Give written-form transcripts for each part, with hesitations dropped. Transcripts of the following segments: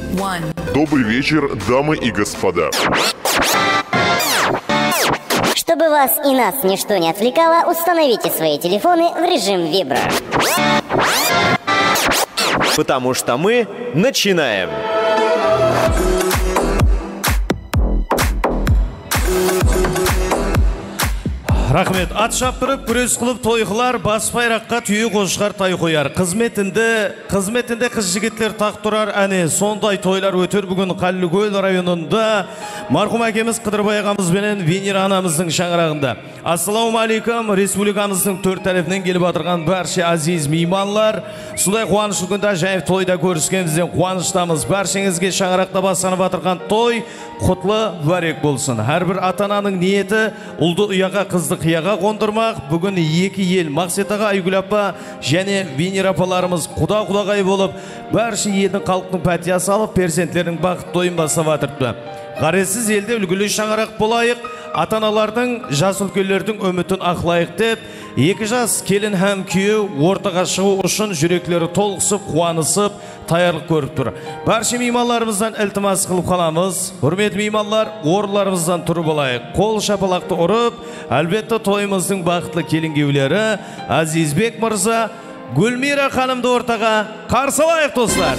1. Добрый вечер, дамы и господа. Чтобы вас и нас ничто не отвлекало, установите свои телефоны в режим вибро. Потому что мы начинаем. Рахмет. Ат шаптырып, күрес қылып тойғылар, бас байраққа түйе қошқар тай қояр. Қызметінде қыз жігітлер тақ тұрар. Әне, сондай тойлар өтер бүгін Қаллыкөл районында. Марқұм әкеміз Қыдырбай ағамыз бенен Венера анамыздың шаңырағында. Ассаламу алейкум, республикамыздың төрт тарапынан келіп отырған барша азиз мейманлар. Сұлай қуанышлы күнде жайып тойда көріскенімізден қуаныштамыз. Баршаңызге шаңырақта басанып отырған той құтлы барек болсын. Әрбір ата-ананың ниеті ұлды ұяға қызды қияға қондырмақ. Бүгін екі ел Мақсет аға, Айгүл апа және Венера апаларымыз құда-құдағай болып, барша елдің халықтың пәтиясы алып, перзенттердің бақыт тойын бастап жатырды. Қаресіз елде үлгілі шаңырақ болайық, ата-аналардың, жас үлкендердің үмітін ақлайық деп, екі жас келін һәм күйеу ортаға шығу үшін жүректері толықсып, қуанысып, таярлық көріп тұр. Барша мейманларымыздан ілтимас қылып қаламыз. Құрметті мейманлар, орындарымыздан тұрып алайық. Қол шапалақты ұрып, әлбетте тойымыздың бақытлы келін-күйеулері Азизбек мырза, Гүлмира ханымды ортаға қарсы алайық, достар.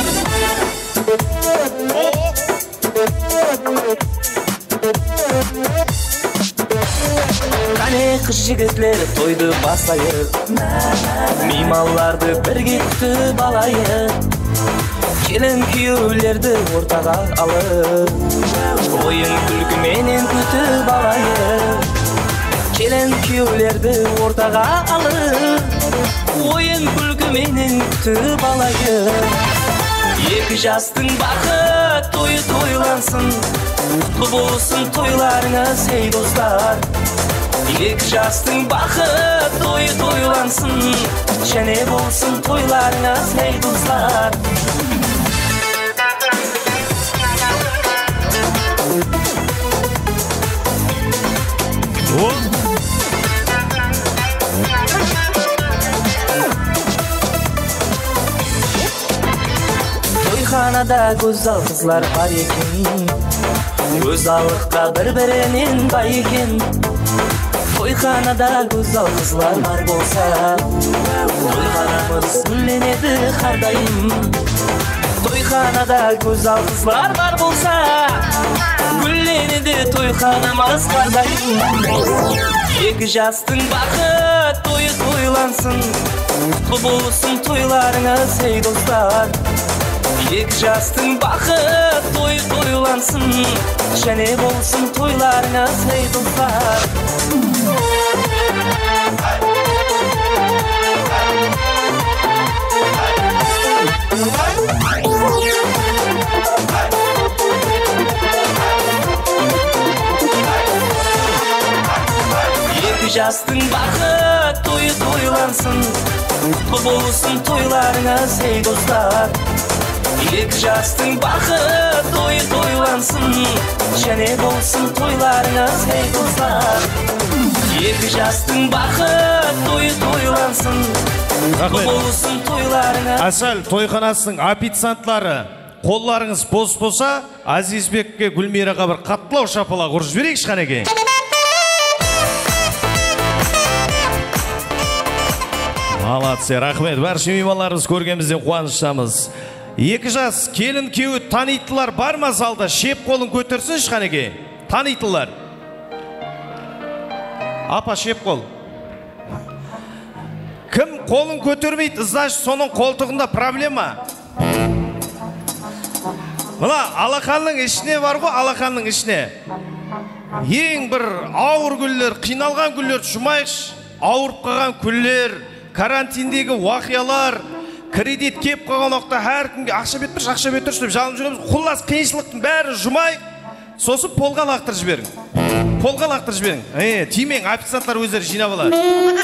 Қане қыз жігітлер тойды бастайық, мейманларды бірге күтіп алайық, келін күйеулерді ортаға алып, ойын күлкіменен күтіп алайық, келін күйеулерді ортаға алып, ойын күлкіменен күтіп алайық. Екі жастың бақыт тойы тойлансын, құтты болсын тойларыңыз, ей достар. Екі жастың бақыт тойы тойлансын, және болсын тойларыңыз, ей достар. Тойханада көзал қызлар бар екен, көзалыққа бір-бірінен бай екен. Тойханада көзал қызлар бар болса, тойханамыз гүлленеді қардайым. Тойханада көзал қызлар бар болса, гүлленеді тойханамыз қардайым. Екі жастың бақыт тойы тойлансын, құтты болсын тойларыңыз, ей достар. Екі жастың бақыт тойы тойлансын, және болсын тойларыңыз, ей достар. Екі жастың бақыт тойы тойлансын, құтты болсын тойларыңыз, ей достар. Екі жастың бақыт тойы тойлансын, және болсын тойларыңыз, ей достар. Екі жастың бақыт тойы тойлансын, құтты болсын тойларыңыз. Асал тойханасының официантлары, қолларыңыз бос болса, Азизбекке, Гүлмираға бір қаттылау шапалақ ұрып жіберейікші қанеке. Молодцы, рахмет. Барша меймандарымыз көргенімізден қуаныштамыз. Екі жас келін күйеуі танитылар бар ма залда? Шеп қолын көтерсін шқанеке. Танитылар. Апа, шеп қол. Кім қолын көтермейді, значит, соның қолтығында проблема. Мына алақанның ішіне бар ғой, алақанның ішіне. Ең бір ауыр күндер, қиналған күндер жұмайықш, ауырып қалған күндер, карантиндегі уақиялар, кредит кеп қалған уақытта әркімге ақша беттірші деп жалынып жүреміз. Құллас қиыншылықтың бәрі жұмай, сосын полға лақтырып жіберің. Полға лақтырып жіберің. Тимең, официанттар өздері жинап алады.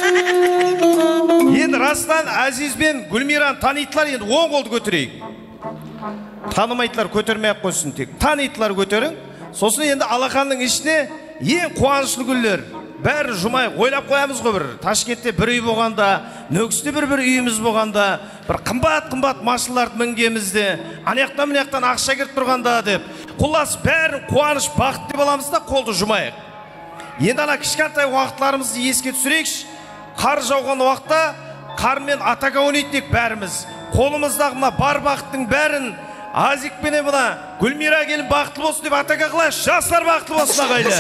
Енді растан Азиз бен Гүлмираны танитылар, енді 10 қолды көтерейік. Танымайтылар көтермей-ақ қойсын тек. Танитылар көтерің. Сосын енді алақанның ішіне ең қуанышлы күндер, бәрі жұмай ойлап қоямыз ғой, бір Ташкентте бір үй болғанда, Нөкісте бір үйіміз болғанда, бір қымбат машиналарды мінгенімізде, анаяқтан ақша келіп тұрғанда деп, құлас бәрін қуаныш бақыт деп аламыз да, қолды жұмайық. Енді ана кішкентай уақытларымызды еске түсірейікші. Қар жауған уақытта қармен атаға ойнайтын бәріміз. Қолымыздағы мына бар бақыттың бәрін Азикпенен мына Гүлмира келін бақытлы болсын деп атаға қылайық. Жастар бақытлы болсын ағайлы.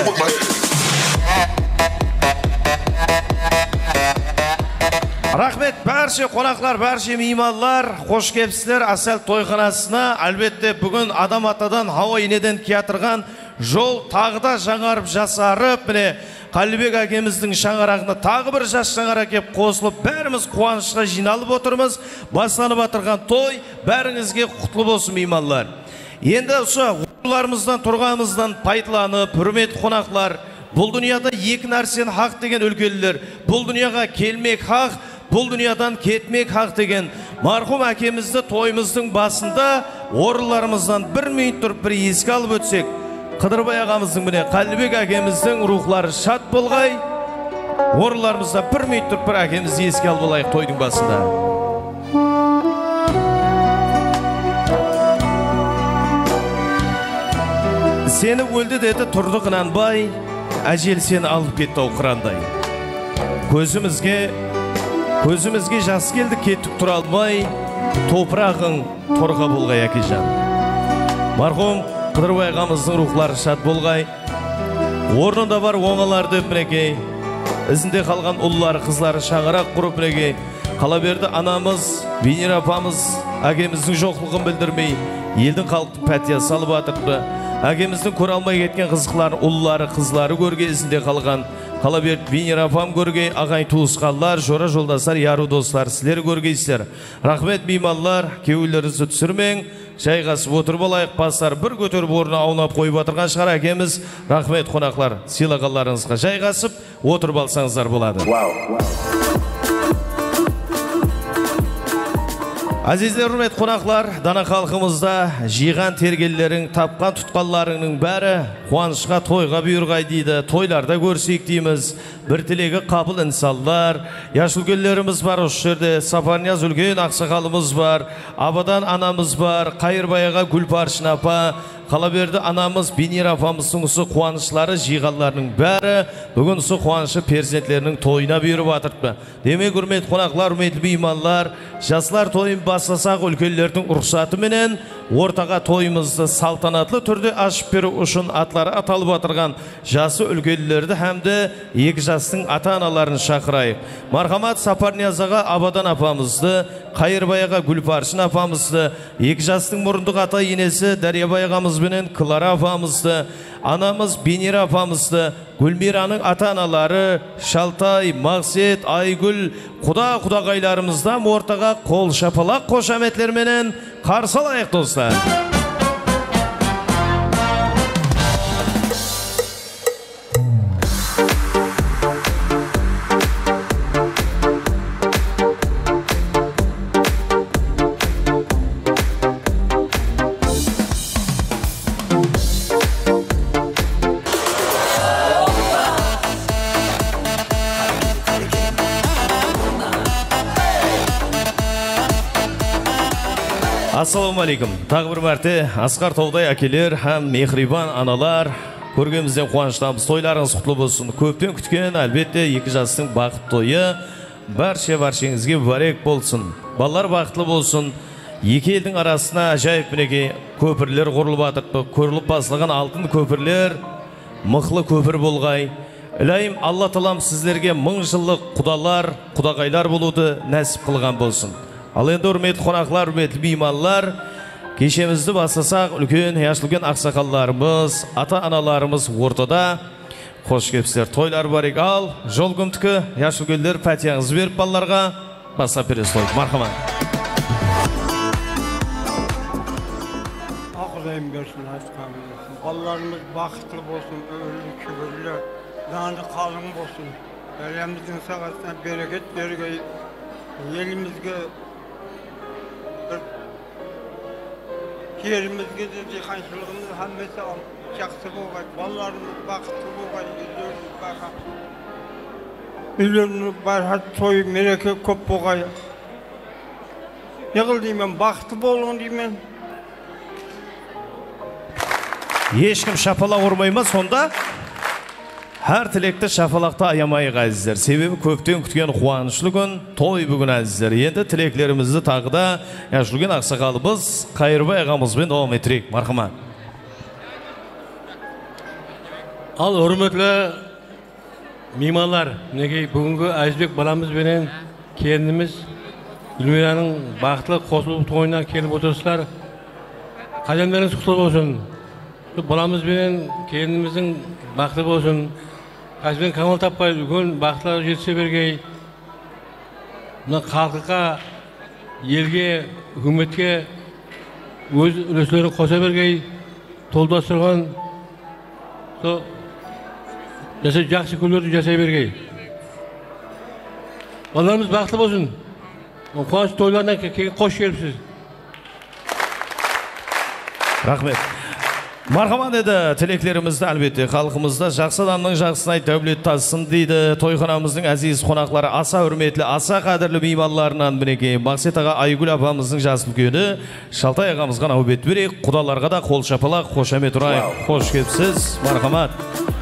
Рахмет бәрше қонақлар, бәрше мейманлар, қош келіпсіздер Асел тойханасына. Әлбетте бүгін адам атадан ауа енеден киятырған жол тағы да жаңарып жасарып, міне Қалибек әкеміздің шаңырағына тағы бір жас шаңырақ кеп қосылып, бәріміз қуанышқа жиналып отырмыз. Басталып атырған той бәріңізге құтлы болсын мейманлар. Енді осы ғұрларымыздан тұрғанымыздан пайдаланып, хүрмет қонақлар, бұл дүнияда екі нәрсен хақ деген өлкелілер, бұл дүнияға келмек хақ, бұл дүниядан кетмек хақ деген марқұм әкемізді тойымыздың басында орынларымыздан бір минут тұрып бір еске алып өтсек, Қыдырбай ағамыздың міне Қалибек әкеміздің рухлары шат болғай, орынларымызда бір минут тұрып бір әкемізді еске алып болайық тойдың басында. Сені өлді деді тұрды Қынанбай, әжел сені алып кетті ау қырандай. Көзімізге жас келді кеттік тұра алмай, топырағың торға болғай әкежан. Марқұм Қыдырбай ағамыздың рухлары шат болғай, орнында бар оңалар деп мінекей, ізінде қалған ұллары қызлары шаңырақ құрып мінекей, қала берді анамыз, Венера апамыз әкеміздің жоқлығын білдірмей, елдің халықтың пәтия салып атырды. Әкеміздің көре алмай кеткен қызықларын ұллары қызлары көрге, ізінде қалған қала берді Венера апам көрге, ағай туысқанлар, жора жолдастар, яру достар, сілер көргейсіздер. Рахмет мейманлар, кеуілеріңізді түсірмең, жайғасып отырып алайық, бастар бір көтеріп орнына аунап қойып отырған шығар әкеміз. Рахмет қонақлар, сыйлағанларыңызға жайғасып отырып алсаңыздар болады. Азизлер, үрмет қонақлар, дана халқымызда жиған тергелерің, тапқан тұтқанларыңның бәрі қуанышқа тойға бұйырғай дейді, тойларда көрсек дейміз. Бір тілегі қабыл инсалдар, яшылгелеріміз бар осы жерде, Сапарнияз үлкен ақсақалымыз бар, Абадан анамыз бар, Қайырбайға Гүлпаршын апа, Қалаберді анамыз, Венера апамыздың ұсы қуанышлары жиғаларының бәрі бүгін ұсы қуанышы перзентлерінің тойына бұйырып атырды. Демек, үрмет қонақлар, үрметі мейманлар, жаслар тойын бастасақ үлкелердің ұрсаты менен ортаға тойымызды салтанатлы түрде ашып беру үшін атлары аталып атырған жасы үлкелілерді әмді екі жастың ата-аналарын шақырайық. Мархамат Сапарниязаға Абадан апамызды, Қайырбайға Гүлпаршын апамызды, екі жастың мұрындық ата енесі Дарьябай ағамызбенен Клара апамызды, анамыз Венера апамызды, Гүлмираның ата-аналары Шалтай, Мақсет, Айгүл, құда-құдағайларымыздан ортаға қол шапалақ қошаметлерменен қарсы алайық достар. Ассалаумалейкум. Тағы бір мәрте Асқар Таудай әкелер һәм мехрибан аналар, көргенімізден қуаныштамыз. Тойларыңыз құтлы болсын. Көптен күткен әлбетте екі жастың бақыт тойы баршаңызге барек болсын. Балалар бақытлы болсын. Екі елдің арасына жайып мінеке көпірлер құрылып атырды. Көріліп басылған алтын көпірлер мықлы көпір болғай. Илайым Алла Тағалам сіздерге 1000 жылдық құдалар, құдағайлар болуды нәсіп қылған болсын. Ал енді үрметі қонақлар, үрметі мейманлар, кешемізді бастасақ, үлкен яшылген ақсақалларымыз, ата-аналарымыз ортада. Қош келіпсіздер, тойлар барек. Ал жол күмтікі яшылгендер пәтияңызды беріп балаларға бастап бересіз той. Мархамат. Ақылайым берсін, айтқан болсын. Балаларымыз бақытты болсын, өрлі күбірлі, жаны қалың болсын. Әлеміздің сағасына берекет бергей, елімізге Yerimizge de dikançılığımız hamlesi al, жақсы болғай, балаларымыз бақытты болғай, үйлеріміз бақытты. Үйлерінің бархат той мереке көп болғай. Неғыл деймен, бақытты болуын деймен. Ешкім шапалақ ұрмай ма сонда? Әр тілекті шапалақты аямайық әзіздер. Себебі көптен күткен қуанышлы күн, той бүгін әзіздер. Енді тілектерімізді тағы да Яшылген ақсақалыбыз Қайырбай ағамызбен давам етірейік. Мархамат. Ал үрметлі меймандар, мінекей бүгінгі Әзбек баламыз бенен келініміз Гүлмираның бақытлы қосылу тойына келіп отырсыздар. Қадамдарыңыз құтты болсын. Баламыз бенен келініміздің бақыты болсын. Әзбен камал таппай үлкен бақытлар жетсе бергей. Мына халқыға, елге, үкіметке өз үлестерін қоса бергей, толдастырған жасай жақсы күндерді жасай бергей. Балаларымыз бақытты болсын. Қуаныш тойларына қош келіпсіз. Рахмет. Мархамат еді тілектерімізді әлбетте халқымызда жақсы адамның жақсысын айт, дәулет тасысын дейді. Тойханамыздың әзиз қонақтары, аса үрметлі, аса қадірлі меймандарынан мінекей Мақсет аға, Айгүл апамыздың жас үлкені Шалтай ағамызға нәубет берейік. Құдаларға да қол шапалақ, қошамет ұрайық. Қош келіпсіз. Мархамат.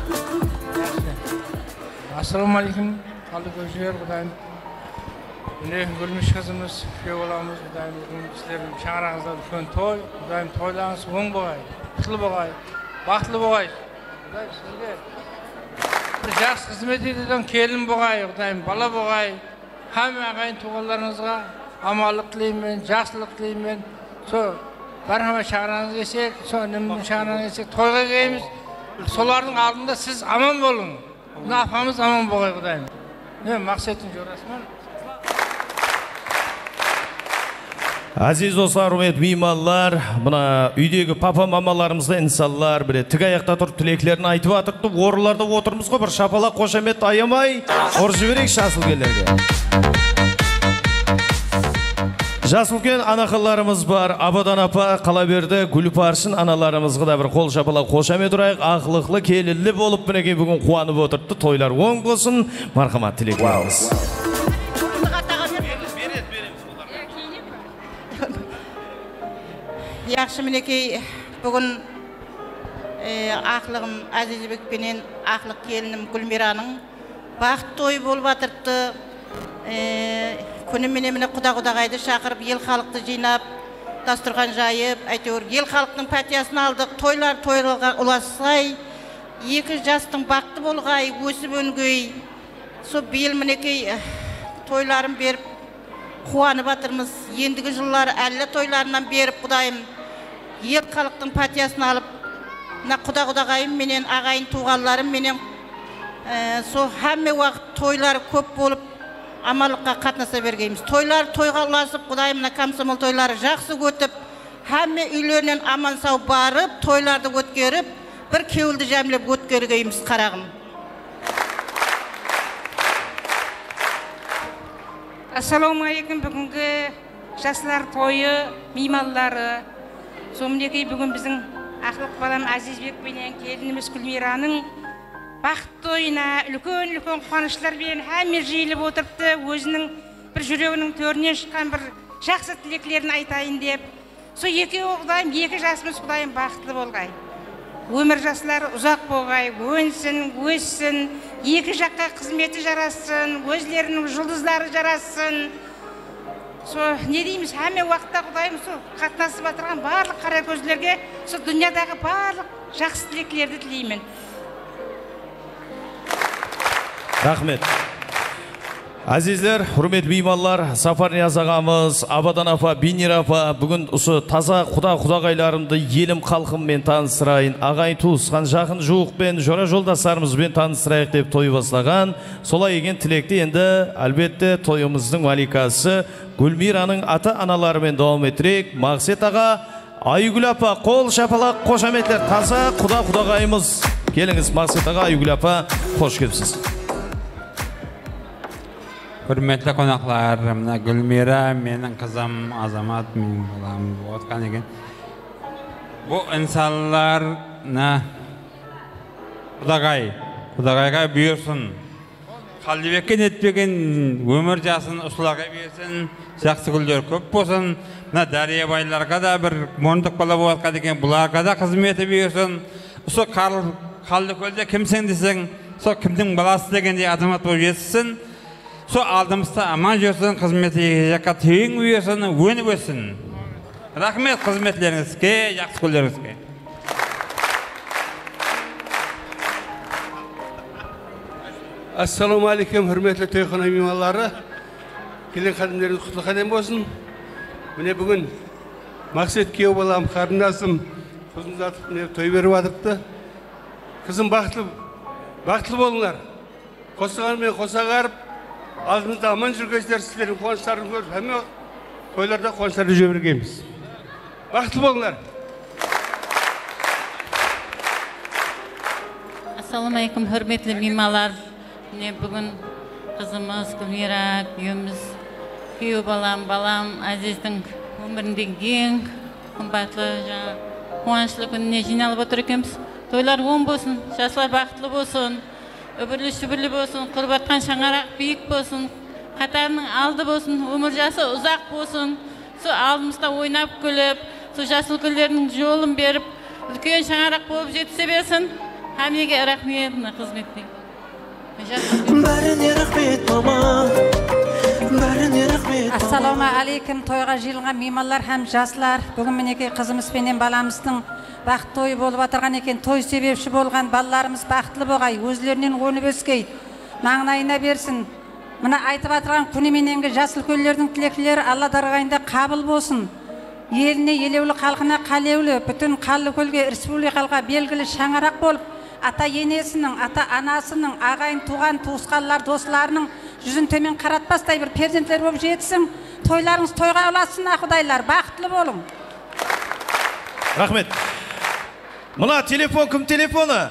Ассалаумағалейкум, қалды көшелер, құдайым. Міне Гүлмиш қызымыз, күйеу баламыз, құдайым, сіздердің шаңырағыңызда үлкен той, құдайым тойларыңыз оң болғай, құтылы болғай, бақытлы болғай. Құдайым сізге бір жақсы қызмет етуден келін болғай, құдайым бала болғай. Һәм ағайын туғандарыңызға амандық тілеймін, жақсылық тілеймін. Сол бархама шаңырағыңыз келсек, сол ініміздің шаңырағыңыз келсек, тойға келеміз. Солардың алдында сіз аман болың. Мына апамыз аман болғай, құдайым. Мақсеттің жорасымен. Әзиз достар, құрметті меймандар, мына үйдегі папа мамаларымызды инсаллар бір тік аяқта тұрып тілектерін айтып атырды. Орыларда отырмыз ғой, бір шапалақ қошамет аямай ұрып жіберейік Жасылкелерге. Жасылкен анақыларымыз бар. Абадан апа, Қалаберді, Гүлпаршын аналарымызға да бір қол шапалақ қошамет ұрайық. Ақылықлы, келілі болып мінекей бүгін қуанып отырды. Тойлар оң болсын. Мархамат тілектеріміз. Яқшы мінекей бүгін ақлығым Әзизбекпенен ақлық келінім Гүлмираның бақыт тойы болып атырды. Күні міне құда-құдағайды шақырып, ел халықты жинап, дастұрған жайып, әйтеуір ел халықтың пәтиясын алдық. Тойлар тойларға ұласай, екі жастың бақыты болғай, өсіп өнгей. Со биыл мінекей тойларын беріп, қуанып атырмыз. Ендігі жыллар әлі тойларынан беріп, құдайым ел халықтың пәтиясын алып, құда-құдағайым менен, ағайын туғанларым менен, со әмме уақыт тойлары көп болып, амалыққа қатнаса бергейміз. Тойлар тойға ұласып, құдайымна комсомол тойлары жақсы өтіп, әмме үйлерінен аман сау барып, тойларды өткеріп, бір кеуілді жәмлеп өткергейміз қарағым. Ассалаумағалейкум, бүгінгі жасылар тойы, мейманлары. Сонымдекей бүгін біздің ақылық балам Әзизбек бенен келініміз Гүлмираның бақыт тойына үлкен қуаныштармен әмір жиылып отырыпты. Өзінің бір жүрегінің төрінен шыққан бір жақсы тілеклерін айтайын деп. Сол екі жасымыз құдайым бақытлы болғай. Өмір жасылары ұзақ болғай, өнсін, өссін, екі жаққа қызметі жарасын, өзлерінің жұлдыздары жарасын. Не дейміз, әме уақытта құдайым қатынасып атырған барлық қара көздерге дүниядағы барлық жақсы тілеклерді тілеймін. Рахмет. Әзизлер, құрметті меймандар, Сапарнияз ағамыз, Абадан апа, Бинер апа, бүгін осы таза құдағайларымды елім халқыммен таныстырайын, ағайын туысқан жақын жуықпен, жора жолдастарымызбен таныстырайық деп той бастаған. Солай еген тілекте енді әлбетте тойымыздың маликасы Гүлмираның ата аналарымен давам етірек. Мақсет аға, Айгүл апа, қол шапалақ, қошаметлер, таза құдағайымыз. Келіңіз, Мақсет аға, Айгүл апа, қош келіпсіз. Hürmetli konaklar, Gülmira, benim kızım Azamat, benim balam Vodkan egen. Bu insanlar Kudagayga buyursun. қалдыбеккен етпеген өмір жасын ұсылаға берсін, жақсы күлдер көп болсын. Мына Дария байларға да бір мұрындық бала болатқа деген бұларға да қызметі берсін. Осы Қалдыкөлде кімсің десең, сол кімдің баласы дегенде азамат болып жетсін. Сол алдымызда аман жүрсін, қызметі жаққа тең берсін, өніп өссін. Рахмет қызметлеріңізге, жақсы күлдеріңізге. Ассаламу алейкум, hürmetli тойхана меймандары. Келген қадімдеріңіз құтлы қадам болсын. Міне бүгін Мақсет күйеу балам, қарындасым, қызын ұзатып, міне той беріп жатырды. Қызым бақытлы болыңдар. Қосағанмен қосағарып, алдымызда аман жүргендер, сіздердің қуаныштарын көріп, әме тойларда қуаныштарды жібергенбіз. Бақытлы болыңдар. Ассаламу алейкум, hürmetli меймандар. Міне бүгін қызымыз Гүлмира күйеуіміз, күйеу балам Әзиздің өміріндегі ең қымбатлы қуанышлы күніне жиналып отыр екенбіз. Тойлар оң болсын, жастар бақытлы болсын, үбірлі-шүбірлі болсын, құрып атқан шаңарақ биік болсын, қатарының алды болсын, өмір жасы ұзақ болсын. Сол алдымызда ойнап күліп, сол жасыл гүлдердің жолын беріп, үлкен шаңарақ болып жетісе берсін. Хамеге рахмет қызметіне. Бәріне рахмет, мама. Бәріне рахмет. Ассаламу алейкум, тойға жиылған меймандар һәм жаслар. Бүгін мінекей қызымыз пенен баламыздың бақыт тойы болып атырған екен. Той себепші болған балаларымыз бақытлы болғай, өзлерінен өніп өскей, маңнайына берсін. Мына айтып атырған күнімененгі жасыл көллердің тілектілері Алла дарғайында қабыл болсын. Еліне елеулі, халқына қалеулі, бүтін Қалдыкөлге, республикалға белгілі шаңарақ болып, ата енесінің, ата анасының, ағайын туған туысқанлар достарының жүзін төмен қаратпастай бір перзенттер болып жетсін. Тойларыңыз тойға ұласын, Құдайлар, бақытлы болың. Рахмет. Мына телефон кім телефоны?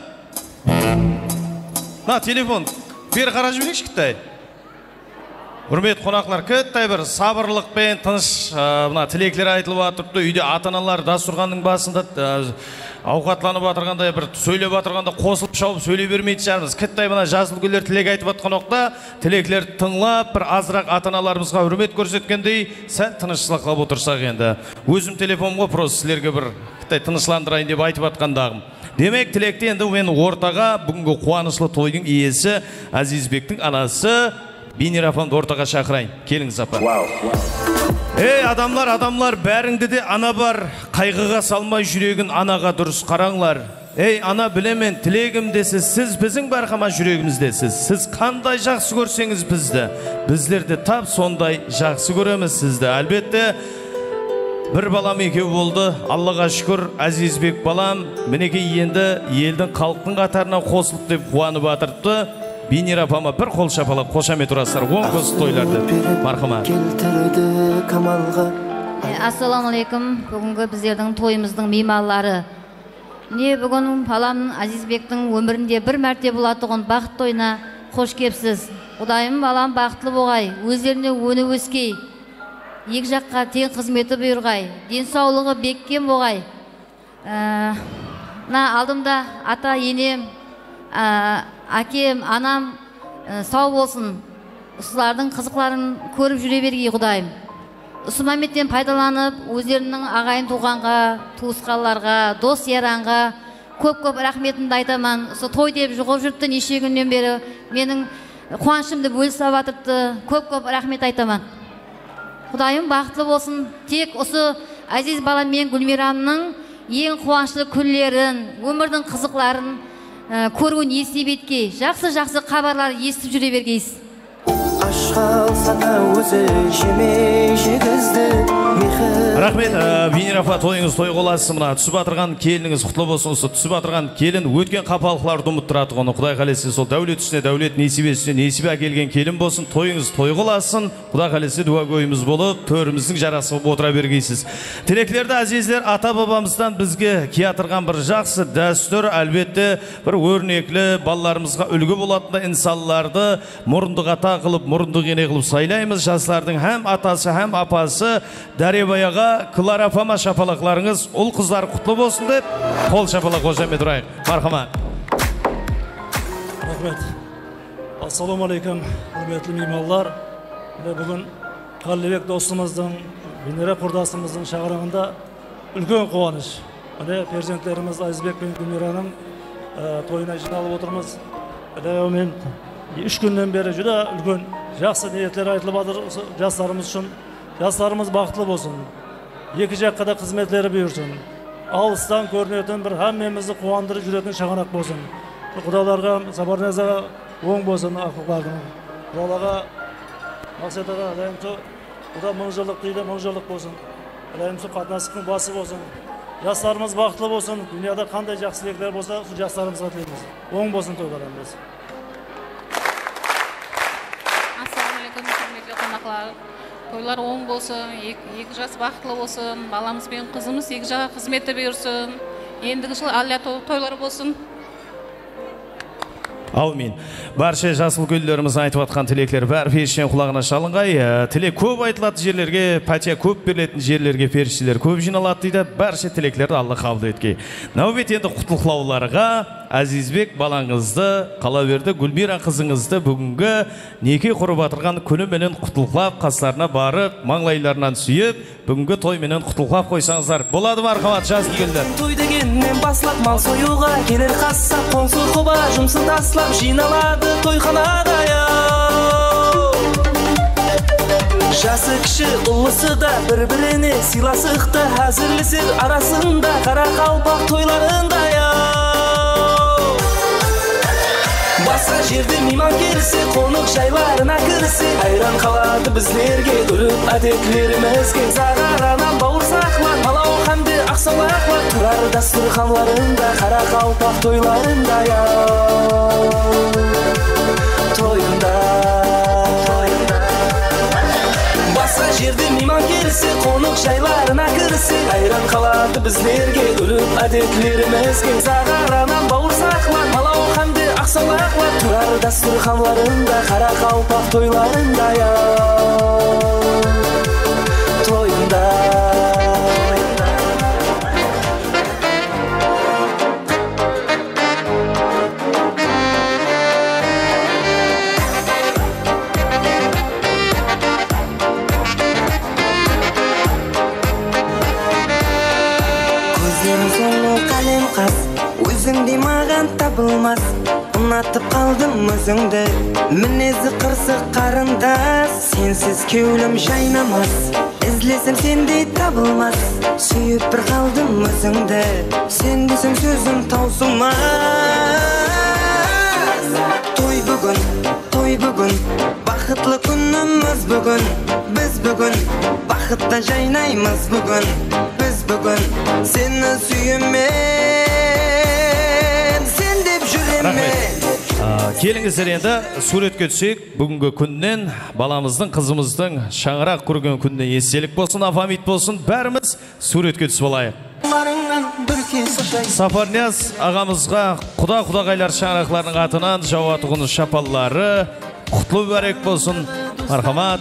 Мына телефон. Бері қара жіберейікші кіттай. Құрмет қонақлар, кіттай бір сабырлықпен тыныш тілеклер айтылып атырды. Үйде ата-аналар дастұрханның басында ауқатланып атырғандай бір сөйлеп атырғанда қосылып шауып сөйлей бермейді шығармыз. Кіттай мына жасыл гүлдер тілек айтып атқан оқта тілеклер тыңлап бір азырақ ата-аналарымызға үрмет көрсеткендей сәл тыныштықлап отырсақ енді. Өзім телефонға просто сілерге бір кіттай тынышландырайын деп айтып атқандағым. Демек тілекте енді мен ортаға бүгінгі қуанышлы тойдың иесі Азизбектің анасы Бинира апамды ортаға шақырайын. Келіңіз апа. Ей адамлар, бәріңді де ана бар. Қайғыға салмай жүрегін анаға дұрыс қараңлар. Ей ана білемен тілегім десіз, сіз біздің барқама жүрегіміздесіз. Сіз қандай жақсы көрсеңіз бізді, біздер де тап сондай жақсы көреміз сізді. Әлбетте бір балам екеу болды. Аллаға шүкір, Азизбек балам мінекей енді елдің халықтың қатарына қосылып деп қуанып атырыпты. Бинира апама бір қол шапалап қошамет ұрасыздар. Оң көзі тойларды. Мархама. Ассаламу алейкум. Бүгінгі біздердің тойымыздың меймандары. Не бүгін баламның Азизбектің өмірінде бір мәрте болатұғын бақыт тойына қош кепсіз. Құдайым балам бақытлы болғай, өздеріне өні өскей. Екі жаққа тең қызметі бұйырғай, денсаулығы беккен болғай. Алдымда ата енем, әкем, анам сау болсын. Осылардың қызықларын көріп жүре бергей Құдайым. Осы мәметтен пайдаланып, өздерінің ағайын туғанға, туысқаларға, дос яранға көп-көп рахметімді айтаман. Осы той деп жұғып жүртті неше күннен бері менің қуанышымды бөлісіп атырды. Көп-көп рахмет айтаман. Құдайым бақытлы болсын. Тек осы Азиз балам мен Гүлмирамның ең қуанышлы күндерін, өмірдің қызықларын көруін естіп еткей, жақсы хабарлар естіп жүре бергейсіз. Рахмет, Бинира апа, тойыңыз той қоласы. Мына түсіп атырған келініңіз құтлы болсын. Түсіп атырған келін өткен қапалықларды ұмыттырады ғаны. Құдай қалесе сол дәулет үстіне дәулет, несібе үстіне несібе әкелген келін болсын. Тойыңыз той қоласын. Құдай қалесе дуа көйіміз болып, төріміздің жарасы отыра бергейсіз. Тілеклерді әзизлер, ата бабамыздан бізге киятырған бір жақсы дәстүр, әлбетте бір өрнеклі балаларымызға үлгі болатында инсанларды мұрындық ата қылып, мұрындық ене қылып сайлаймыз. Жастардың һәм атасы, һәм апасы Даребаяға, Клара апама шапалақларыңыз, ұл қыздар құтлы болсын деп, қол шапалақ қошамет ұрайық. Мархама. Рахмет. Ассалаумағалейкум, құрметті меймандар. Бүгін Қалибек досымыздың, Венера құрдасымыздың шақырғанда үлкен қуаныш. Перзенттеріміз Азизбек пен Гүлмираның тойына жиналып отырмыз. Мен 3 күннен бері жүдә үлкен жақсы ниеттер айтылып жатыр жастарымыз үшін. Жастарымыз бақытлы болсын. Екі жаққа да қызметлері бұйырсын. Алыстан көрінетін бір әммемізді қуандырып жүретін шағанақ болсын. Құдаларға, Сапарназаға оң болсын ақылдардың. Құдаларға, Мақсатаға, Әләйімсі, құда мың жылдық дейді, мың жылдық болсын. Әләйімсі қатынастықтың басы болсын. Жастарымыз бақытлы болсын. Дүнияда қандай жақсылықтар болса, сол жастарымызға тілейміз. Оң болсын тойларымыз. Ассалаумағалейкум, құрметті қонақтар. Тойлар оң болсын, екі жас бақытлы болсын, баламыз бен қызымыз екі жаққа қызметті бұйырсын. Ендігі жыл әлия тойлар болсын. Аумин. Барша жасыл гүлдеріміз айтып атқан тілектер бәрі періштен құлағына шалынғай. Тілек көп айтылатын жерлерге, пәтия көп берілетін жерлерге періштелер көп жиналады дейді. Барша тілектерді Алла қабыл еткей. Нәубет енді құттықтауларға Азизбек балаңызды, Қалаберді Гүлмира қызыңызды бүгінгі неке құрып атырған күніменен құттықтап, қастарына барып, маңлайларынан сүйіп, бүгінгі тойменен құттықтап қойсаңыздар. Болады мархамат жасыл гүлдер. Той дегеннен баслап мал союға келер қасса, қоңсы құба жұмсын таслап жиналады тойханада. Жасы кіші ұлысы да бір-біріне сыйласықты әзірлесер арасында қара қалпақ тойларында. Басқа жерде мейман келсе, қонық жайларына кірсе, айран қалады біздерге үріп әдетлерімізге. Зағаранан бауырсақлар, палау қамды ақсалақлар, тұрар дастұрханларында қара қалпақ тойларында. Тойында басқа жерде мейман келсе, қонық жайларына кірсе, айран қалады біздерге үріп әдетлерімізге. Зағаранан бауырсақлар, палау қамды ақсалақлар, тұрар дастұрханларында қара қалпақ тойларында. Тойында өзіңдей маған табылмас, ұнатып қалдым өзіңді, мінезі қырсық қарындас, сенсіз кеулім жайнамас, ізлесім сендей табылмас, сүйіп бір қалдым өзіңді, сен десем сөзім таусылмас. Той бүгін, бақытлы күніміз бүгін, біз бүгін, бақытта жайнаймыз бүгін, біз бүгін, сені сүйемен. Келіңіздер енді суретке түсейік. Бүгінгі күннен баламыздың, қызымыздың шаңырақ көрген күніне естелік болсын, афамит болсын, бәріміз суретке түсіп алайық. Сапарнияз ағамызға құда-құдағайлар шаңырақларының атынан жауатығын шапаллары құтлы бәрек болсын. Мархамат.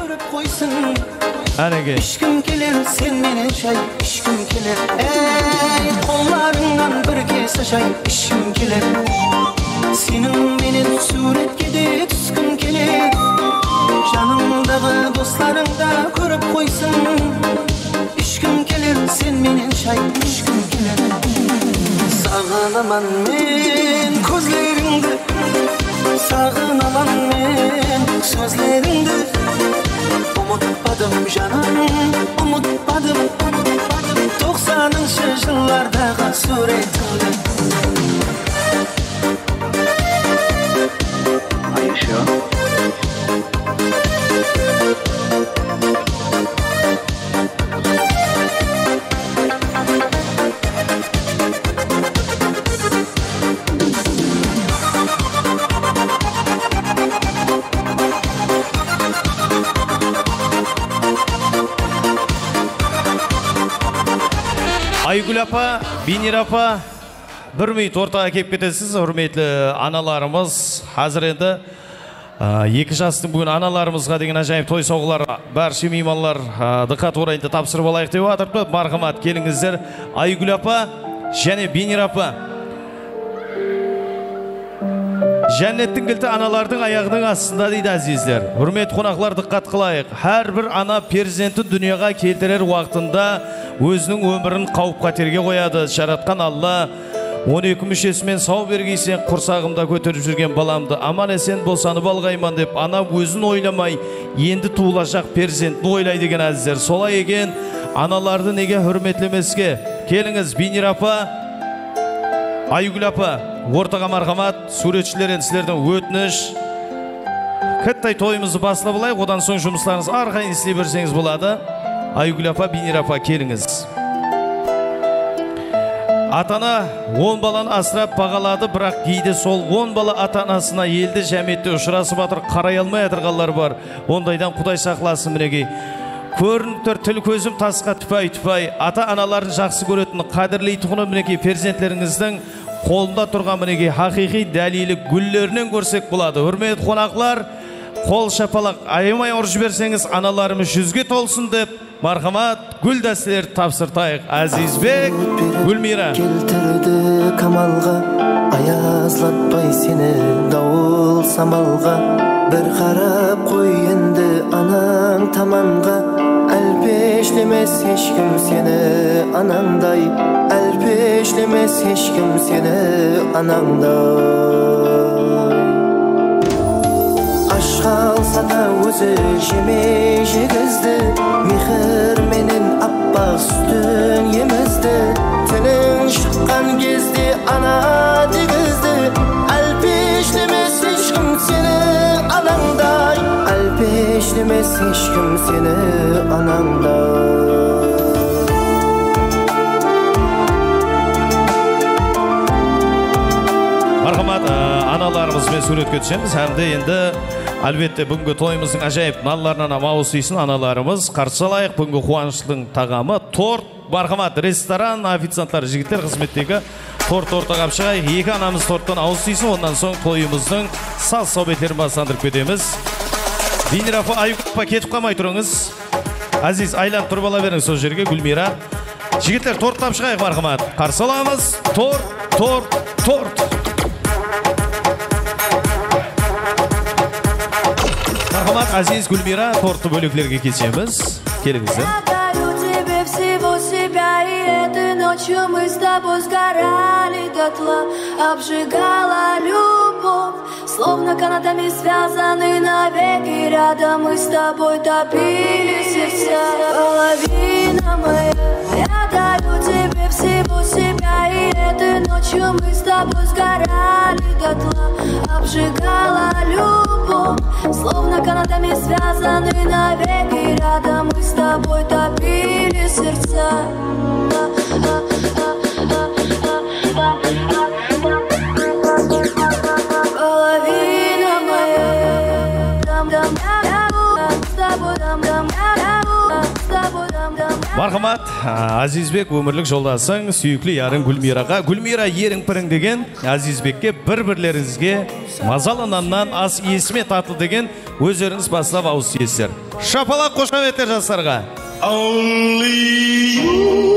Әнеге. Ішкім келер, сен менен шай, ішкім келер. Қоларыңнан бір кесе шай, ішкім келер. Сенің менен суретке де түскім келер. Жанымдағы достарыңда көріп қойсын. Ішкім келер, сен менен шай, ішкім келер. Сағынаман мен көзлеріңді, сағынаман мен сөзлеріңді. Ұмытпадым жаным, ұмытпадым 90-шы жылдардағы суретіңді. Айгүл апа, Бинер апа, бір минут ортаға кеп кетесіз, құрметті аналарымыз. Қазір енді екі жастың бүгін аналарымызға деген ажайып той соғылар, барша меймандар диққат орайында тапсырып алайық деп жатырмыз. Мархамат, келіңіздер. Айгүл апа және Бинер апа. Жәннеттің кілті аналардың аяғының астында дейді әзизлер. Hürmet қонақлар диққат қылайық. Әрбір ана перзентін дүнияға келтірер уақытында өзінің өмірін қауіп-қатерге қояды. Жаратқан Алла 12 мүшесімен сау бергейсен құрсағымда көтеріп жүрген баламды аман есен болсанып алғайман деп ана өзін ойламай енді туылашақ перзентін ойлайды деген әзіздер. Солай екен, аналарды неге hürmeтлемеске? Келіңіз, Бинер апа, Айгүл апа, ортаға мархамат, суретшілер сіздердің өтініш. Кіттай тойымызды басылып алайық, одан соң жұмыстарыңыз арқайын істей берсеңіз болады. Айгүл апа, Бинер апа, келіңіз. Атана 10 баланы асырап бағалады, бірақ кейде сол 10 бала ата-анасына елді жәметте ұшырасып атыр, қарай алмай атырғалар бар. Ондайдан Құдай сақласын мінекей. Көрініп тұр, тіл көзім тасқа түпай-түпай. Ата-аналарын жақсы көретін, қадірлейтұғыны мінекей перзенттеріңіздің қолында тұрған мінекей хақиқи дәлелі гүллерінен көрсек болады. Hürmet қонақлар, қол шапалақ аямай ұрып жіберсеңіз, аналарымыз 100-ге толсын деп, мархамат гүл дәстелерді тапсыртайық. Азизбек, Гүлмира. Келтірді камалға, аязлатпай сені дауыл самалға. Bir qarab qo'y endi anang tamanға, alpeshlemes hech kim seni anangday, alpeshlemes hech kim seni anangday. Ашқалса да өзі жемей жегізді, мехір менен аппақ сүтін емізді, тілің шыққан кезде ана дегізді, alpeshlemes hech kim seni anangday, alpeshlemes hech kim seni anangday. Мархамат, аналарымызбен суретке түсеміз. Әмді енді әлбетте бүгінгі тойымыздың ажайып наларынан амауыз дейсін аналарымыз. Қарсы алайық бүгінгі қуаныштың тағамы торт. Мархамат, ресторан, официанттар, жігіттер қызметтегі торт ортаға шығайық. Екі анамыз торттан ауыз дейсін, ондан соң тойымыздың сал-саубеттерін бастандырып кетеміз. Бинер апа, Айгүл апа, кетіп қалмай тұрыңыз. Азиз, айланып тұрып ала беріңіз сол жерге, Гүлмира. Жігіттер, торттап шығайық, мархамат. Қарсы аламыз. Торт. Мархамат, Азиз, Гүлмира, тортты бөліклерге кетеміз. Келіңіздер. Всего себя, и этой ночью мы с тобой сгорали дотла, обжигала любовь, словно канатами связаны навеки, рядом мы с тобой топили сердца. Половина моя, я дарю тебе всего себя, и этой ночью мы с тобой сгорали дотла, обжигала любовь, словно канатами связаны навеки, рядом мы с тобой топили сердца. Половина моя, Мархамат, Азизбек өмірлік жолдасың, сүйіклі ярың Гүлмираға. Гүлмира ерің пірің деген Азизбекке бір-бірлеріңізге мазалананнан ас есіме татыл деген өздеріңіз бастап ауыз есер. Шапалақ қошаметтер жастарға. Only you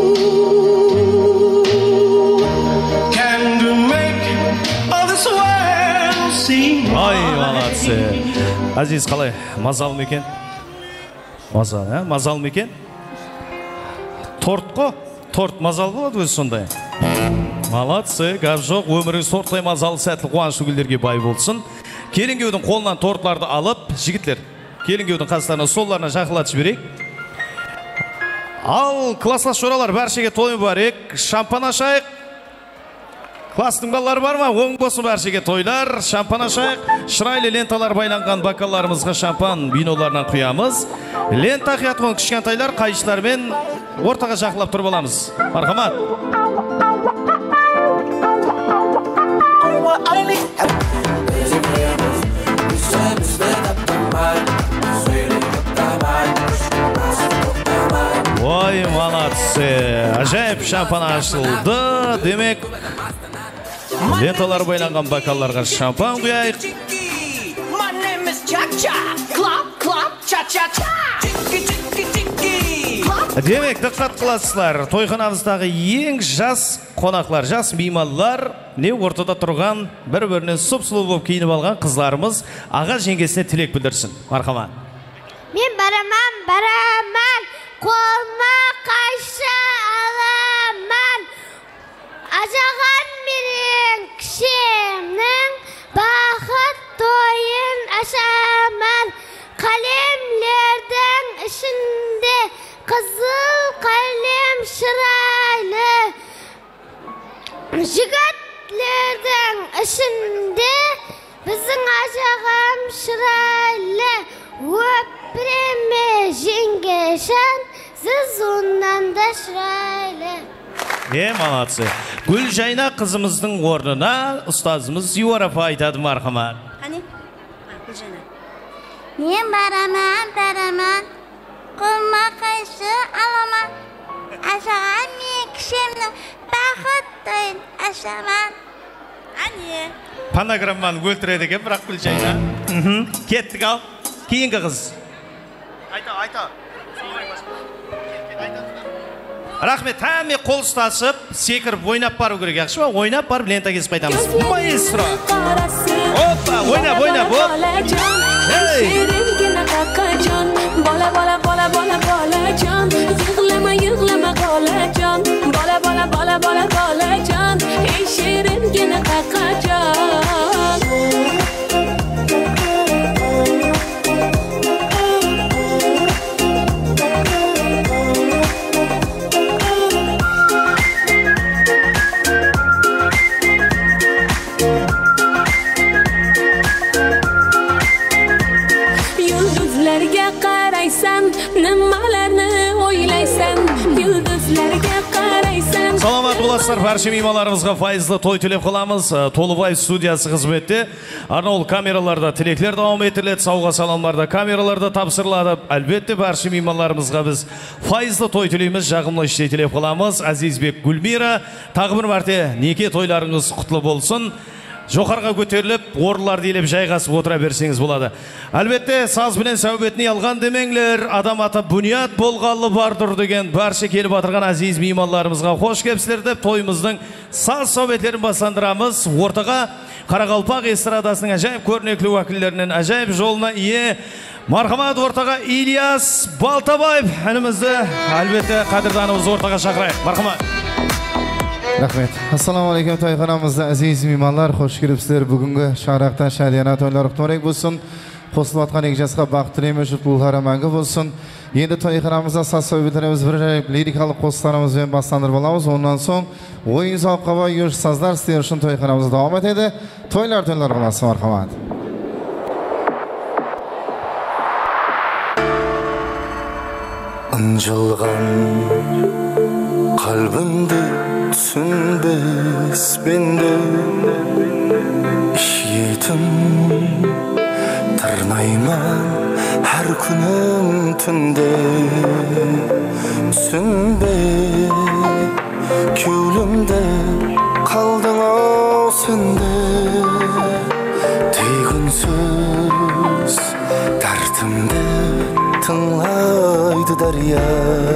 can make all this world seem right. Ай, молодцы. Азиз, қалай? Мазал ма екен? Мазал ма екен? Торт қо? Торт мазал болады өзі сондай. Молодцы, гап жоқ, өміріңіз торттай мазалы сәтіл қуанышлы гүлдерге бай болсын. Келінгеудің қолынан тортларды алып, жігіттер, келінгеудің қастарына солларына жақылатып жіберейік. Ал, класслас жоралар, бәршеге тойын бар ек, шампан ашайық. Кластың балалары бар ма? Оң болсын бәршеге тойлар, шампан ашайық. Шырайлы ленталар байланған бакаларымызға шампан биноларынан құямыз. Лента қиятқын кішкентайлар қайшылармен ортаға жақылап тұрып аламыз. Мархамат. Ой, молодцы. Ажайып шампан ашылды. Демек, ленталар байланған бакалларға шампан құяйық. My name is Cha-Cha. Clap, clap, cha-cha-cha. Chicky, chicky, chicky. Clap, Демек, диққат қыласыздар, тойханамыздағы ең жас қонақлар, жас меймандар, не ортада тұрған бір-бірінен сұп-сұлу болып киініп алған қызларымыз аға жеңгесіне тілек білдірсін. Мархамат. Мен бараман, қолыма қайшы аламан. Ажаған менен кішемнің бақыт тойын ашаман. Қалемлердің ішінде қызыл қалем шырайлы. Жігітлердің ішінде біздің ажағам шырайлы. Өпіреме жеңгешан, сіз оннан да шырайлы. Молодцы. Гүлжайна қызымыздың орнына ұстазымыз Юарапа айтады. Мархамат. Мен бараман, қолыма қайшы аламан. Ажаған мен кішемнің бақыт тойын ашаман. Панограмманы өлтіреді екен, бірақ Гүлжайна. Кеттік ал. Кейінгі қыз. Айта. Рахмет, әме қол ұстасып, секіріп ойнап бару керек. Яқшы ма? Ойнап барып лента кесіп қайтамыз. Маэстро. Опа, ойнап, оп. Yığlama qolacan. Bolacan. Ey şiringina qaqacan. Yulduzlarga qaraysan, nimalarni o'ylaysan? Yulduzlarga qaraysan. Саламат боласыздар, барша меймандарымызға файызлы той тілеп қыламыз. Толыбай студиясы қызметте арнаулы камераларда тілеклер давам етіледі, сауға саламларда камераларда тапсырылады. Әлбетте барша меймандарымызға біз файызлы той тілейміз, жағымлы іште тілеп қыламыз. Азизбек, Гүлмира, тағы бір мәрте неке тойларыңыз құтлы болсын. Жоғарға көтеріліп, орыларды елеп жайғасып отыра берсеңіз болады. Әлбетте, саз білен сәубетіне алған демеңлер, адам аты бұният болғалы бардыр деген барша келіп атырған азиз меймандарымызға қош кепсілер деп тойымыздың саз сәубетлерін басандырамыз. Ортаға Қарақалпақ эстрадасының әжайып көрнеклі уәкілдерінен әжайып жолына ие мархамат ортаға Ильяс Балтабаев әнімізді әлбетте қадірданымыз ортаға шақырайық. Мархамат. Рахмет. Ассаламу алейкум, тойханамызда әзиз меймандар, қош келіпсіздер. Бүгінгі шарақта шадияна тойлар құтмарек болсын. Қосылып атқан екі жасқа бақыт тілейміз, жұтлылары мәңгі болсын. Енді тойханамызда саз сәубеттеріміз бір лирикалық қосыларымызбен бастандырып аламыз. Ондан соң ойын зауққа бай еш саздар істер үшін тойханамызда давам етеді. Тойлар қыласы, мархамат. Ынжылған қалбымды түсінбес бенді ішетім тырнайман әр күнім түнде түсінбе кеулімді қалдың ау сенде тегінсіз тартымды тыңлайды дария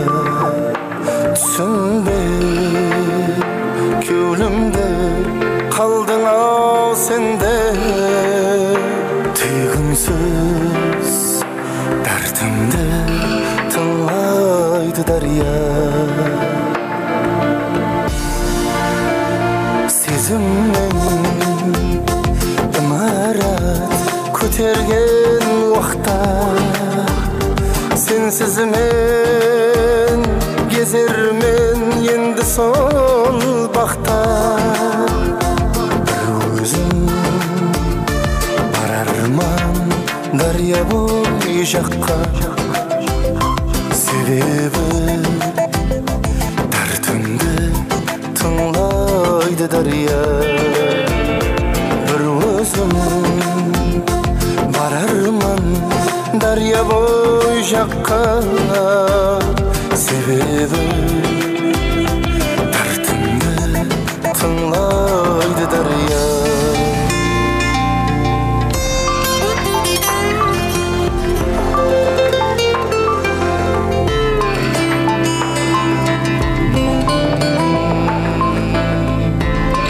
түсінбе кеулімді қалдың ау сенде тегінсіз дәртімді тыңлайды дария сезіммен ымарат көтерген уақытта сенсіз мен кезермен енді сол бақта бір өзім барарман дария бой жаққа себебі дәртімді тыңлайды дария бір өзім барарман дария бой жаққа себебі дәртімді тыңлайды дария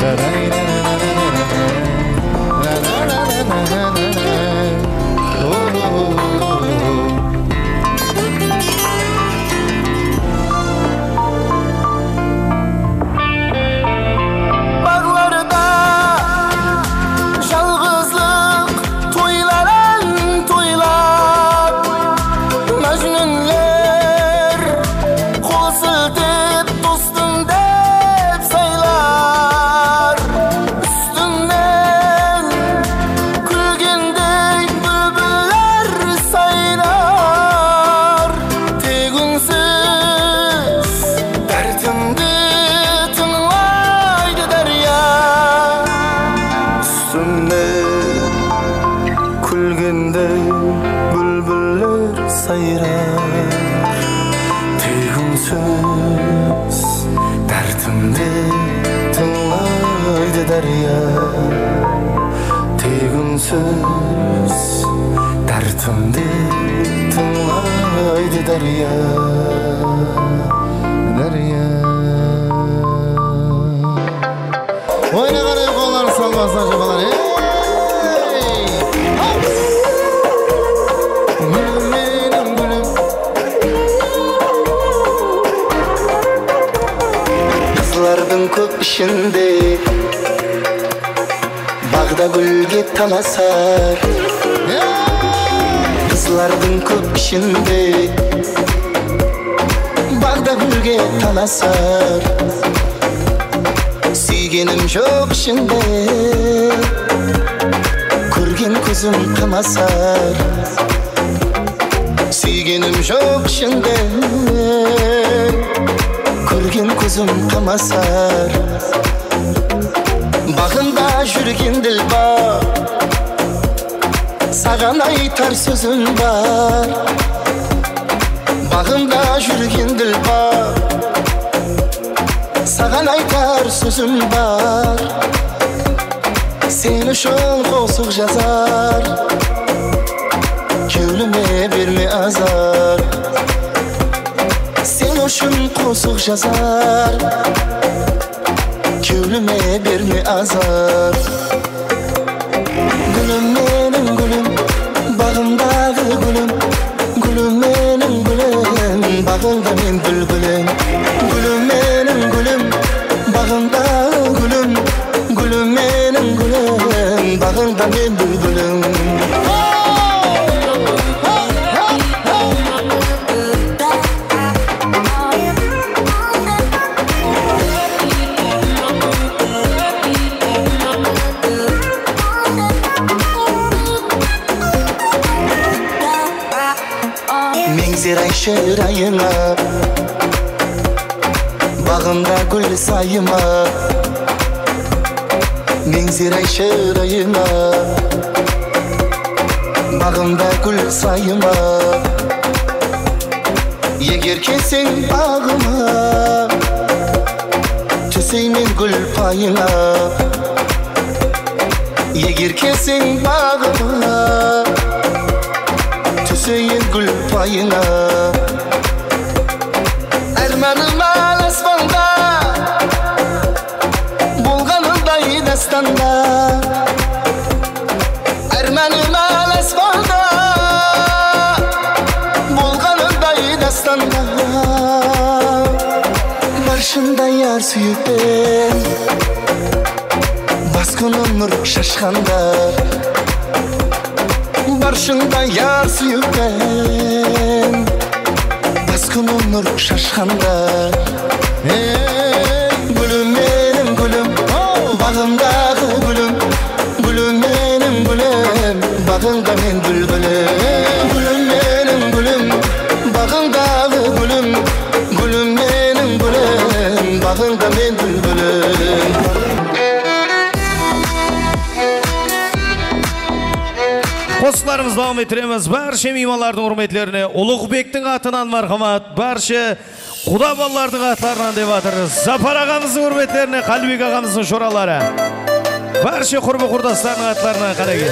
Talasar Kızlardın köp işinde Bağda gülge talasar Suygenim çok işinde Kurgen kuzum kamasar Suygenim çok işinde Kurgen kuzum kamasar Bağında жүрген dilbar Саған айтар сөзім бар Бағымда жүрген dilbar Саған айтар сөзім бар Сен үшін қосық жазар Кеуліме берме азар Сен үшін қосық жазар Kevlime berme azar Gülüm benim gülüm Bağımдағы gülüm Gülüm benim gülüm Bağımda men bülbülüm Gülüm benim gülüm Bağımдағы gülüm Gülüm benim gülüm Bağımda men bülbülüm Mengziray şırayına Bağımda gül sayıma Mengziray şırayına Bağımda gül sayıma Yeger kelsen bağıma Tüseymen gül payına Yeger kelsen bağıma Tüseymen gül payına Ermanım al asfalda Bulganımday dastanda Ermanım al asfalda Bulganımday dastanda Barşında yar suyupen Baskının nur şaşkanda Barşında yar suyupen Baskının nur şaşkanda Gülüm benim gülüm Bağımдағы gülüm Gülüm benim gülüm Bağımda men bülbülüm Gülüm benim gülüm Bağımдағы gülüm Gülüm benim gülüm Bağımda men bülbülüm Қосыларымыз давам етіреміз. Барша меймандардың құрметтеріне Ұлықбектің атынан мархамат, барша құда балалардың атларынан деп жатырмыз. Запар ағамыздың құрметтеріне Қалбек ағамыздың шоралары. Барша құрбы құрдастардың атларынан қарагел.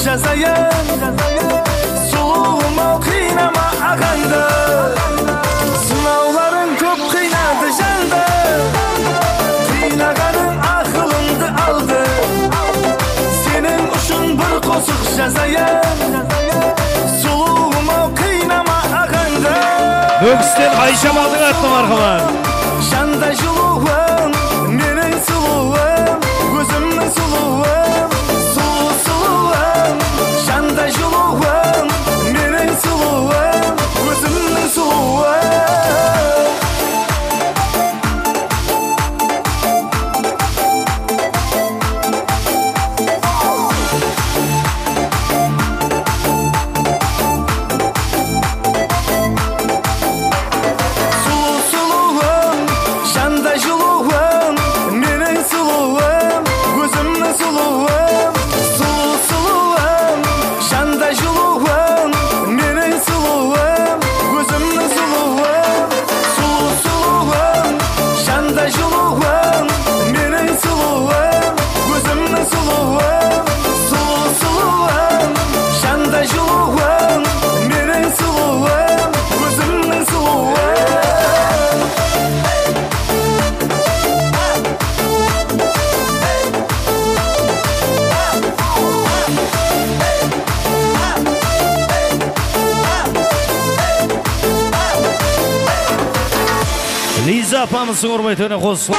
жазайын сұлуым ау қинама ағаңды сынауларың көп қинады жанды қинағаның ақылымды алды сенің үшін бір қосық жазайын сұлуым ау қинама ағаңды Бөкістен Айшамалдың атты марқаман жанда жылуым менің сұлуым өзімнің сұлуым сұлуым жанда жылуым менің сұлуым өзімнің сұлуым Лиза апамыздың құрметіне қосылып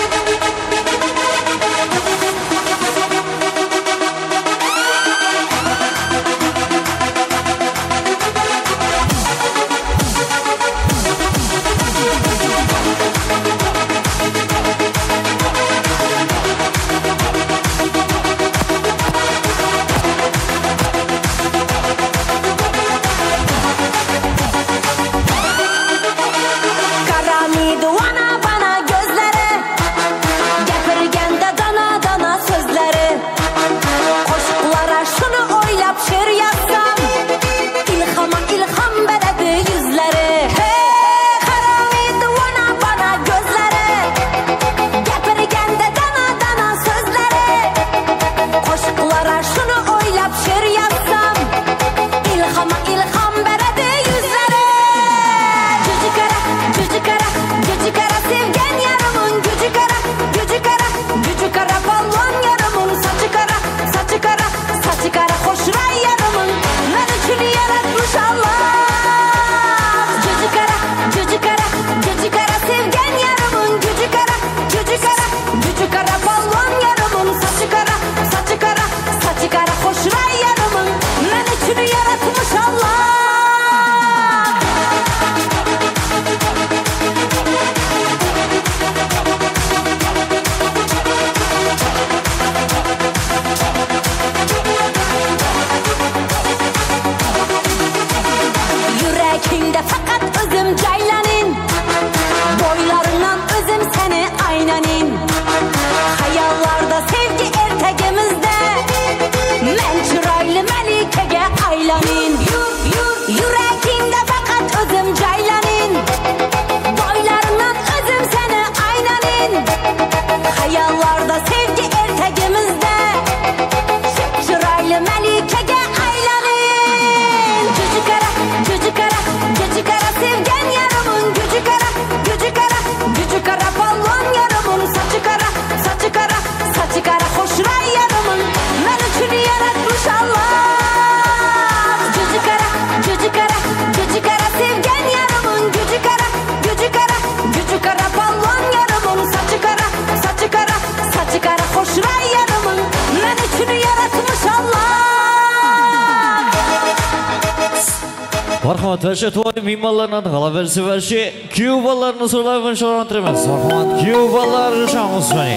Мархамат, вәше туай мималарынан қала берсі вәше күйеу балаларыны сұрлайын шаран тұреміз. Мархамат, күйеу балалары шаңыз мәне.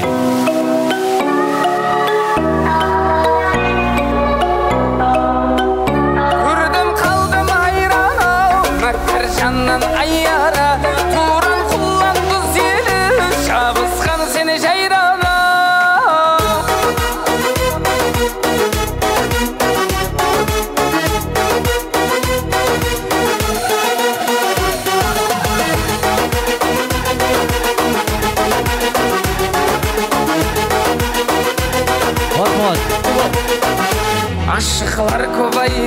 Көрдім қалдым айран-ау, мәттір жаннан айара, туран құланды сені, шабысқан сені жайран-ау. Ашықла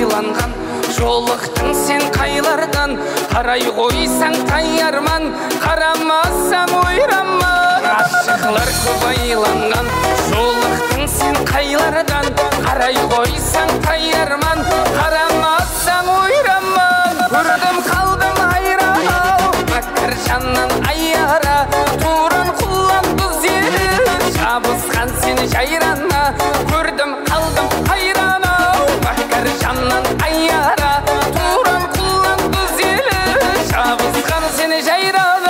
байланған жолықтың сен қайлардан қарай қойсаң таярман қарамасам ойраман ғашықлар көп байланған жолықтың сен қайлардан қарай қойсаң таярман қарамасам ойраман көрдім қалдым айран бәкір жаннан аяра туран құлан бұз ері жабысқан сен жайрана көрдім қалдым айран бәкір жаннан аяра туран құлан бұз ері жабысқан сен жайрана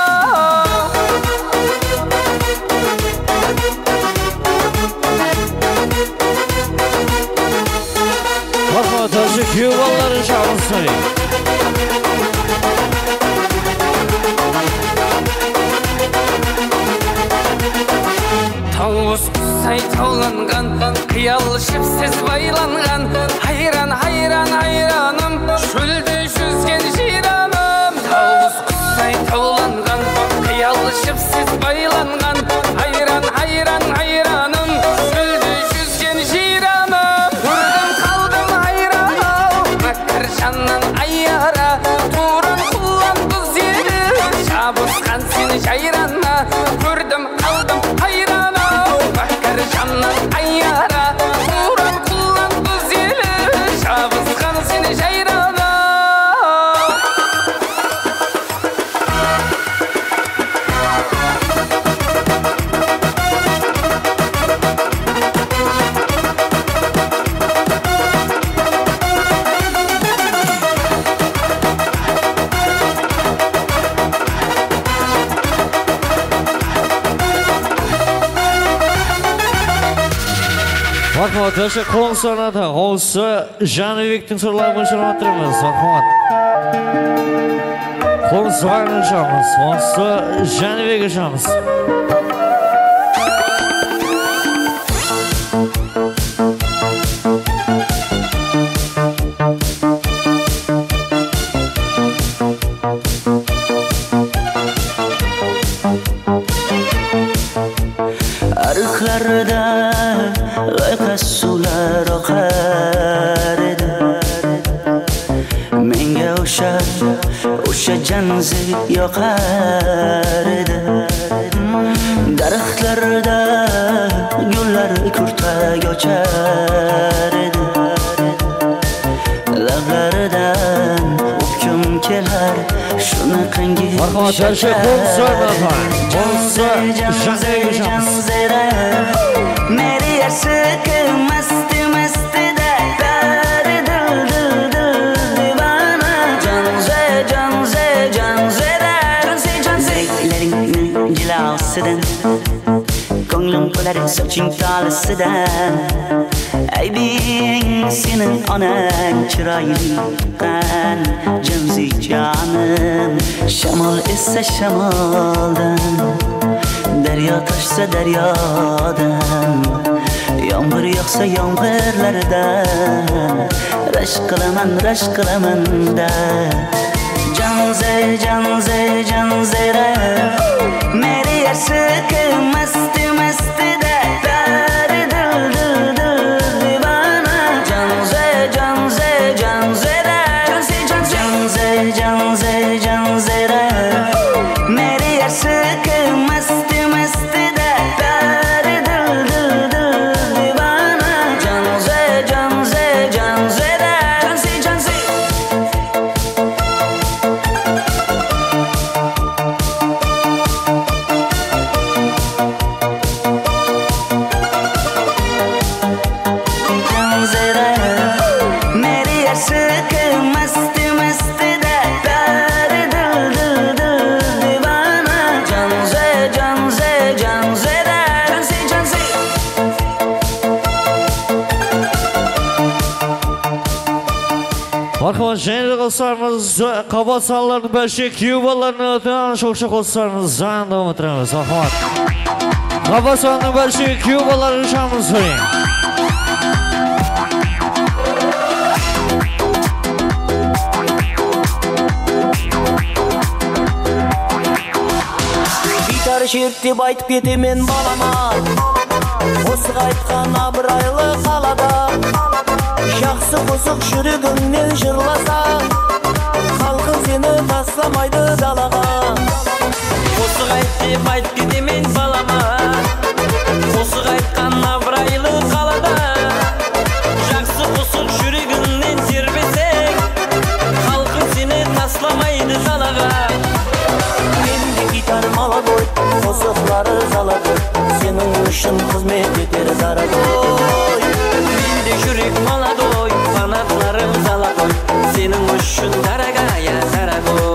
Taşı yuvaları çağırsın. Tavus құсай тауланған қиял шепсіз байланған хайран хайран хайраным шөлде жүзген жираным Tavus құсай тауланған қиял шепсіз байланған хайран хайран хайраным шөлде жүзген жираным көрдім қалдым хайран бәкір жаннан аяра туран құлан бұз ері жабысқан сен жайрана көрдім қалдым хайран бәкір жаннан аяра туран құлан бұз ері жабысқан сен жайрана Marhamat, taşı konservata, olsa Janibek'tin sorularını sormatırmız. Marhamat. Konservata şamız, olsa Janibek'e şamız. Arıklarda gayqas sular oqar edi menga o'sha janzi yoqar edi daraxtlarda gullar kurtak ochar edi lablaridan o'pkim kelar shunaqangi Marhamat, taşı konservata, olsa Janibek'e şamız. मेरी अशक मस्त मस्त दार दिल दिल दिल दीवाना canze canze canze gözlerini cilasıdan ko'nglim to'lar soching tolasidan aybing sening onang chiroyli qan janzi jonim shamol esa shamoldan daryo toshsa daryodan yomg'ir yog'sa yomg'irlardan rashk qilaman da janze janze janzera meri aşık mast mast da dar dil dil dil divana janze janze janzera janze janze janzera meri aşık mast mast da dar dil dil dil divana janze janze janzera janze janze Marhamat, jeni qolsangiz, qabasanlarning bashi yuvalarni o'tan sho'xsha qolsangiz, zan davom ettiramiz. Marhamat. Qabasanning bashi yuvalarni shamiz so'ring. Gitar şirtip aytıp ketamen balama осы қайтқан абырайлы қалада жақсы қосық жүрегіңнен жырласа халқың сені тастамайды далаға осы қайт деп айтып кетемен балама осы қайтқан абырайлы қалада жақсы қосық жүрегіңнен тербесең халқың сені тастамайды далаға менде гитар молодой қосықлары золотой сенің үшін қызмет етер дорогой менде жүрек молодой фанатларым золотой сенің үшін дорогая дорогой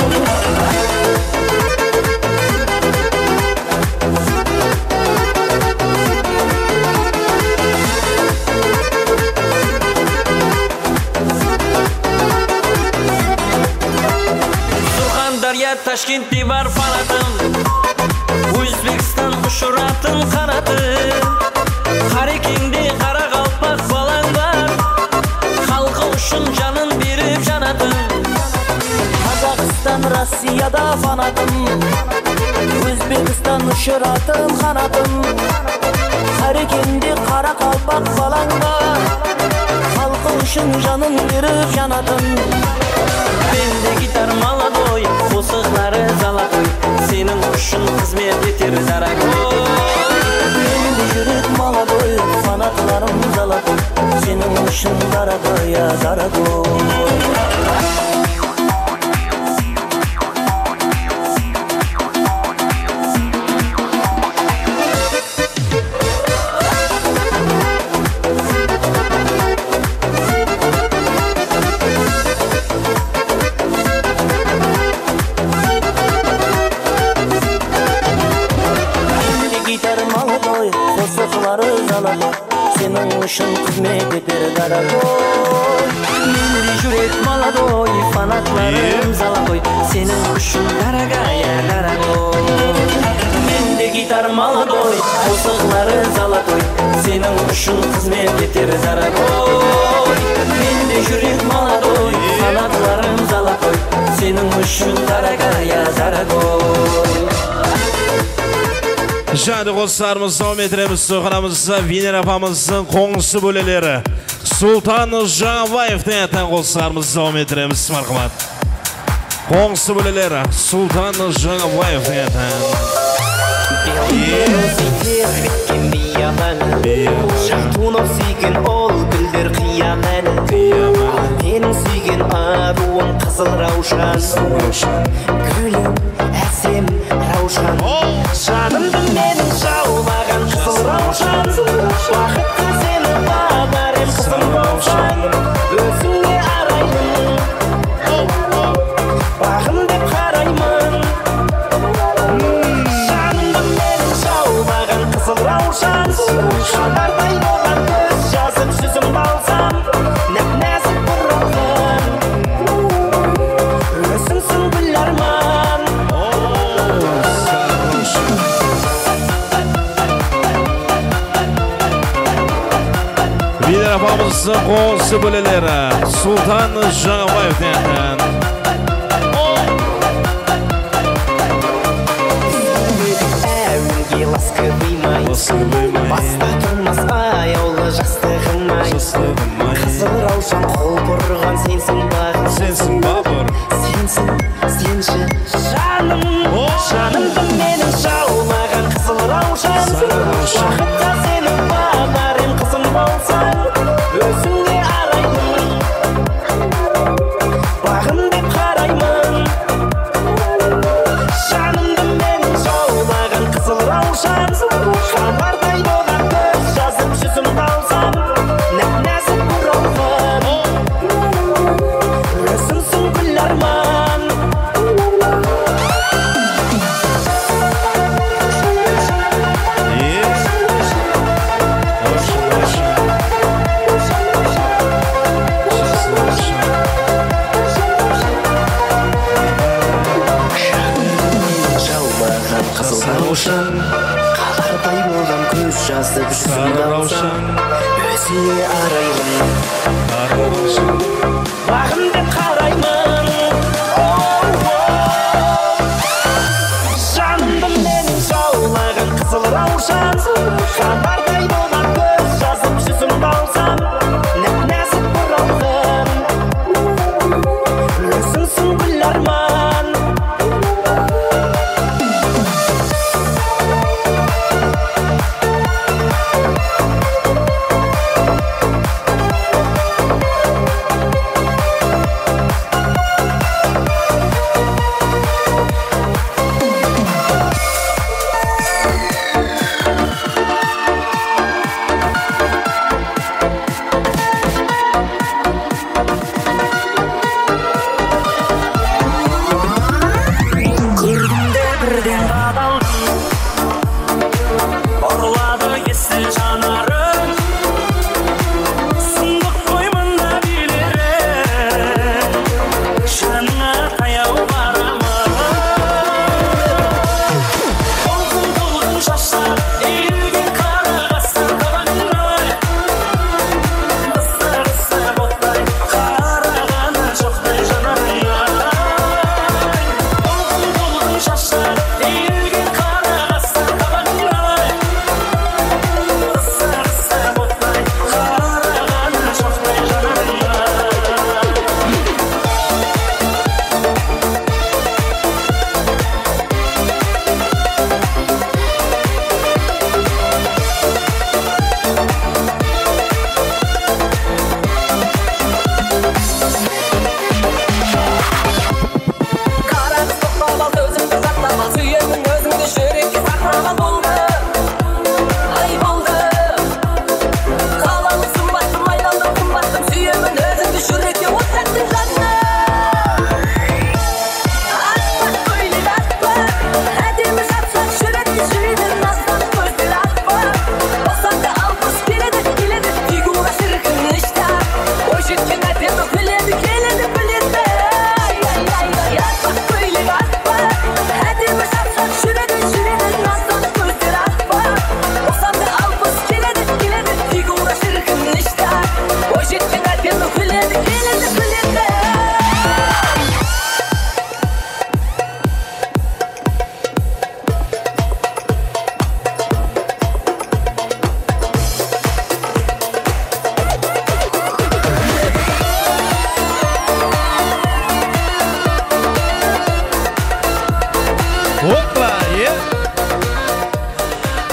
Ташкентте бар фанатым Өзбекстан ұшыратын қанатым Қарекеңде қара қалпақ балаң бар Халқы үшін жанын беріп жанатым Қазақстан, Россияда фанатым Өзбекстан ұшыратын қанатым Қарекеңде қара қалпақ балаң бар Халқы үшін жанын беріп жанатым Менде гитар молодой, қосықлары золотой Сенің үшін қызмет етер дорогой Менде жүрек молодой, фанатларым золотой Сенің үшін дорогая, дорогой Сенің үшін қызмет етер дорогой Менде жүрек молодой, фанатларым золотой Сенің үшін дорогая, дорогой Менде гитар молодой, қосықлары золотой Сенің үшін қызмет етер дорогой Менде жүрек молодой, фанатларым золотой Сенің үшін дорогая, дорогой Жады қостарымыз дауым етіреміз сұғырамызда Венера апамыздың қоңысы бөлелері Сұлтан Жаңабаевтың әтен қостарымыз дауым етіреміз марқымат қоңысы бөлелері Сұлтан Жаңабаевтың әтен Шақтунов сүйген ол гүлдер қиямән Менің сүйген аруым қызыл раушан Гүлім әсем раушан Жанымды менің жаулаған қызыл раушан Бақытты сені бағарым қызым раушан Өзіңе араймын Бағым деп қараймын Жанымды менің жаулаған қызыл раушан Шанардай болған көз жазып жүзім балсам Нәп-нәзік бұралған Өзіңсің гүл арман Венера апамыздың қоңысы бөлелері Сұлтан Жаңабаевтың әтен Баста тұрмас аяулы жастығыңай Қызыл раушан қол бұрған сенсің бағым Сенсің бабыр Сенсің, сенші жаным Жанымды менің жаулаған қызыл раушан Бақытта сені бағарым қызым болсаң Өзіңе араймын Бағым деп қараймын Жанымды менің жаулаған қызыл раушан Хабардай болған көз жазып жүзім қалсам Нәп-нәзік бұралған Өзіңсің гүл арман Қалардай болған көз жазып жүзім қалсам Өзіңе араймын Бағым деп қараймын Жанымды менің жаулаған қызыл раушан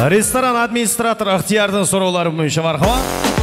Ресторан администратор Ақтиярдың сұраулары бойынша мархабат.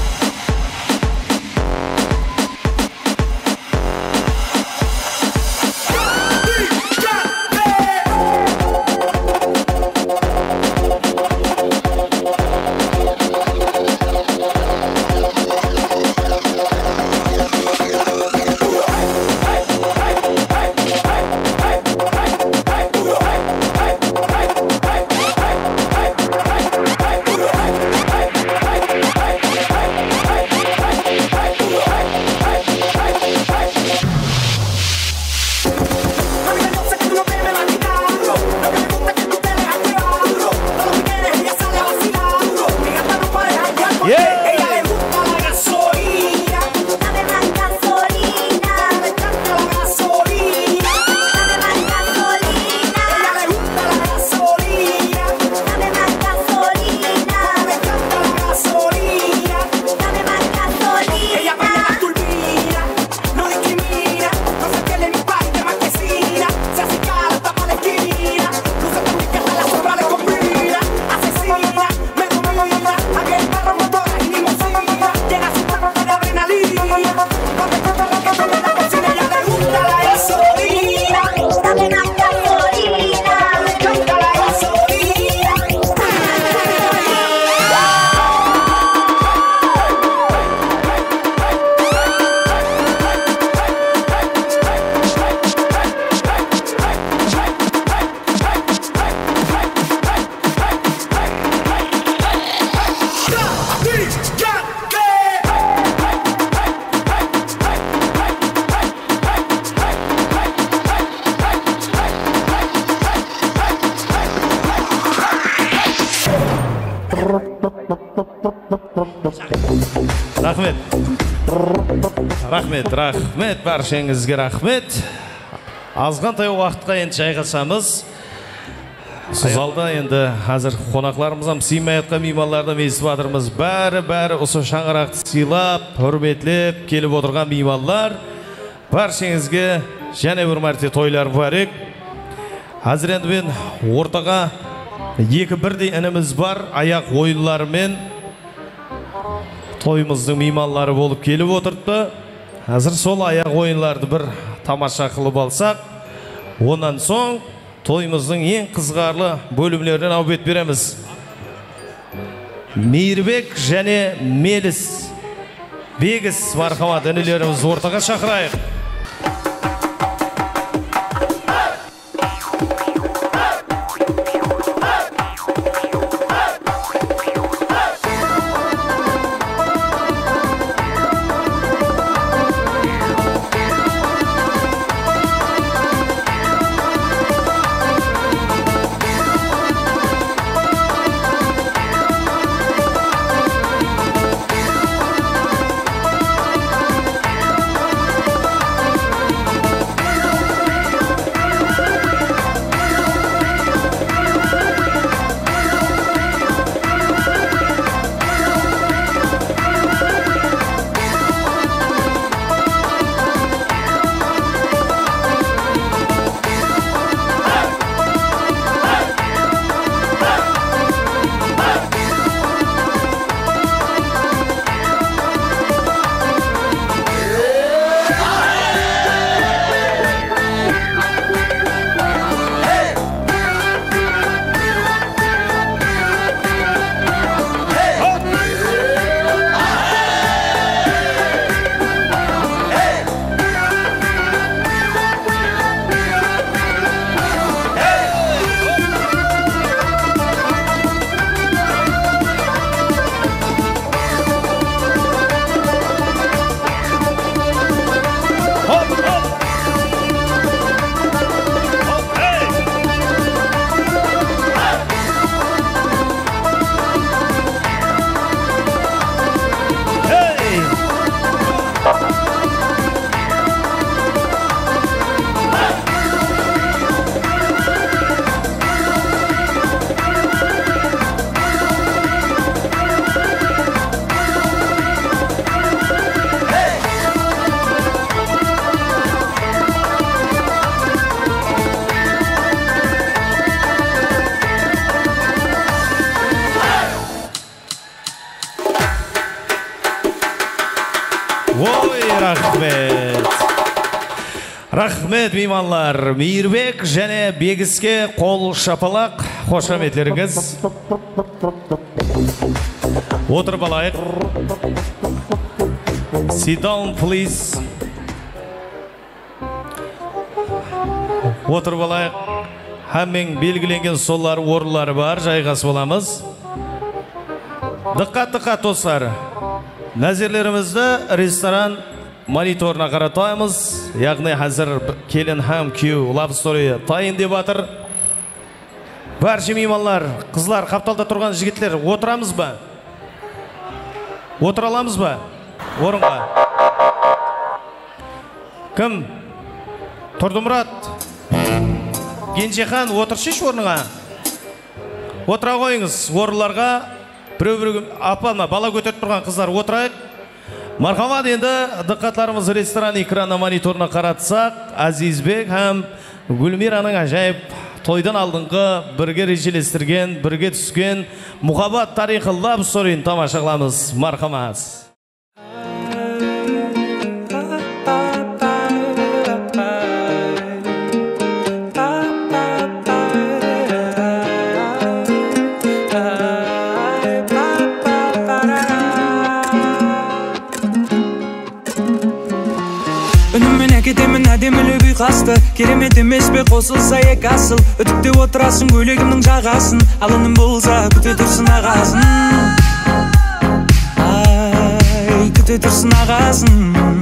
Рахмет, баршаңызға рахмет. Азғантай уақытқа енді жайғасамыз. Залда енді қазір қонақларымыздан сыймай жатқан меймандарды естіп жатырмыз. Бәрі осы шаңырақты сыйлап, құрметтеп келіп отырған меймандар. Баршаңызға және бір мәрте тойлар барек. Қазір енді мен ортаға екі бірдей ініміз бар, аяқ ойынларымен тойымыздың мейманлары болып келіп отырды. Қазір сол аяқ ойынларды бір тамаша қылып алсақ, онан соң тойымыздың ең қызғарлы бөлімлерінен әубет береміз. Мейірбек және Меліс Бегіс мархамат інілеріміз ортаға шақырайық. Рахмет мейманлар. Мейірбек және Бегіске қол шапалақ. Қошаметлеріңіз. Отырып алайық. Sit down, please. Отырып алайық. Хаммен белгіленген солар орынлары бар. Жайғас боламыз. Дыққат достар. Нәзерлерімізді ресторан мониторына қаратаймыз. Яғни қазір келін хам күйеу love story тайын деп атыр. Баршы мейманлар, қызлар, қапталда тұрған жігітлер, отырамыз ба? Отыра аламыз ба? Орынға. Кім? Тұрдымұрат. Генжехан, отыршыш орынға. Отыра қойыңыз, орынларға. Біреу-біреу апама бала көтеріп тұрған қыздар отырайық. Мархамат, енді дыққатларымыз ресторан экраны мониторына қаратсақ, Азизбек һәм Гүлмираның ажайып тойдан алдыңғы бірге режелестірген, бірге түскен мұхаббат тарихы love story'ін тамашаламыз. Мархамат. Әдемілі бүй қасты, керемет емес бе қосылса ек асыл. Үтікте отырасың көйлегімнің жағасын, алыным болса күте тұрсын ағасын. Ай, күте тұрсын ағасын.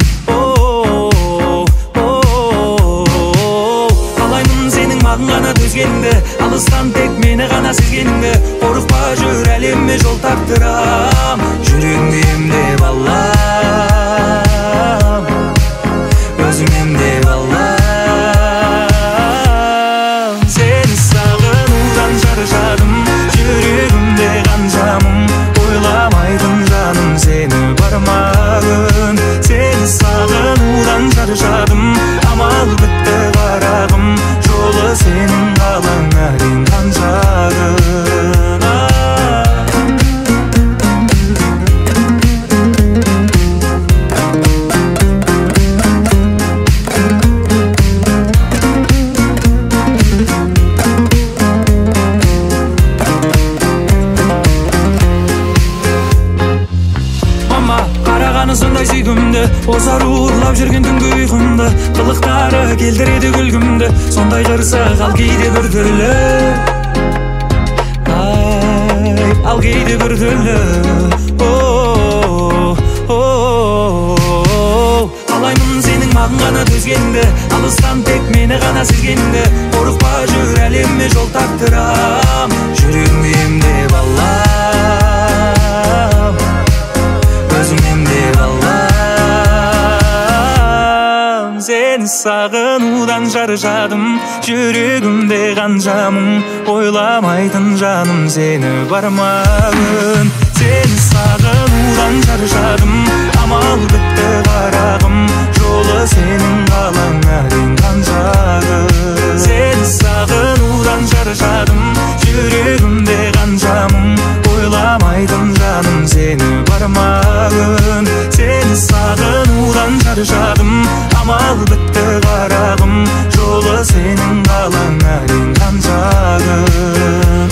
Қалаймын сенің мағын ғана төзгеніңді, алыстан тек мені ғана сезгеніңді. Қорықпа жүр әлемме жол тартырам, жүрегіңді емдеп алам. Өзіңемдеп алам. Сені сағынудан шаршадым, жүрегімде қанжамым. Ойламайтын жаным сені бармағын. Сені сағынудан шаршадым, амал бітті қарағым. Жолы сенің қалаңа дейін қаншағын. Сондай сүйгімді, озар ұрлап жүрген түнгі ұйқымды. Қылықтары келдіреді күлгімді, сондай қырсық ал кейде бір түрлі. Ай, ал кейде бір түрлі. Қалаймын сенің мағын ғана төзгеніңді, алыстан тек мені ғана сезгеніңді. Қорықпа жүр әлемме жол тартырам, жүрегіңді емдеп алам. Өзіңемдеп алам. Сені сағынудан шаршадым, жүрегімде қанжамым. Ойламайтын жаным сені бармағын. Сені сағынудан шаршадым, амал бітті қарағым. Жолы сенің қалаңа дейін қаншағын. Сені сағынудан шаршадым, жүрегімде қанжамым. Ойламайтын жаным сені бармағын. Сені сағынудан шаршадым, амал бітті қарағым. Жолы сенің қалаңа дейін қаншағын.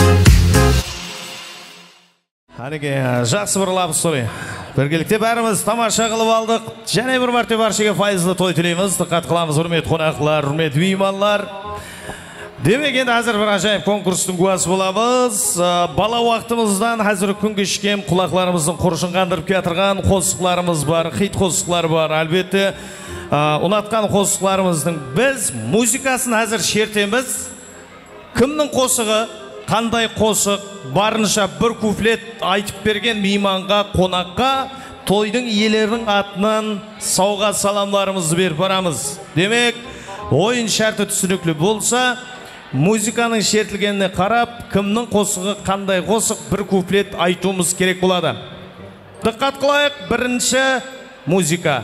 Әнеге жақсы бір love story. Біргелікте бәріміз тамаша қылып алдық. Және бір мәрте баршаға файызлы той тілейміз. Диққат қыламыз, құрмет қонақлар, құрмет мейманлар. Демек енді әзір бір ажайып конкурстың куәсі боламыз. Бала уақытымыздан әзір күн кешкен құлақларымыздың құрышын қандырып кетірген қосықларымыз бар, хит қосықлар бар. Әлбетте ұнатқан қосықларымыздың біз музыкасын әзір шертеміз. Кімнің қосығы, қандай қосық, барынша бір куплет айтып берген мейманға, қонаққа тойдың иелерінің атынан сауға саламларымызды беріп барамыз. Демек, ойын шарты түсінікті болса, музыканың шертілгеніне қарап, кімнің қосығы, қандай қосық бір куплет айтуымыз керек болады. Диққат қылайық, бірінші музыка.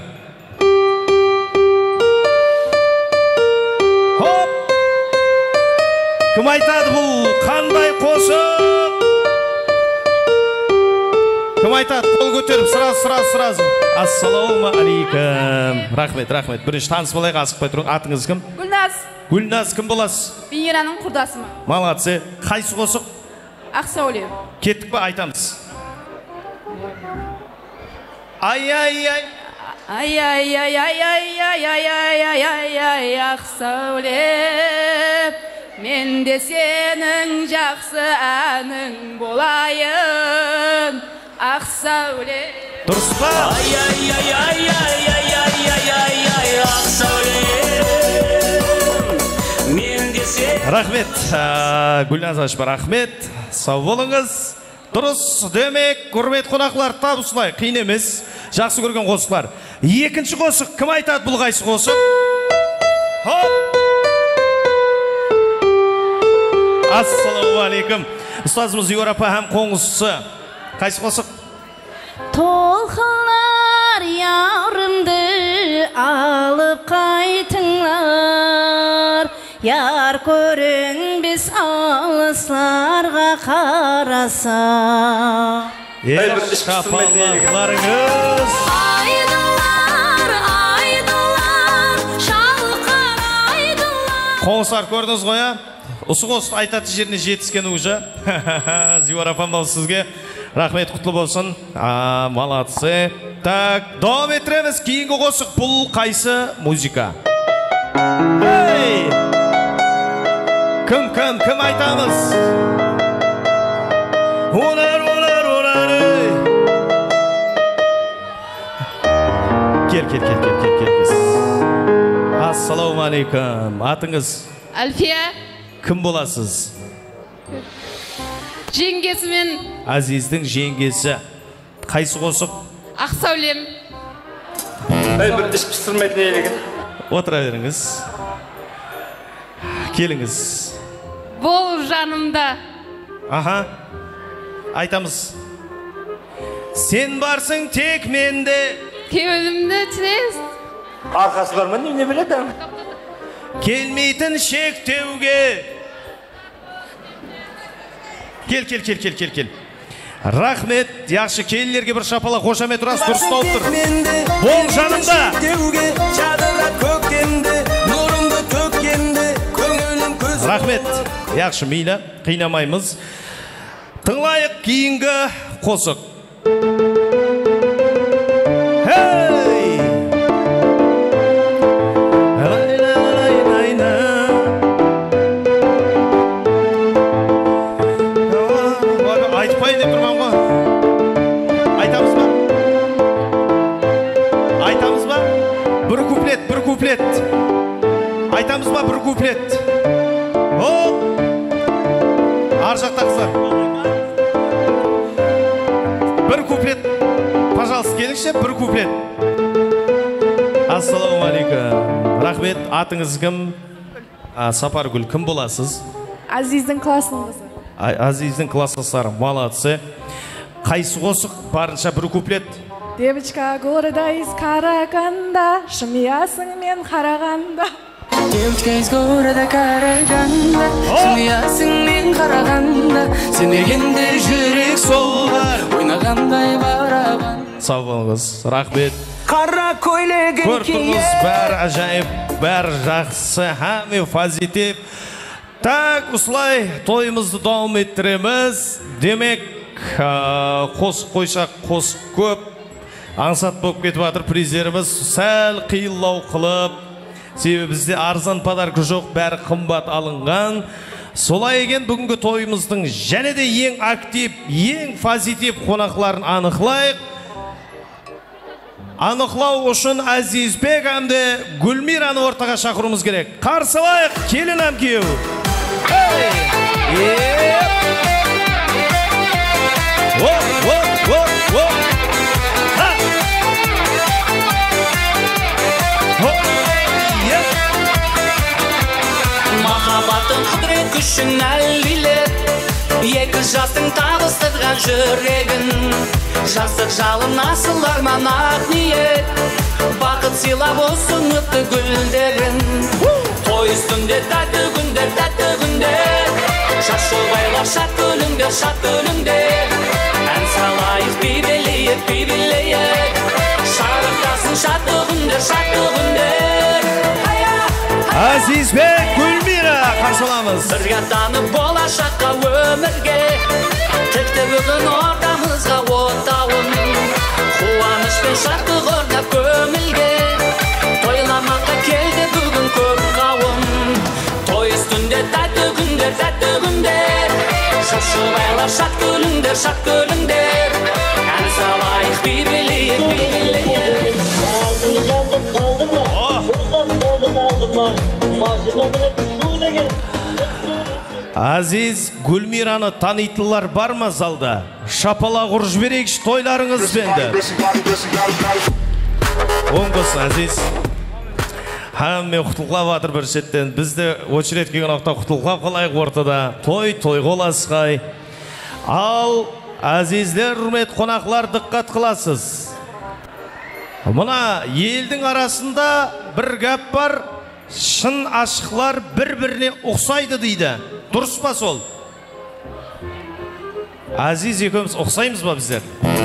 Хоп! Кім айтады бұл? Қандай қосық? Кім айтады? Қол көтеріп, сразу. Ассалаумағалейкум. Рахмет. Бірінші таныс болайық, асықпай тұрың. Атыңыз кім? Гүлназ, кім боласыз? Венераның құрдасымы. Молодцы. Қайсы қосық? Ақсәуле. Кеттік па, айтамыз. Ай, Ақсәуле, мен де сенің жақсы әнің болайын, Ақсәуле. Дұрыс па? Ақсәуле, мен де сенің. Рахмет, Гүлназ Ашпа, рахмет. Сау болыңыз. Дұрыс, демек, құрмет қонақлар, табысылай, қиын емес. Жақсы көрген қосықлар. Екінші қосық, кім айтады бұл қайсы қосық? Ассалаумағалейкум. Ұстазымыз Еуропа һәм қоңызысы. Қайсы қосық? Толқынлар яурымды алып қайтыңлар, яр көрінбес алысларға қараса. Шапалақларыңыз. Шалқар айдылар. Қоңызлар көрдіңіз қоя? Осы қосты айтаты жеріне жетіскен ұжа. Зивар апамдау сізге. Рахмет, құтлы болсын. Молодцы. Так, давам етіреміз. Кейінгі қосық бұл қайсы музыка? Кім айтамыз? Олар. Кел. Ассалаумағалейкум. Атыңыз? Альфия. Кім боласыз? Жеңгесі мен. Азиздің жеңгесі. Қайсы қосық? Ақсәулем. Бір діш пістірмейтін елеген. Отыра беріңіз. Келіңіз. Бол жанымда. Аха. Айтамыз. Сен барсың тек менде. Кеуілімді тез. Арқасы бар ма, не біледі? Келмейтін шектеуге. Кел. Рахмет, яқшы келілерге бір шапала қошамет ұрас дұрыстау тұр. Бол жанымда. Рахмет, яқшы мейлі, қинамаймыз. Тыңлайық кейінгі қосық. Айтамыз ба бір куплет? Ар жақта қыздар. Бір куплет. Пожалуйста, келіңізші, бір куплет. Ассалаумағалейкум. Рахмет, атыңыз кім? Сапаргүл, кім боласыз? Азиздің классының қызы. Азиздің классастары, молодцы. Қайсы қосық, барынша бір куплет. Девочка города из Караганда, шымиясың мен қарағанда. Девочка из города Караганда, шымиясың мен қарағанда. Сен ергенде жүрек солғар, ойнағандай барабан. Сау болыңыз, рахмет. Қара көйлегін көрдіңіз, бәрі ажайып, бәрі жақсы, һәм позитив. Так, осылай тойымызды давам еттіреміз. Демек, қос қойшақ, қос көп. Аңсат болып кетіп жатыр, призеріміз сәл қиылау қылып. Себебі бізде арзан подарка жоқ, бәрі қымбат алынған. Солай екен бүгінгі тойымыздың және де ең актив, ең позитив қонақларын анықлайық. Анықлау үшін Азизбек әмді Гүлмираны ортаға шақыруымыз керек. Қарсылайық, келін әмкеу. Махаббаттың құдірет күшін әлдилеп, екі жастың табыстырған жүрегін. Жастық жалын асыл арман ақ ниет, бақыт сыйлап осы үмітті гүлдерін. Той үстінде тәтті күндер, шаш жол байлап шат күліңдер. Ән салайық би-билейік шарықтасын шаттық үндер Азизбек Гүлмира қарсы аламыз. Бірге аттанып болашаққа өмірге тікті бүгін ортамызға отауын қуаныш пен шаттық орнап көңілге тойламаққа келді бүгін көп қауым той үстінде тәтті күндер шашылайлар шат күліңдер ән салайық би-билейік Азиз Гүлмираны танитылар бар ма залда? Шапалақ ұрып жіберейікші тойларыңыз бенді. Оң болсын, Азиз. Мен құтылқылап атыр бір шеттен. Бізді очерет келген уақытта құтылқылап қалайық ортада. Той қоласқай. Ал Азизлер, құрмет қонақлар, диққат қыласыз. Мұна елдің арасында бір гәп бар. Шын ашықлар бір-біріне ұқсайды дейді. Дұрыс па сол? Азиз екеуміз ұқсаймыз ба біздер?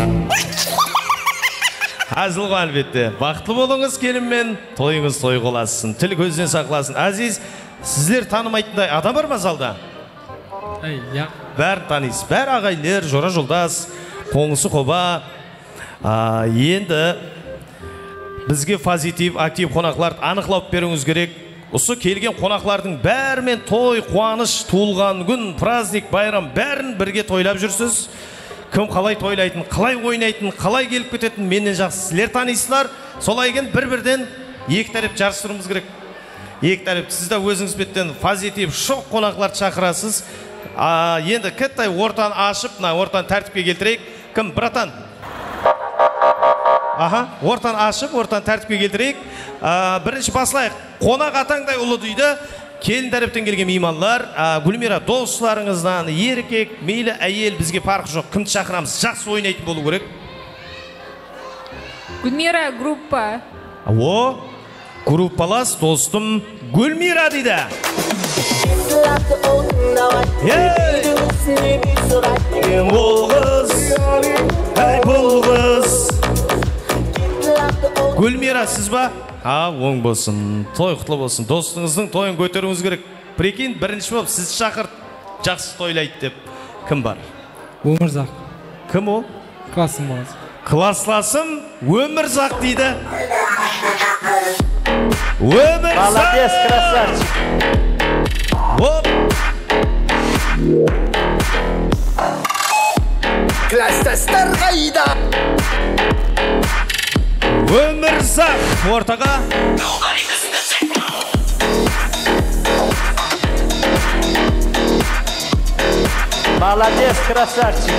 Әзіл ғой әлбетте. Бақытлы болыңыз келінмен, тойыңыз той қоласын, тіл көзден сақласын. Азиз, сіздер танымайтындай адам бар ма залда? Бәрін танисыз. Бәр ағайлер, жора жолдас, қоңысы қоба. Енді бізге позитив, актив қонақларды анықлап беруіңіз керек. Осы келген қонақлардың бәрімен той, қуаныш, туылған күн, праздник, байрам бәрін бірге тойлап жүрсіз. Кім қалай тойлайтын, қалай ойнайтын, қалай келіп кететін менен жақсы сіздер танисыздар. Солай екен бір-бірден екі тәріп жарыстыруымыз керек. Екі тәріп сіз де өзіңіз беттен позитив, шоқ қонақларды шақырасыз. Енді кіттай ортаны ашып, ортаны тәртіпке келтірейік. Кім, братан? Ортан ашып, ортан тәртіпке келтірейік. Бірінші басылайық. Қонақ атаңдай ұлы дейді. Келін тәріптен келген меймандар. Гүлмира, достарыңыздан еркек, мейлі әйел бізге парқы жоқ. Кімді шақырамыз? Жақсы ойнайтын болу керек. Гүлмира группа. Группалас достым Гүлмира дейді. Бұл қыз. Гүлмира, сіз ба? Оң болсын, той құтлы болсын. Достыңыздың тойын көтеруіңіз керек. Прикинь, бірінші болып сіз шақырт, жақсы тойлайды деп. Кім бар? Өмірзақ. Кім ол? Классым болады. Классласым Өмірзақ дейді. Өмірзақ! Молодец, красавчик. Класстастар қайда? Өмірзақ ортаға. Молодец, красавчик.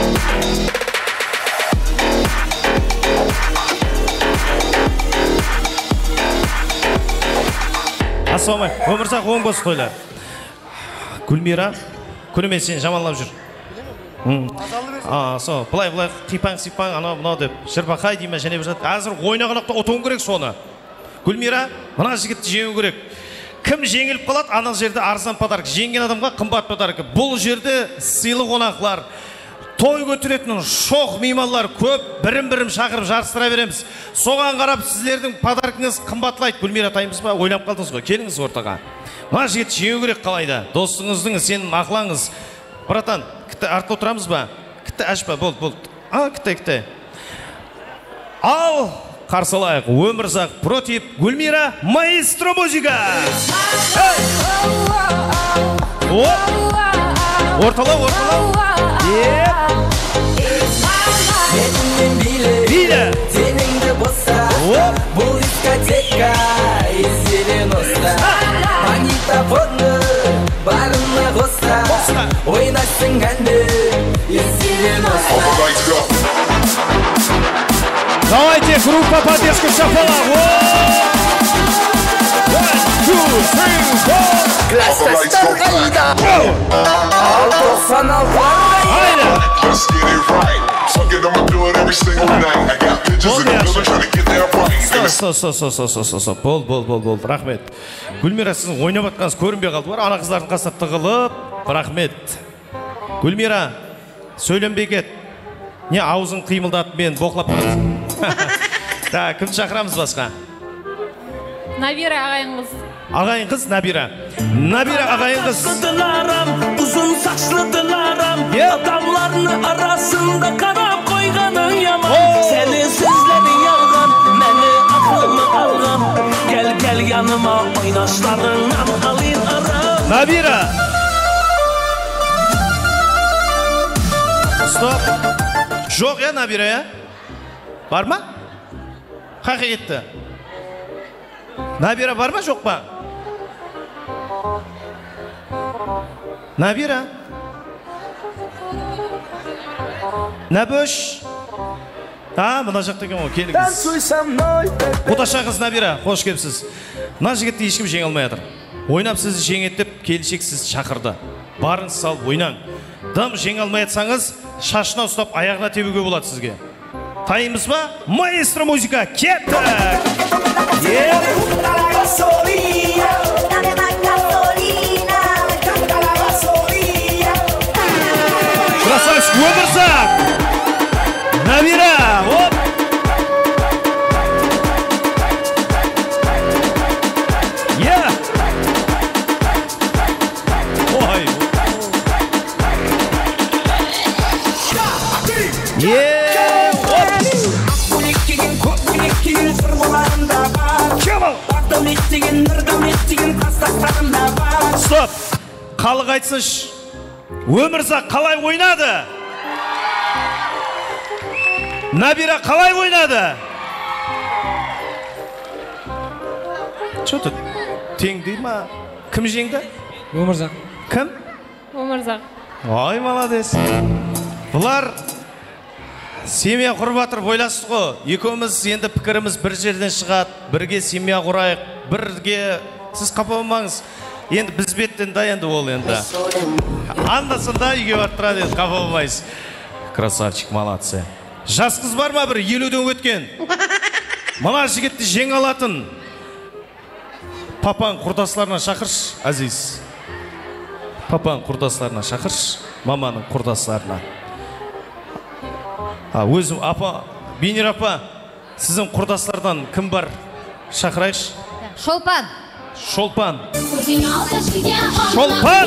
Ассалаумағалейкум. Өмірзақ оң болсын тойлар. Гүлмира, күнімен сені жаманлап жүр. Бұлай қипаң-сипаң, анау деп шырпақай дейме және бір жат. Әзір ойнағалақта отуын керек соны. Гүлмира, мына жігітті жеңу керек. Кім жеңіліп қалады, ана жерде арзан подарок. Жеңген адамға қымбат подарок. Бұл жерде сыйлы қонақлар, той көтеретін шоқ мейманлар көп, бірін-бірін шақырып жарыстыра береміз. Соған қарап сіздердің подаркыңыз қымбатлайды. Гүлмира, таймыз ба? Ойлап қалдыңыз ғой. Келіңіз ортаға. Мына жігіт жеңу керек қалайда. Достыңыздың сенің ақылаңыз. Братан, кітті артқа отырамыз ба? Кітті ашпа, бол. Кітті. Ал, қарсылайық. Өмірзақ против Гүлмира, маэстро музыка. Орталау. Биле. Деніңді боса, бұл дискотека из 90. Магнитофонды барына қоса, ойнасың әнді из 90. Давайте группа поддержки шапала. 1, 2, 3, 4. Класстастар қайда? Ал 96 Let's get it right. Fuck it, I'ma do it every single night. I got pictures of the building trying to get there right. Бол, рахмет. Гүлмира, сіздің ойнап атқаныңыз көрінбей қалды бар. Ана қыздардың қасына тығылып, рахмет. Гүлмира, сөйленбей кет. Не аузың қимылдатып мен боқлап қаласың. Так, кім шақырамыз басқа? Набира ағайын қыз. Ағайын қыз Набира. Набира ағайын қыз. Uzun saçlı dilarım Adamlarını arasında qarab qoyğanın yaman Senin sözlerin yalğan Məni aklımı alğan Gel yanıma oynaşlarından alın aram Nabira. Stop. Жоқ ya Nabira ya? Var mı? Haqiqatda. Nabira var mı жоқ па? Nabira. Набөш. Мына жақта екен ғой, келіңіз. Қоташа қыз Набира, қош келіпсіз. Мына жігітті ешкім жеңе алмай жатыр. Ойнап сізді жеңетіп, келіншек сізді шақырды. Барыңыз салып ойнаң. Дым жеңе алмай жатсаңыз, шашына ұстап аяғына тебуге болады сізге. Тайымыз ба? Маэстро музыка, кеттік! Красавчик, Өмірзақ! Набира, оп! Ой! Стоп! Халық айтсыншы, Өмірзақ қалай ойнады? Набира қалай ойнады? Что-то тең дей ма? Кім жеңді? Өмірзақ. Кім? Өмірзақ. Ой, молодец. Бұлар семья құрып жатыр, ойласыз ғой. Екеуміз енді пікіріміз бір жерден шығады, бірге семья құрайық, бірге сіз қапа болмаңыз. Енді біз беттен да енді ол енді. Андасында үйге барып тұрады, енді қапа болмайсыз. Красавчик, молодцы. Жас қыз бар ма бір 50-ден өткен? Мына жігітті жеңе алатын. Папаң құрдастарына шақыршы, Азиз. Папаң құрдастарына шақыршы, маманың құрдастарына. Өзім, апа, Бейнер апа, сіздің құрдастардан кім бар? Шақырайшы. Шолпан. Шолпан. Шолпан.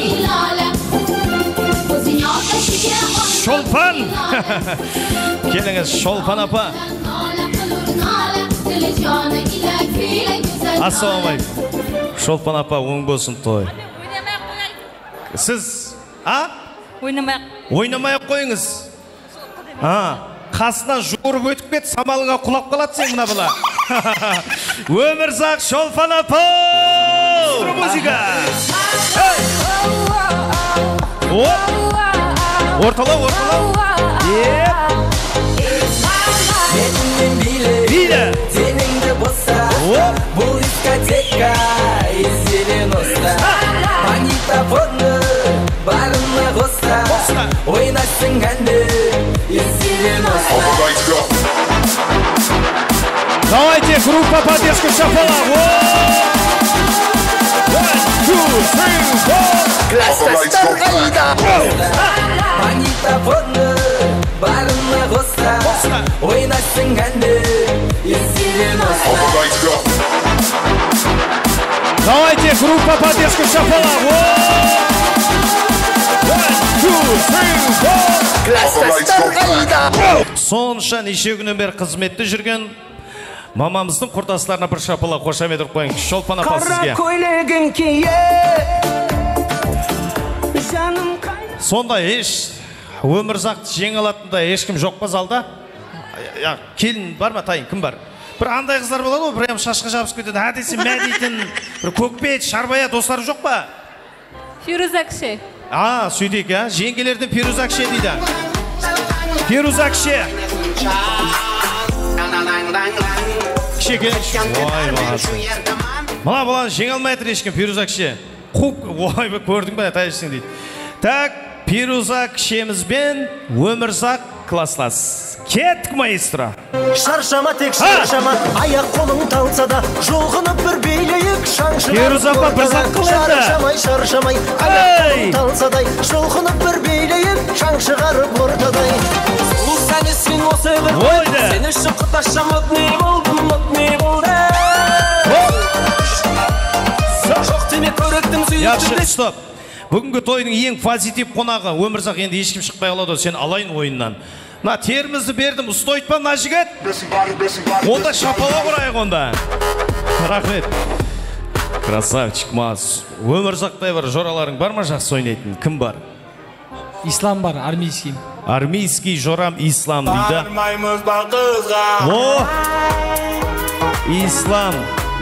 Шолпан. Келіңіз, Шолпан апа. Ассалаумалейкум. Шолпан апа, оң болсын той. Сіз, ойнамай-ақ қойыңыз. Қасынан жуырып өтіп кет, самалыңа құлап қалады сен мына бұла. Өмірзақ, Шолпан апа! Музыка! Орталау. Биле! Деніңді боса, бұл дискотека из-90. Магнитофонды барына қоса, ойнасың әнді из-90. Давайте группа поддержки шапала. 1, 2, 3, 4. Класстастар қайда? Магнитофонды барына қоса, ойнасың әнді из-90. Давайте группа поддержки шапала. 1, 2, 3, 4. Класстастар қайда? Сонша неше күннен бері қызметте жүрген мамамыздың құрдастарына бір шапала қошамет ұрып қойыңыз. Шолпан апа сізге. Қара көйлегін кие. Сонда Өмірзақты жеңе алатындай ешкім жоқ па залда? Келін бар ма, тайын, кім бар? Бір андай қыздар болады ғой, прям шашқа жабысып кетеді. Десе мә дейтін, бір көкбет, шарбая достары жоқ па? Фируза кіші. Сөйтейік, жеңгелердің Фируза кіші дейді. Фируза кіші. Кіші келші. Ой, бағасы. Мына бұланы жеңе алмайтыр ешкім, Фируза кіші. Ой, көрдің бә, тайышсың дейді. Так, Фируза кішемізбен Өмірзақ класслас. Кеттік, маэстро. Шаршама, тек шаршама, аяқ қолың талса да, жоғынып бір билейік Фируза апа, бір зат қыл енді. Шаршамай, талсадай, жұлқынып бір бейлейіп, шаң шығарып ортадай. Бұл сәні сен осы бір сен үшін құташа мұтны болдым. Жоқ деме көріктім Яқшы, стоп. Бүгінгі тойдың ең позитив қонағы. Өмірзақ енді ешкім шықпай қалады, сен алайын ойыннан. Мына терімізді бердім, ұстойт па мына жігіт? Онда шапала құрайық онда. Рахмет. Красавчик, мас. Өмірзақтай бар жораларың бар ма жақсы ойнайтын? Кім бар? Ислам бар, армейский. Армейский жорам ислам дейді. Бармаймыз ба қызға. О! Ислам.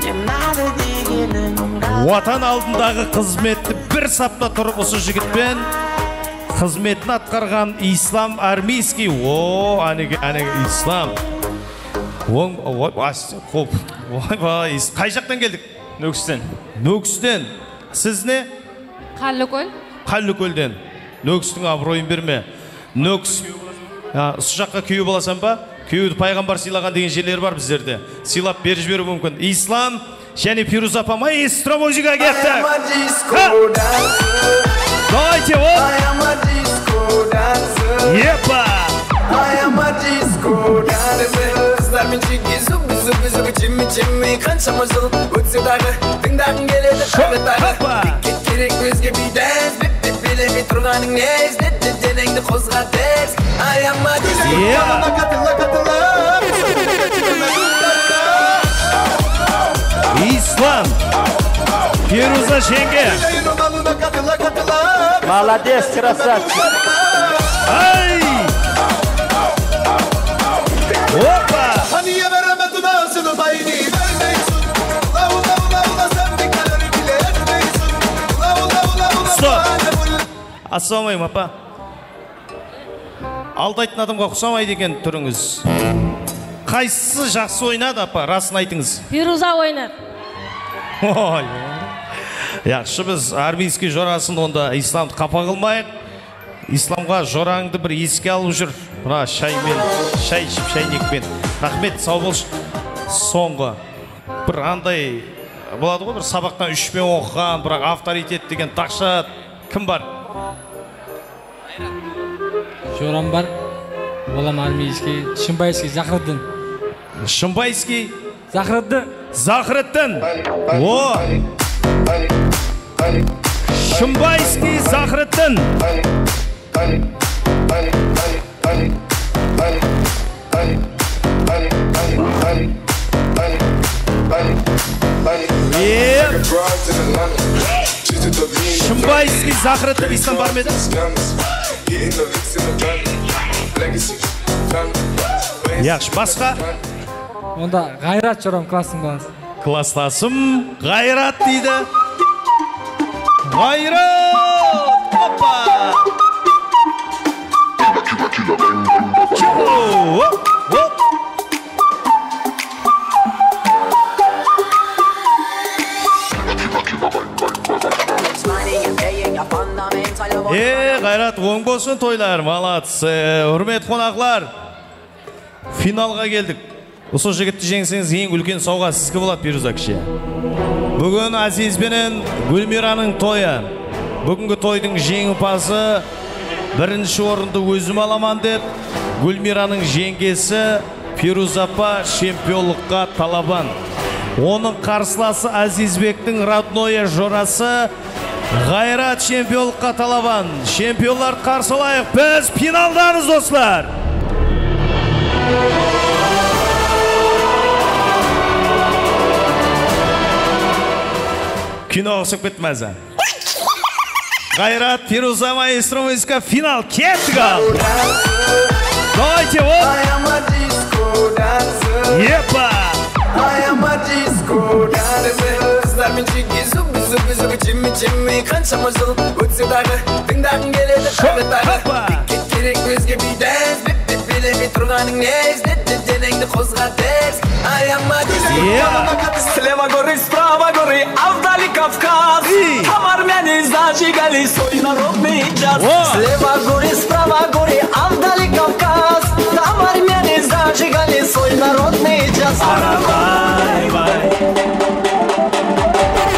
Ватан алдындағы қызметті бір сапта тұрып осы жігітпен қызметін атқарған Ислам армейский. О, әнеге Ислам. Қай жақтан келдік? Нөкістен. Нөкістен. Сіз не? Қаллыкөл. Қаллыкөлден. Нөкістің абыройын берме. Нөкіс. Осы жаққа күйеу боласың ба? Күйеуді пайғамбар сыйлаған деген жерлер бар біздерде. Сыйлап беріп жіберу мүмкін. Ислам және Фируза апа маэстро музыка кетті. Давайте, вот. Епа. Қаншама жыл өтсе дағы тыңдағың келеді тағы керек өзге бейдәз билемей тұрғаның нез денеңді қозға тез аяма Ислам Фируза жеңге. Молодец, красавчик. Ай! Опа! Ассаламайым, апа. Алдайтын адамға ұқсамайды екен түріңіз. Қайсысы жақсы ойнады, апа? Расын айтыңыз. Фируза ойнады. Ой. Яқшы, біз армейский жорасын онда исламды қапа қылмайық. Исламға жораңды бір еске алып жүр. Мына шаймен, шай ішіп, шайнекпен. Рахмет, сау болшы. Соңғы. Бір андай болады ғой, бір сабақтан 3-пен оқыған, бірақ авторитет деген тақшат. Кім бар? Жорам бар. Балам армейский, Шымбайский, Захрыддин. Шымбайский? Захрыддин. Захрыддин. О! Шымбайский, Захрыддин. Шымбайский, Захрыддин, Ислам бар ма еді? Яқшы, басқа? Онда Ғайрат жорам классың баласы. Класстасым Ғайрат дейді. Ғайрат! Опа! Ғайрат, оң болсын тойлар, молодцы. Үрмет қонақлар, финалға келдік. Осы жігітті жеңсеңіз ең үлкен сауға сізге болады, Фируза кіші. Бүгін Азизбенен Гүлмираның тойы. Бүгінгі тойдың жеңімпазы бірінші орынды өзім аламан деп, Гүлмираның жеңгесі Фируза апа чемпионлыққа талабан. Оның қарсыласы Азизбектің родное жорасы Ғайрат чемпионлыққа талабан. Чемпионлар қарсылайық, біз финалдамыз, достар. Кино ұқсып кетмәзі. Ғайрат, Фируза, маэстро музыка, финал. Кеттік ал. Давайте, вот. Епа. Қаншама жыл өтсе дағы тыңдағың келеді тағы керек өзге бейдәз билемей тұрғаның нез денеңді қозға тез аяма слева горы справа горы Авдали Кавказ Тамар мені зажигали свой народный джаз слева горы справа горы Авдали Кавказ Тамар мені зажигали свой народный джаз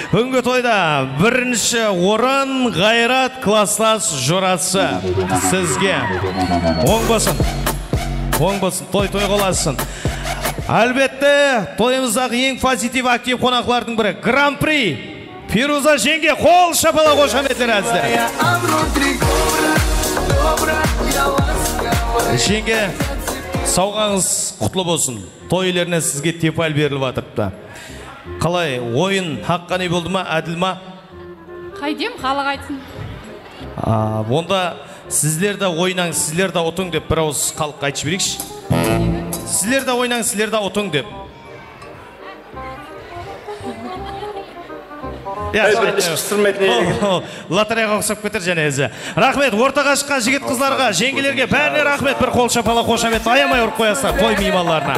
Бүгінгі тойда бірінші орын Қайрат класстас жорасы сізге. Оң болсын, той қоласын. Әлбетте, тойымыздағы ең позитив актив қонақлардың бірі Гран-при Фируза жеңге қол шапала қошаметлер әзді. Жеңге, сауғаңыз құтлы болсын. Той иелеріне сізге тепал беріліп атырыпты. Қалай, ойын хаққани болды ма, әділ ма? Қайдем, халық айтсын. Онда сіздер де ойнаң, сіздер де отың деп бір ауыз халық айтшы берейікші. Сіздер де ойнаң, сіздер де отың деп. Лотереяға ұқсап кетер және өзі. Рахмет, ортаға шыққан жігіт қызларға, жеңгелерге бәріне рахмет. Bir қол шапала қошамет аямай ұрып қоясыздар той меймандарына.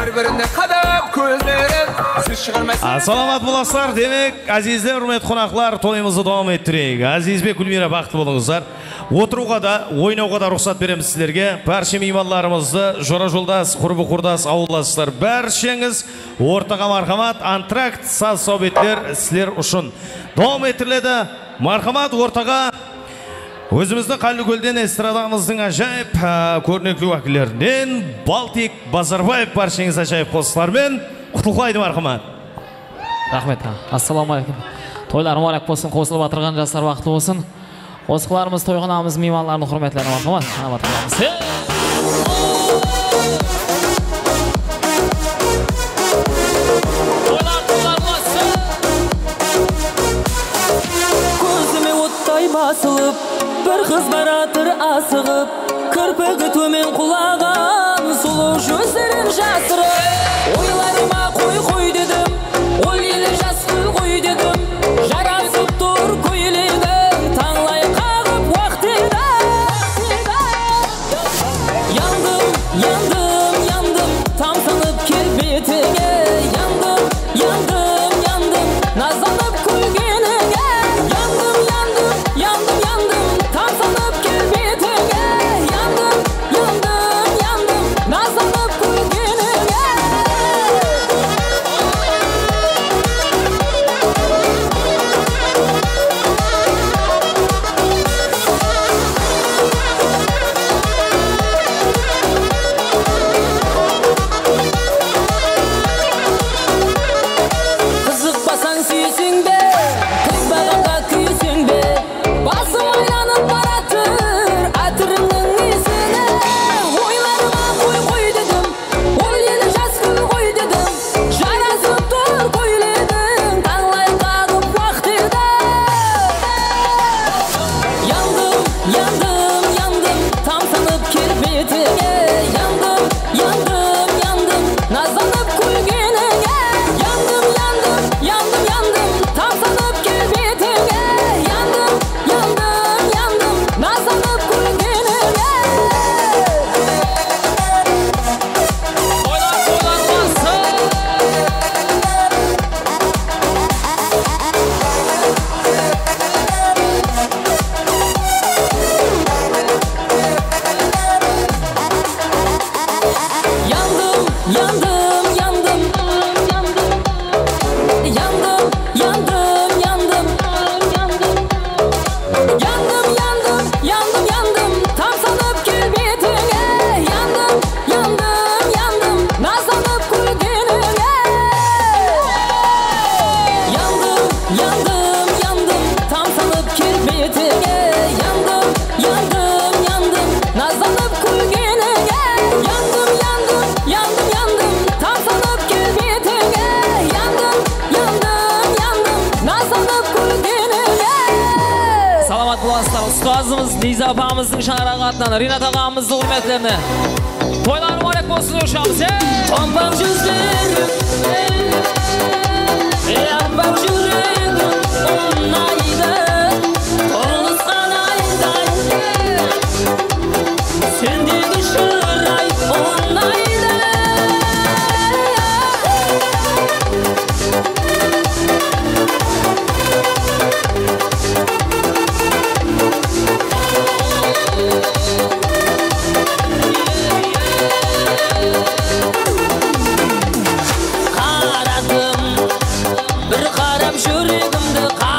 Саламат боласыздар. Демек, әзиздер, құрметті қонақтар, тойымызды давам еттірейік. Әзизбек, Гүлмира, бақытты болыңыздар. Отыруға да, ойнауға да рұқсат береміз сіздерге. Барша меймандарымызды жора жолдас, құрбы құрдас, ауылдастар бәршеңіз ортаға мархамат, антракт, саз собеттер сілер ұшын. Давам еттіріледі. Мархамат ортаға өзімізді Қаллыкөлден эстрадамыздың ажайып көрнекті уәкілерінен Балтик Базарбаев баршаңыз ажайып қосылармен құтылқайды мархамат. Рахмет. Ассаламалейкум. Тойлар мұбарак болсын, қосылып атырған жастар бақытты болсын. Қосқыларымыз, тойғынамыз, мейманлардың құрметлеріне мархамат. Басылып, бір қыз баратыр асығып, кірпігі төмен құлаған, сұлу жүздерін жасырып. Ойларыма қой дедім, ол елі жас қой дедім, жарасып тұр көйлегі, таңлай қағып уақыт еді. Яндым, тамсанып кел бетіңе, яндым, назанып күлгеніңе. Yandım, tamsanıp gel betine. Yandım, nazlanıp kulgenine. Kızıkbasan süysün be, kız bağında küysün be. Basım aylanıp baratır atırının izine. Oylarıma koy dedim, ol yeni jaz koy dedim. Jarasıp dur koyledin, tanlay kağıp vaktide. Yandım, tamsanıp kirpetine. Yandım, nazlanıp kulgenine. Yandım, tamsanıp kirpetine. Yandım, nazlanıp kulgenine. Oylar basın. Yandım, tamsanıp kirpetine. Yandım, nazlanıp kulgenine. Yandım, tamsanıp kirpetine. Yandım, nazlanıp kulgenine. Yandım, tamsanıp kirpetine. Yandım, nazlanıp kulgenine. Salamat bulasızlar. Ustazımız Liza apamыздың шаңырағы атынан Ринат ағамыздың құрметлеріне. Тойлар мұбарак болсын ошамыз. Пампам жүздерім, аппақ жүрегім ұнайды, ұлысқан айдай. Сендегі шырай ұнайды. Қарадым, бір қарап жүрегімді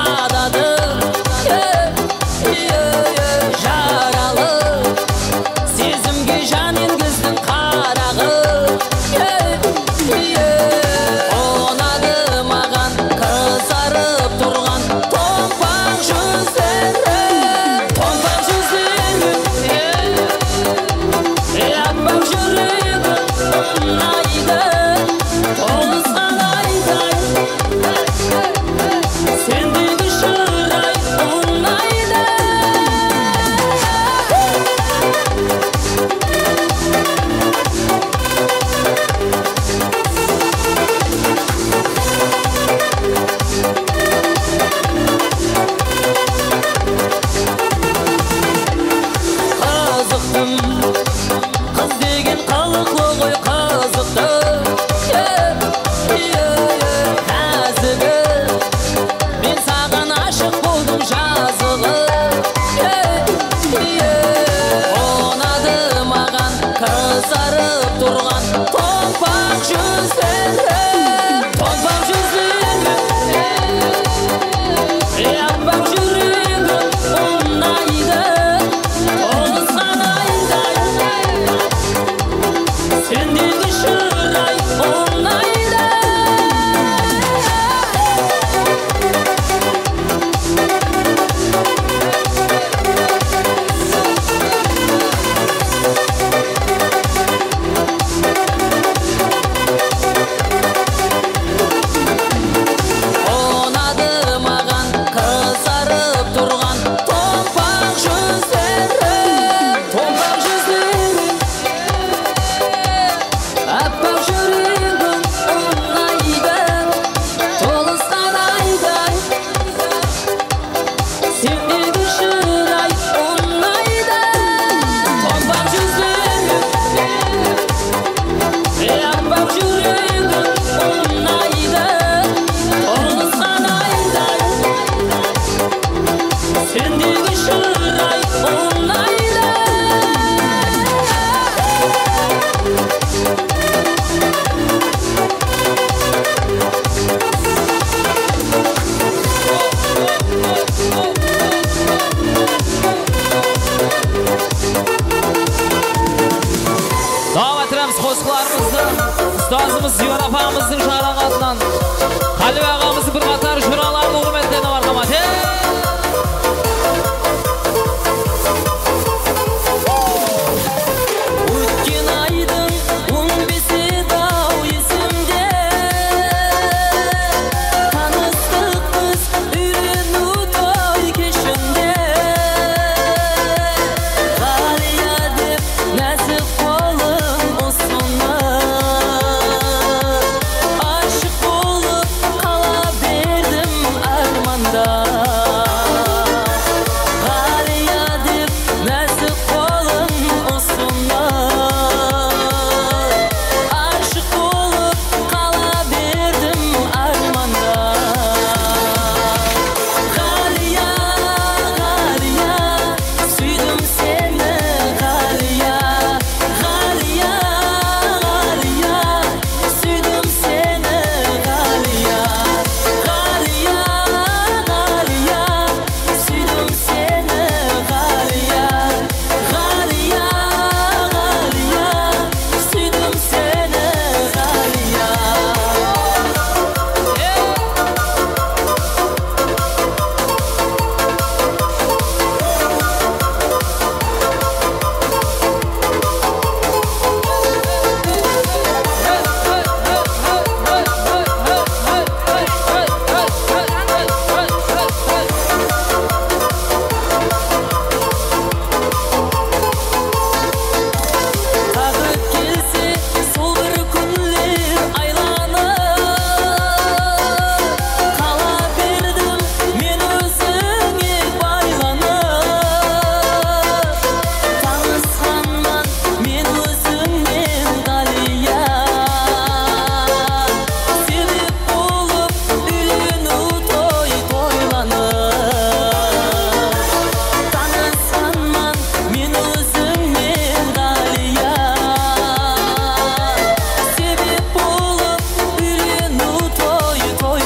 Ziyar apamыздың шарағатынан Қалib ағамыз бір қатар жұралардың құрметтеріне барғамат. Өткен айдың 15-і дау есімде Таныстық біз үйрену той кешінде Ғалия деп нәзік қолым ұсынып Ашық болып қала бердім арманда Ғалия деп нәзік қолым ұсынып Ашық болып қала бердім арманда Ғалия, Ғалия, сүйдім сені Ғалия Ғалия, Ғалия, сүйдім сені Ғалия Ғалия, Ғалия, сүйдім сені Ғалия Ғалия, Ғалия, сүйдім сені Ғалия Тағы келсе сол бір күндер айланып Қала бердім мен өзіңе байланып Танысқанман мен өзіңнен Ғалия Себеп болып үйлену той тойланып Танысқанман мен өзіңнен Ғалия Себеп болып үйлену той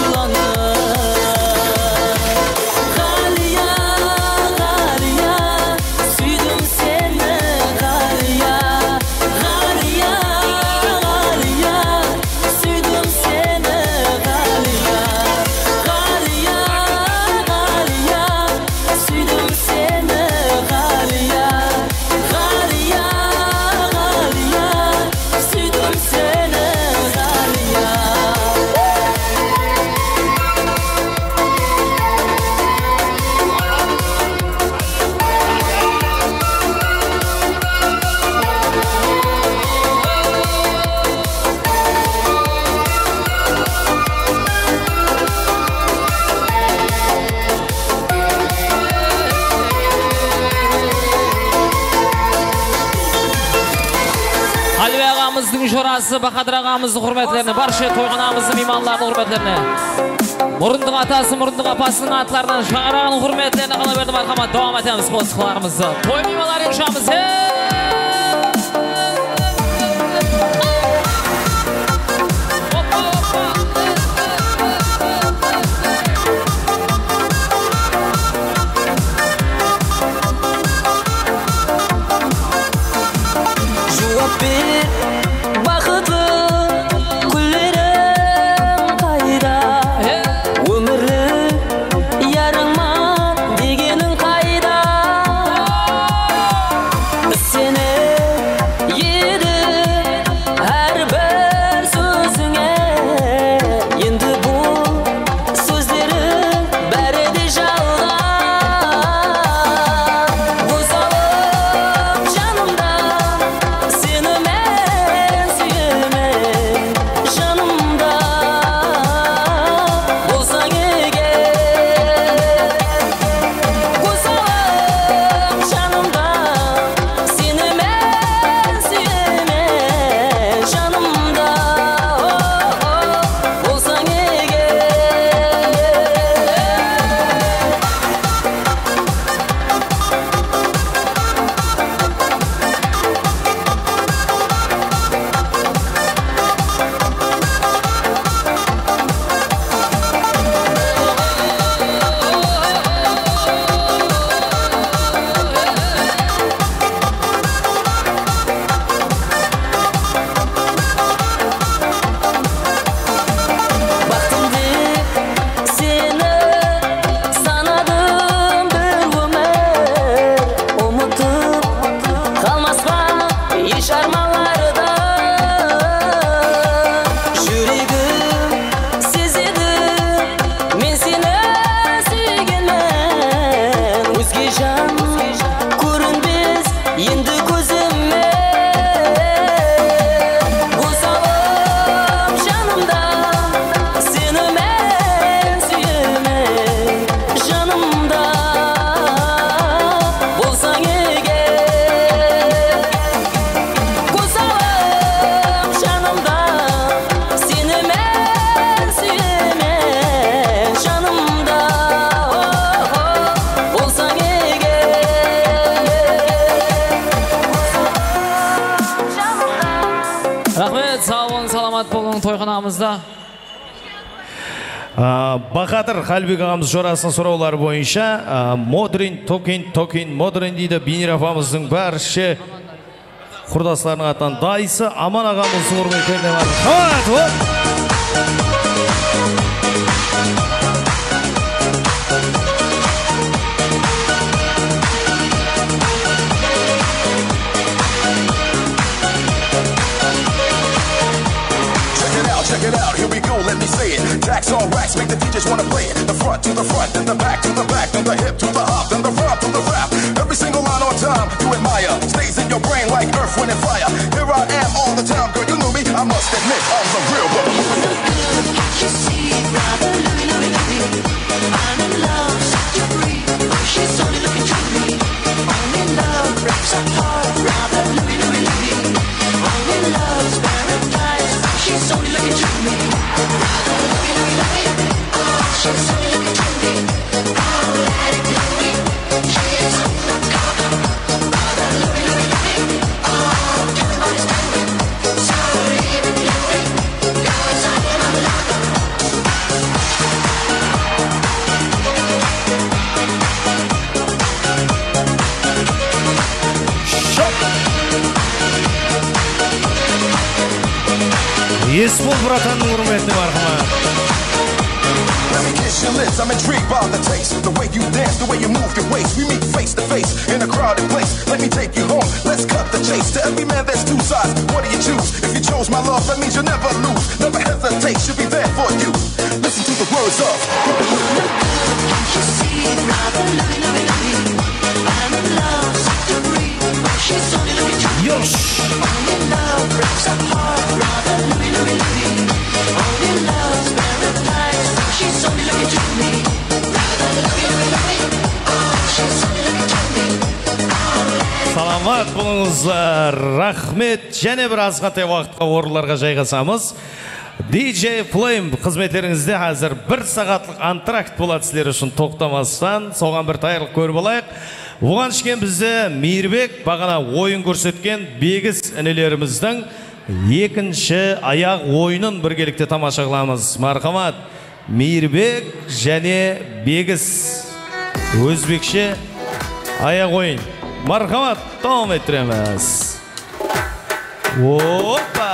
тойланып Ғалия, Ғалия, сүйдім сені Ғалия Ғалия, Ғалия, сүйдім сені Ғалия Ғалия, Ғалия, сүйдім сені Ғалия Ғалия, Ғалия, сүйдім сені Ғалия Қалib ағамыздың жорасы, Бақадыр ағамыздың құрметлеріне, барша тойған ағамыздың меймандардың құрметлеріне, мұрындық атасы, мұрындық апасының атларынан шағарағының құрметлеріне қала берді мархамат. Давам етеміз қосықларымызды. Той меймандарын ұшамыз. Жауап бер бақытлы күллерің қайда Өмірлік ярыңман дегенің қайда Саламат болуң тойханамызда. Бақадыр Қалбек ағамыз жорасының сұраулары бойынша Модрин, Токин, Модрин дейді Бинер апамыздың баршы құрдастарының атынан дайысы Аман ағамыздың құрметтеріне бар. Check it out, here we go, let me say it. Jacks on racks, make the DJs wanna play it. The front to the front, then the back to the back, then the hip to the hop, then the front to the rap. Every single line on time, you admire. Stays in your brain like earth, wind, and fire. Here I am all the time, girl, you knew me. I must admit, I'm the real one. You see, brother, Louie. I'm in love, such a breeze. She's only looking to me. I'm in love, breaks apart, brother, Louie. I'm in love's paradise. She's only looking to me. Brother, Louie. She's only looking to me. Oh, let it know me. She's undercover. Brother, Louie. Oh, everybody's coming. So even Louie, 'cause I am a lover. Есбол братанның құрметіне мархамат. Let me kiss your lips, I'm intrigued by the taste. The way you dance, the way you move your waist. We meet face to face in a crowded place. Let me take you home, let's cut the chase. To every man there's two sides, what do you choose? If you chose my love, that means you'll never lose. Never hesitate, she'll be there for you. Listen to the words of you see, brother, Louie. I'm in love, such a breeze. She's only looking to me. I'm in love, breaks apart, brother, Louie. I'm in love's paradise. She's only looking to me. Brother, Louie. Oh, she's only looking to me. Саламат болыңыздар. Рахмет. Және бір азғатай уақытқа орынларға жайғасамыз. DJ Flame қызметтеріңізде қазір 1 сағатлық антракт болады сіздер үшін тоқтамастан. Соған бір тайырлық көріп алайық. Оған ішкен бізді Мейірбек бағана ойын көрсеткен бегіз інілеріміздің екінші аяқ ойынын біргелікте тамашағыламыз. Мархамат, Мейірбек және бегіз өзбекше аяқ ойын. Мархамат, давам еттіреміз. Опа!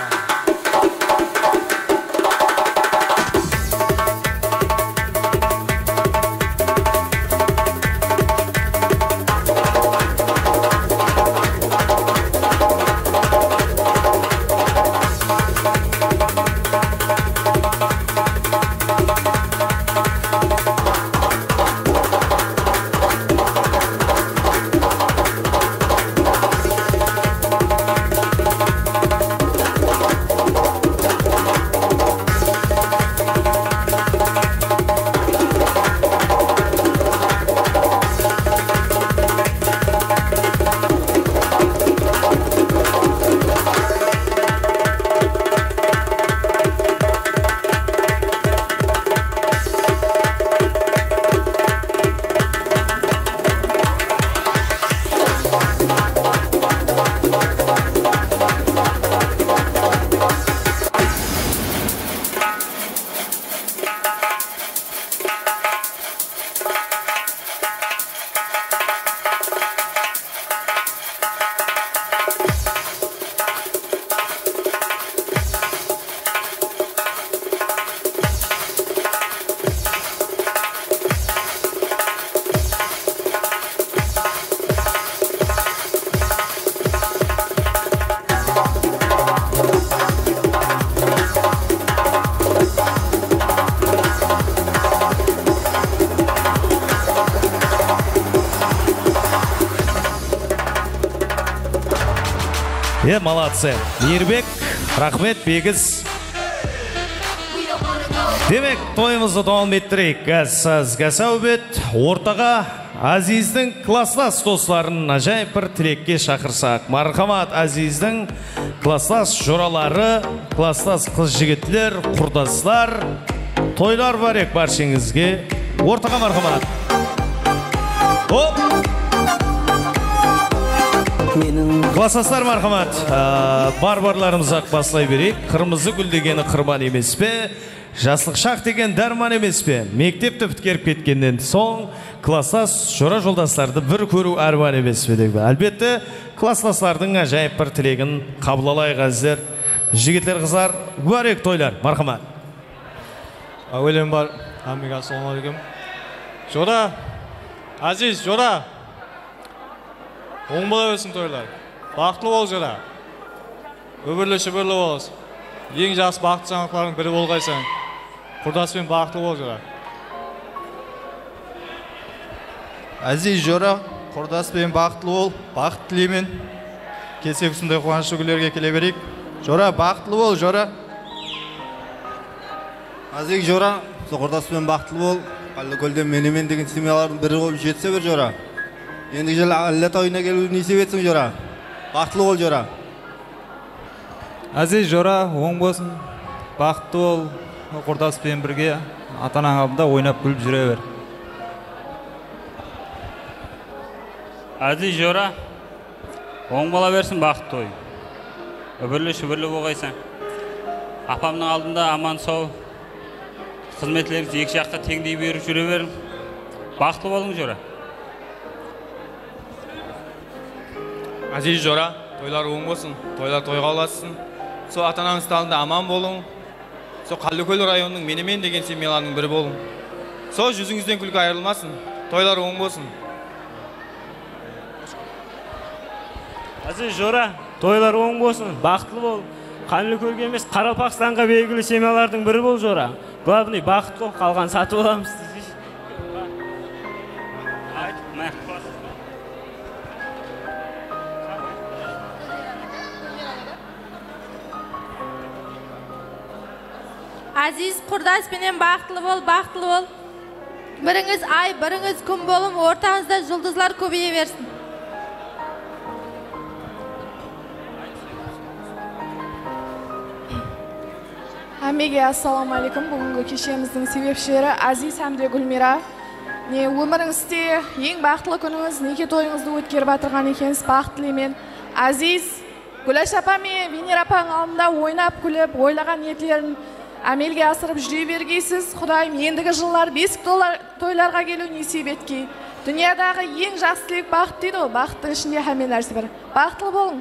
Молодцы. Мейірбек, рахмет, бегіз. Демек, тойымызды давам еттірейік. Гәсәубет, ортаға Азиздің класслас достарын ажайып бір тілекке шақырсақ. Мархамат, Азиздің класслас жоралары, класслас қыз жігітлер, құрдаслар, тойлар бар ек баршыңызге. Ортаға мархамат. Оп! Менің Классастар мархамат, барбарларымызға басылай берейік. Қырмызы гүл дегені қырман емес пе? Жаслық шақ деген дарман емес пе? Мектепті біткеріп кеткеннен соң класстас жора жолдастарды бір көру арман емес пе деп. Әлбетте, класстастардың ажайып бір тілегін қабыл алайық әзір. Жігітлер қыздар, барек тойлар, мархамат. Өлем бар, амиға ассалаумағалейкум. Жора, Азиз, Жора. Оң бола өсін тойлар. Бақытлы бол, Жора. Өбірлі шүбірлі болыз. Ең жақсы бақытты жаңалықтардың бірі болғайсың. Құрдаспен бақытлы бол, Жора. Азиз, Жора, құрдаспен бақытлы бол, бақыт тілеймін. Келсек ұсындай қуанышы күлерге келе берейік. Жора, бақытлы бол, Жора. Азиз, Жора, құрдаспен бақытлы бол. Қалды көлден менемен деген семьялардың бірі болып жетсе бір, Жора. Енді жыл әллет ойына келу несеп етсің, Жора. Бақытлы бол, Жора. Азиз, Жора, оң болсын. Бақытты бол, құрдаспен бірге атанаң алдында ойнап күліп жүре бер. Азиз, Жора, оң бола берсін, бақытты ой. Өбірлі шүбірлі болғайсың. Апамның алдында аман сау, қызметлеріңіз екі жақта теңдей беріп жүре бер. Бақытты болың, Жора. Азиз, Жора, тойлар оң болсын, тойлар тойға оласың. Со атанаңыз талында аман болың. Со Қалдыкөл районының менемен деген семьяларының бірі болың. Со жүзіңізден күлкі айырылмасын, тойлар оң болсын. Азиз, Жора, тойлар оң болсын, бақытлы бол. Қалдыкөлге емес, Қарақалпақстанға белгілі семьялардың бірі бол, Жора. Главный бақытты бол, қалған сатып аламыз. Азиз, құрдаспенен бақытлы бол, бақытлы бол. Біріңіз ай, біріңіз күн болым, ортаңызда жұлдызлар көбейе берсін. Әмеге ассалаумағалейкум. Бүгінгі кешеміздің себепшілері Азиз әмде Гүлмира. Өміріңізде ең бақытлы күніңіз, неке тойыңызды өткеріп атырған екенсіз, бақыт тілеймін. Азиз, Гүлаш апа мен Венера апаның алдында ойнап күліп, ойлаған ниеттерін әмелге асырып жүре бергейсіз. Құдайым ендігі жылдар бесік тойларға келу несіп етке. Дүниядағы ең жақсы тілек бақыт дейді ол. Бақыттың ішінде әмен нәрсе бар. Бақытлы болың.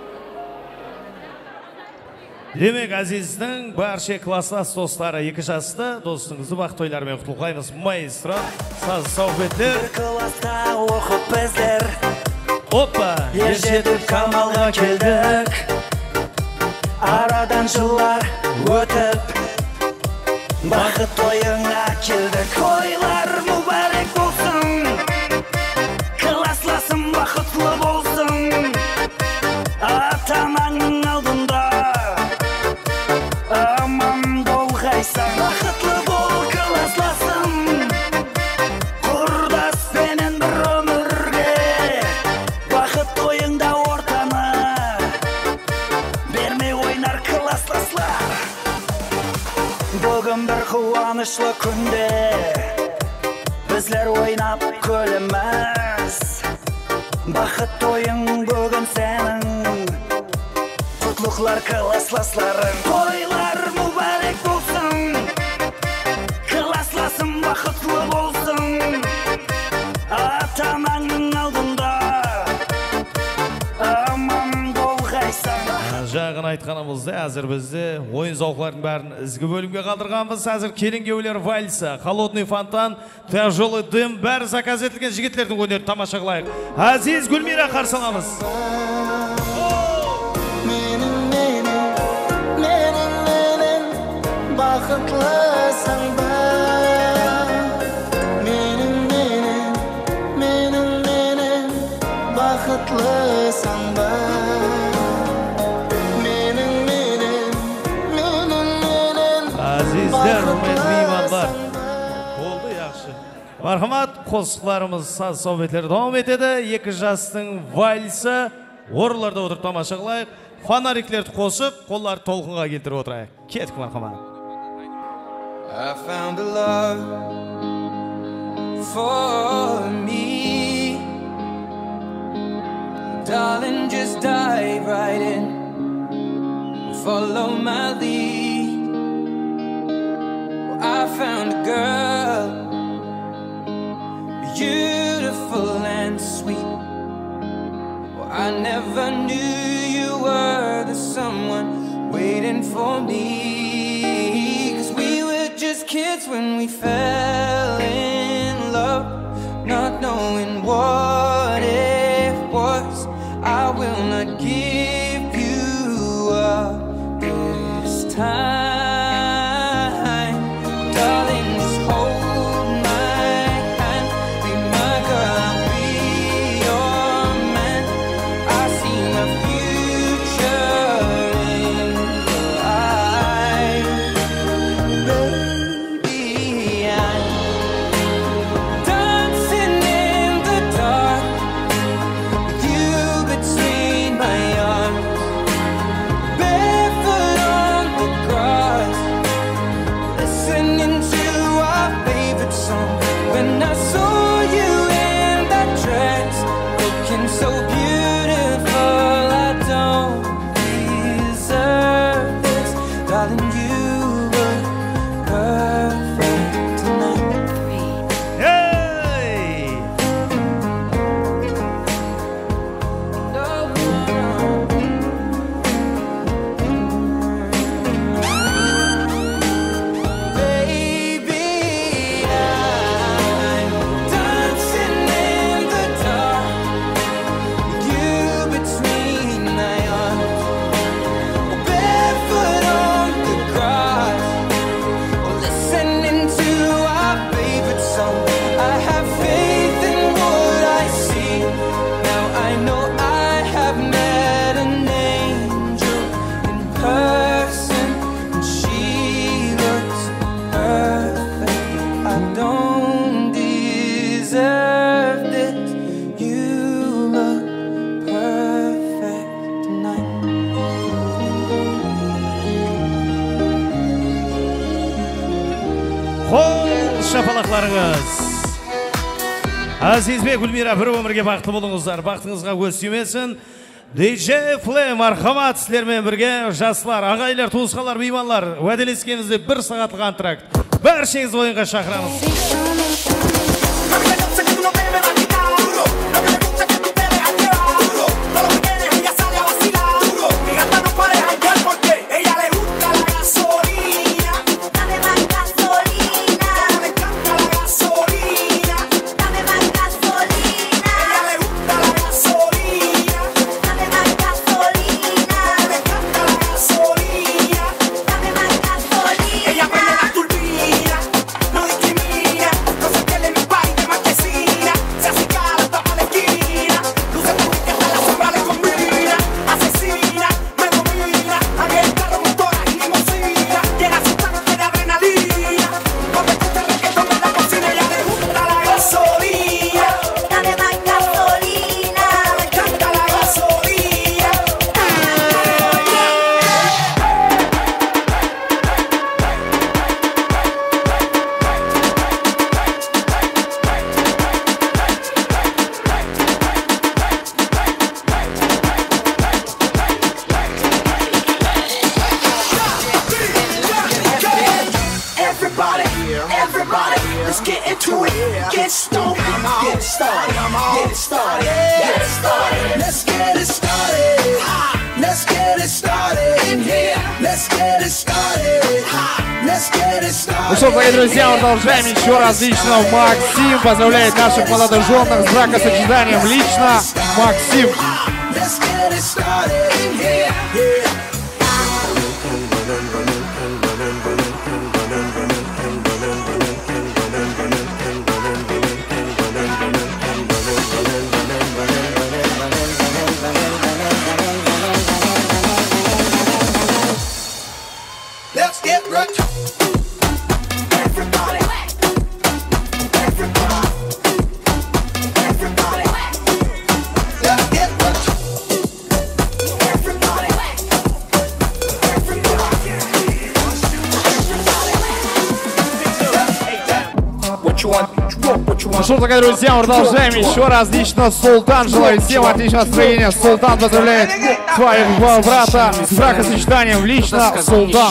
Демек, Азиздің барша класстас достары екі жасты, достыңызды бақыт тойларымен құтылғаймыз. Маэстро, сазы саубеттер. Бір класста оқып біздер, Опа! ержетіп камалға келдік. Арадан жылдар өтіп, бақыт тойыңа келдік. Тойлар мұбарек болсын, классласым бақытлы болсын. Атанаңның алдында аман болғайсың. Бақытлы бол, классласым, құрдаспенен бір өмірге. Бақыт тойыңда ортаны бермей ойнар классласлар. Бүгін бір қуанышлы күнде біздер ойнап күліміз. Бақыт тойың бүгін сенің, құтлықлар классласларың. Тойлар мұбарек болсын, классласым бақытлы болсын. Атанаңның алдында аман болғайсың. Жағын айтқанымызды, әзір бізді ойын зауқлардың бәрін ізгі бөлімге қалдырғанбыз. Әзір келін кеулер вальса, холодный фонтан, тяжелый дым, бәрі заказ етілген жігіттердің өнерін тамаша қылайық. Азиз Гүлмира қарсы аламыз. Бақытлысың ба, менің, бақытлысың ба, Азиздер, меймандар. Болды, яқшы. Мархамат, қосықларымыз саз советлері давам етеді. Екі жастың вальсы орыларда отырып тамаша қылайық. Фонариклерді қосып, қолларды толқынға келтіріп отырайық. Кетік, мархамат. I found a love for me. Darling, just dive right in. Follow my lead. Well, I found a girl, beautiful and sweet. Well, I never knew you were the someone waiting for me. 'Cause we were just kids when we fell in love, not knowing what it was. I will not give you up this time. Darling, just hold my hand. Be my girl, I'll be your man. I see my future in your eyes. Baby, I'm dancing in the dark, with you between my arms, barefoot on the grass, listening to our favorite song. When I saw you in that dress, looking so beautiful, I don't deserve this. Darling, you were perfect tonight. Hey! Baby, I'm dancing in the dark, with you between my arms, barefoot on the grass, listening to our favorite song. I have faith in what I see. Now I know I have met an angel in person, and she looks perfect. I don't deserve this. You look perfect tonight. Қол шапалақларыңыз. Азизбек, Гүлмира, бір өмірге бақытты болыңыздар. Бақытыңызға көз тимесін. DJ Flame, мархамат, сіздермен бірге жастар, ағайлар, туысқандар, меймандар, уәделескенімізде 1 сағаттық антракт. Бәршеңіз ойынға шақырамыз. Ella prende la turbina, no discrimina, no se pierde en mi país de marquesina. Se acicala, tapa la esquina, luce tu que hasta la sombra le combina. Asesina, me domina, aquel carro, motora y limosina. Llega su tanque de adrenalina, cuando escucha el reggaetón en la cocina. Ella le gusta la gasolina, dame más gasolina, me encanta la gasolina. Everybody, let's get into it. Get stoned, get started, get started, get started. Let's get it started. Let's get it started in here. Let's get it started. Let's get it started. Ну что, дорогие друзья, продолжаем еще раз. Лично Максим поздравляет наших молодоженных с бракосочетанием. Лично Максим. Let's get it started in here. Let's get right to everybody. Everybody. Everybody. Let's get right to everybody. Ну что, дорогие друзья, мы продолжаем еще раз. Лично Султан желает всем отличного настроения. Султан поздравляет своего брата с бракосочетанием. Лично Султан.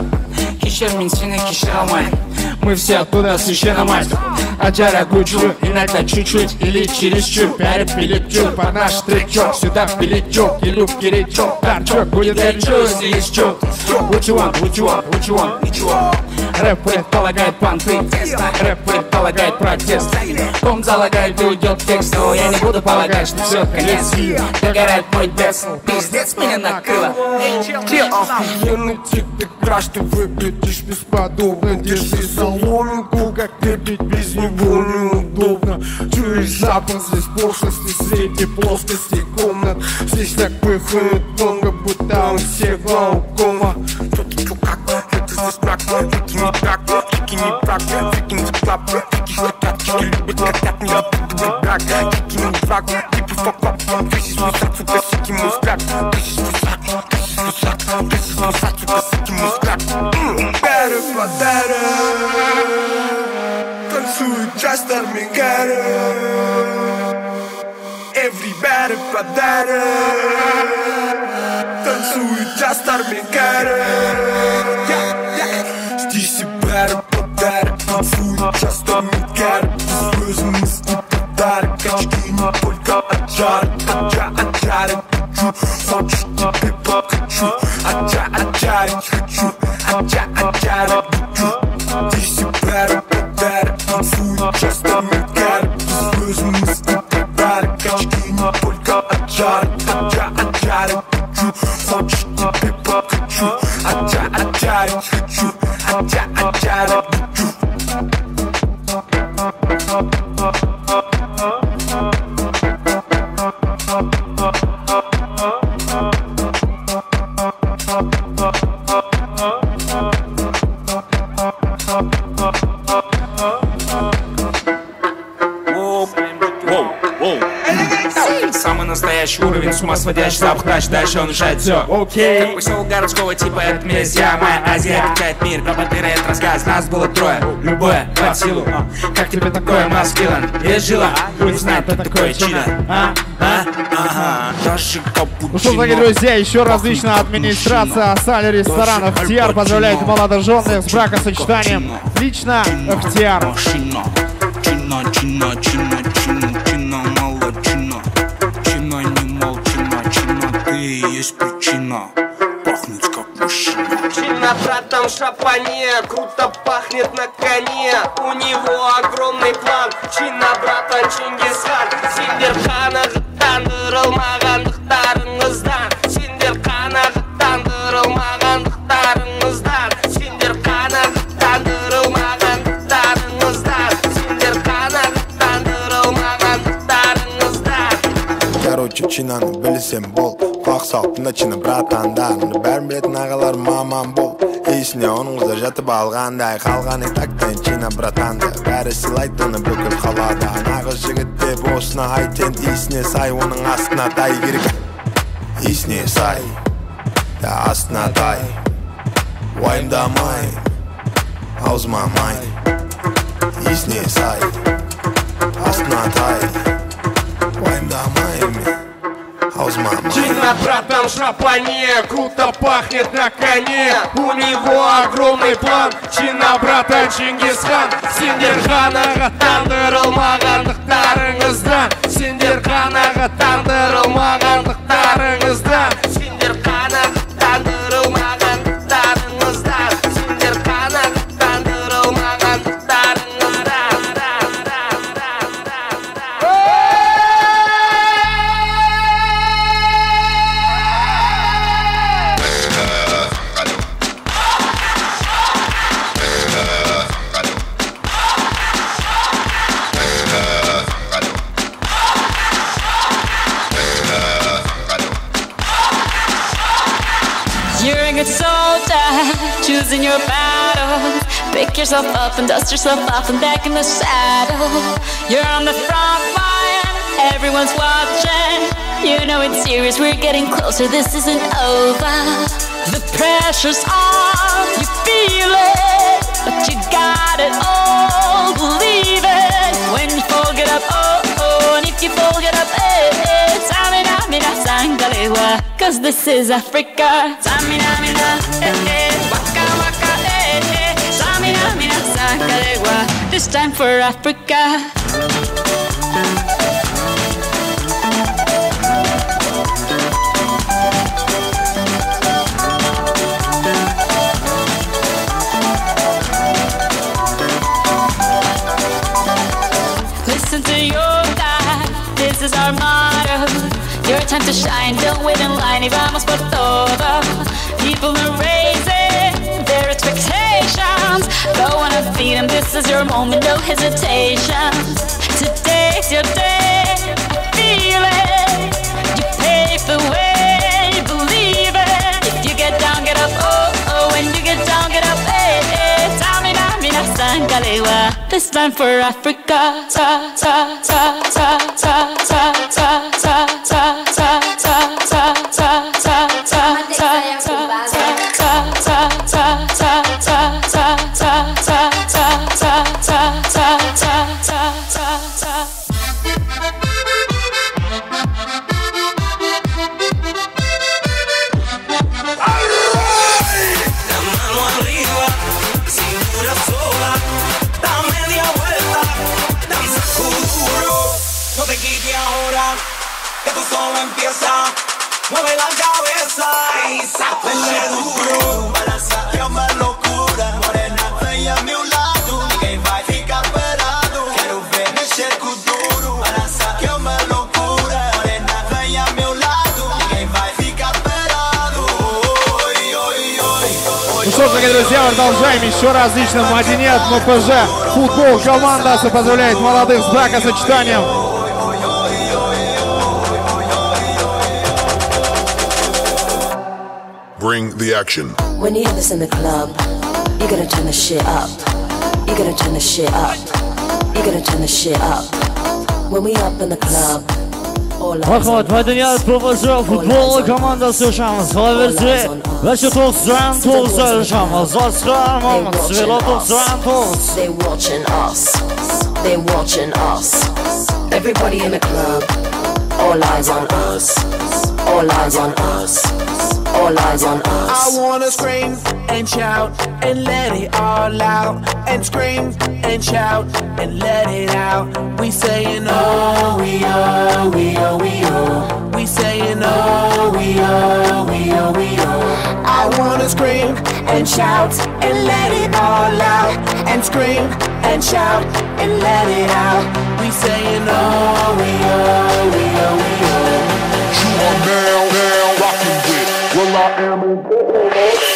Мы все оттуда священная мать. Аджара гучу, иногда чуть-чуть или чересчур. Перепилечу под наш стричок. Сюда впилечок, и люб перечок. Торчок будет горячо, если есть чок. What you want, what you want, what you want, what you want. Рэп предполагает понты, рэп предполагает протест. Ком залагает и уйдет текст. Но я не буду полагать, что все конец. Догорает мой дес, пиздец меня накрыло. Охуенный тип, ты краш, ты выглядишь бесподобно. Держи соломинку, как терпеть без него неудобно. Чуешь запах, здесь пошлости среди плоскостей комнат. Здесь так пыхает долго, будто у всех глаукома. Здесь брак, фики не брак, фики не брак, фики не клап, фики хотят, фики любят, хотят, не любят брак, фики не брак, типа факап, фики смусат, сука, сики мускат, фики смусат, фики смусат, фики смусат, сука, сики мускат. Better for better, танцует Джастер Мегара. Everybody for better, танцует Джастер Мегара. Здесь и бэра подарок, танцует часто мигар. Слезы мысли подарок, очки не только от жара. Аджарить хочу, хочешь тебе покачу. Аджарить хочу, аджарить хочу. Здесь и бэра подарок, танцует часто мигар. Слезы мысли подарок, очки не только от жара. Аджарить хочу, хочешь тебе покачу. Аджарить хочу. Самый настоящий уровень, с ума сводящий запах, дальше он решает все. Окей. Как поселок городского типа, это Мелезия, моя Азия качает мир. Пропагандирует рассказ, нас было трое, любое под силу. Как тебе такое, маскилан? Есть жила, не знает, кто такое чудо. Ну что, дорогие друзья, еще раз лично администрация Салли ресторанов FTR поздравляет молодоженных с бракосочетанием. Лично FTR. Есть причина пахнуть как мужчина. Чина, братан, в шапане, круто пахнет на коне. У него огромный план. Чина, братан, Чингисхан. Сендер қанағаттандырылмағандықтарыңыздан. Сендер қанағаттандырылмағандықтарыңыздан. Сендер қанағаттандырылмағандықтарыңыздан. Сендер қанағаттандырылмағандықтарыңыздан. Короче, чинаны білсем бол. Құлақ салып тыңда чина братандарымды. Бәрін білетін ағалар мамам бол. Есіне оның қызы жатып алғандай. Қалған тактайын чина братанды. Бәрі сыйлайды оны бүкіл қалада. Нағыз жігіт деп осына айтен. Есіне сай, оның астына тай керек. Есіне сай, да астына тай. Уайымдамай, аузыма май. Есіне сай, астына тай. Уайымдамай мен. Чина, братан, в шапане, круто пахнет на коне. У него огромный план. Чина, братан, Чингисхан. Сендер қанағаттандырылмағандықтарыңыздан. Сендер қанағаттандырылмағандықтарыңыздан. Сендер қанағаттандырылмағандықтарыңыздан. Сендер қанағаттандырылмағандықтарыңыздан. You're a good soldier, choosing your battles. Pick yourself up and dust yourself off and back in the saddle. You're on the front line, everyone's watching. You know it's serious, we're getting closer, this isn't over. The pressure's on, you feel it, but you got it all, believe it. When you up, oh, oh. And if you fold it up, eh, eh. Tamina, mina, sangalewa. Cause this is Africa. Tamina, mina, eh, eh. Waka, waka, eh, eh. Tamina, mina, sangalewa. This time for Africa. Listen to your God, this is our motto. Your time to shine, don't wait in line. Y vamos por todo. People are raising their expectations. Go on and feed them, this is your moment, no hesitation. Today's your day, I feel it. You pave the way, believe it. If you get down, get up, oh, oh. When you get down, get up, eh, eh. Tamina, mina, sangalewa. This time for Africa. Ta, ta, ta, ta, ta, ta, ta, ta, ta, ta, ta, ta, ta, ta, Mueve la cabeza y sáquenle duro. Balanza, que uma loucura. Morena, venha a meu lado. Ninguém vai ficar parado. Quero ver mexer com duro. Balança, que uma loucura. Morena, venha a meu lado. Ninguém vai ficar parado. Ой, ой, ой. Ну что ж, дорогие друзья, продолжаем еще раз лично Мадинет МПЖ. Футбол команда поздравляет молодых с бракосочетанием. Bring the action. When you have this in the club, you're gonna turn the shit up. You're gonna turn the shit up. You're gonna turn the shit up. When we up in the club, Marhamat, Madaniyat МПЖ futbol komandasi o'shamiz. Qolaversa, Vasha 99 o'shamiz. Oscar Mamad, Svelo 99. they watching us. They watching us. Everybody in the club, all eyes on us. All eyes on us. All eyes on us. I wanna scream and shout and let it all out. And scream and shout and let it out. We saying oh, we oh, we oh, we oh. We saying oh, we oh, we oh, we oh. I wanna scream and shout and let it all out. And scream and shout and let it out. We saying oh, we oh, we oh, we oh. You are now rocking with Will I Am in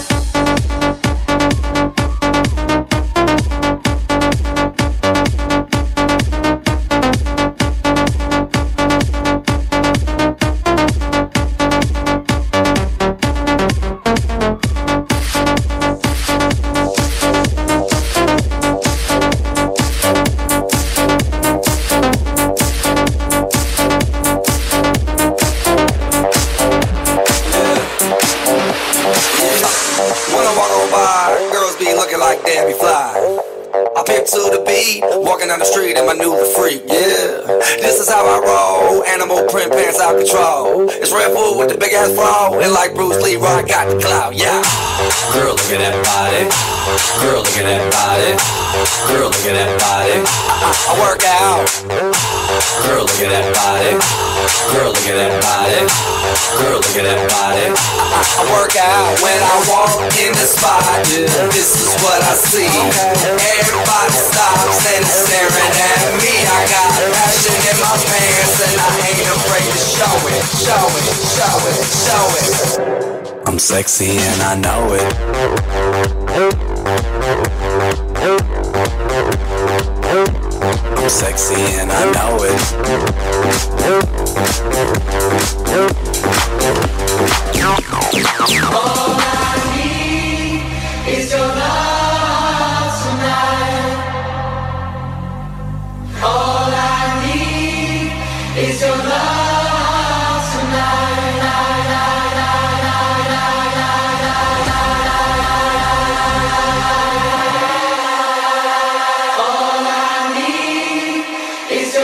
Walking down the street in my new freak, yeah. This is how I roll. Animal print pants out control. It's Red Bull with the big ass bra. And like Bruce Lee, I got the clout, yeah. Girl, look at that body. Girl, look at that body. Girl, look at that body. I work out. Girl, look at that body. Girl, look at that body. Girl, look at that body. I work out when I walk in the spot. This is what I see. Everybody stops and is staring at me. I got passion in my pants and I ain't afraid to show it. Show it, show it, show it. I'm sexy and I know it. I'm sexy and I know it. All I need is your love tonight. All I need is your love tonight. All I need is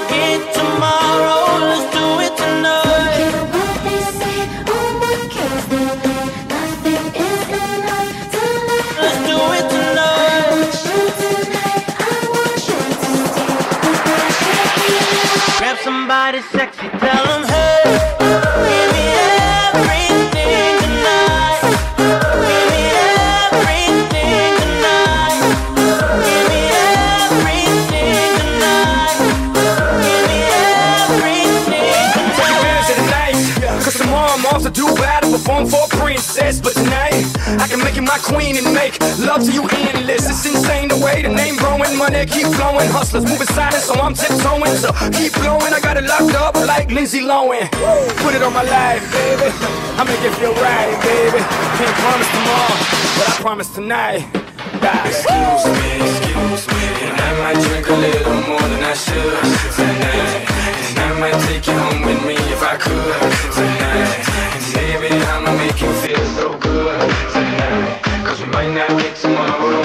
it tomorrow, let's do it tonight. What they say, oh my cares they think nothing is enough tonight. Let's do it tonight. I want you tonight. I want you to stay. Grab somebody sexy, tell them hey, give me everything tonight. Give me everything tonight. Give me everything tonight. Give me everything tonight. Of the night, cause tomorrow I'm off to do battle, perform for a princess. But tonight, I can make you my queen and make love to you endless. It's insane the way the name growing, money keep flowing. Hustlers moving silent, so I'm tiptoeing. So keep blowing, I got it locked up like Lindsay Lohan. Put it on my life, baby. I make it feel right, baby. Can't promise tomorrow, but I promise tonight. Excuse me, and I might drink a little more than I should tonight. And I might take you home with me if I could tonight. And baby, I'ma make you feel so good tonight. Cause we might not get tomorrow.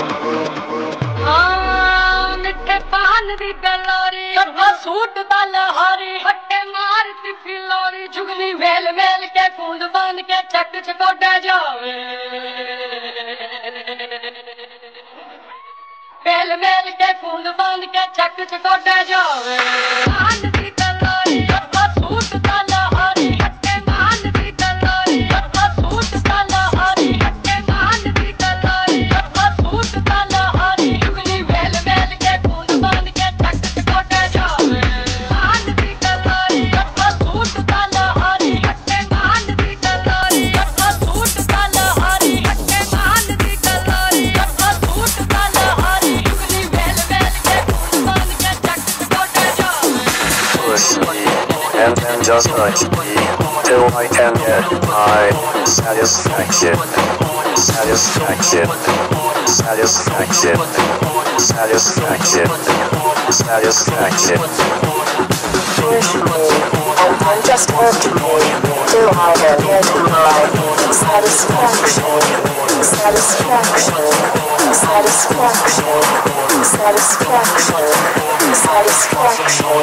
मिठे पान दी बेलोरी सूट दा लहारी हट्टे मारती फिलोरी जुगनी mail mail के कूंद बन के चक चकोड़ा जावे मेल मेल के कूंद बन के चक चकोड़ा जावे पान दी बेलोरी सूट दा लहारी हट्टे मान दी बेलोरी सूट दा लहारी हट्टे मान दी बेलोरी सूट दा लहारी जुगनी मेल मेल के कूंद बन के चक चकोड़ा जावे मान दी बेलोरी सूट दा लहारी हट्टे मान दी बेलोरी सूट दा लहारी हट्टे मान दी बेलोरी सूट दा लहारी जुगनी मेल मेल के कूंद बन के चक चकोड़ा जावे Push me, and then just touch me, till I can get my satisfaction. Satisfaction. Satisfaction. Satisfaction. Satisfaction. Push me, and then just hurt me, till I can get my satisfaction. Satisfaction. Satisfaction. Satisfaction. Satisfaction.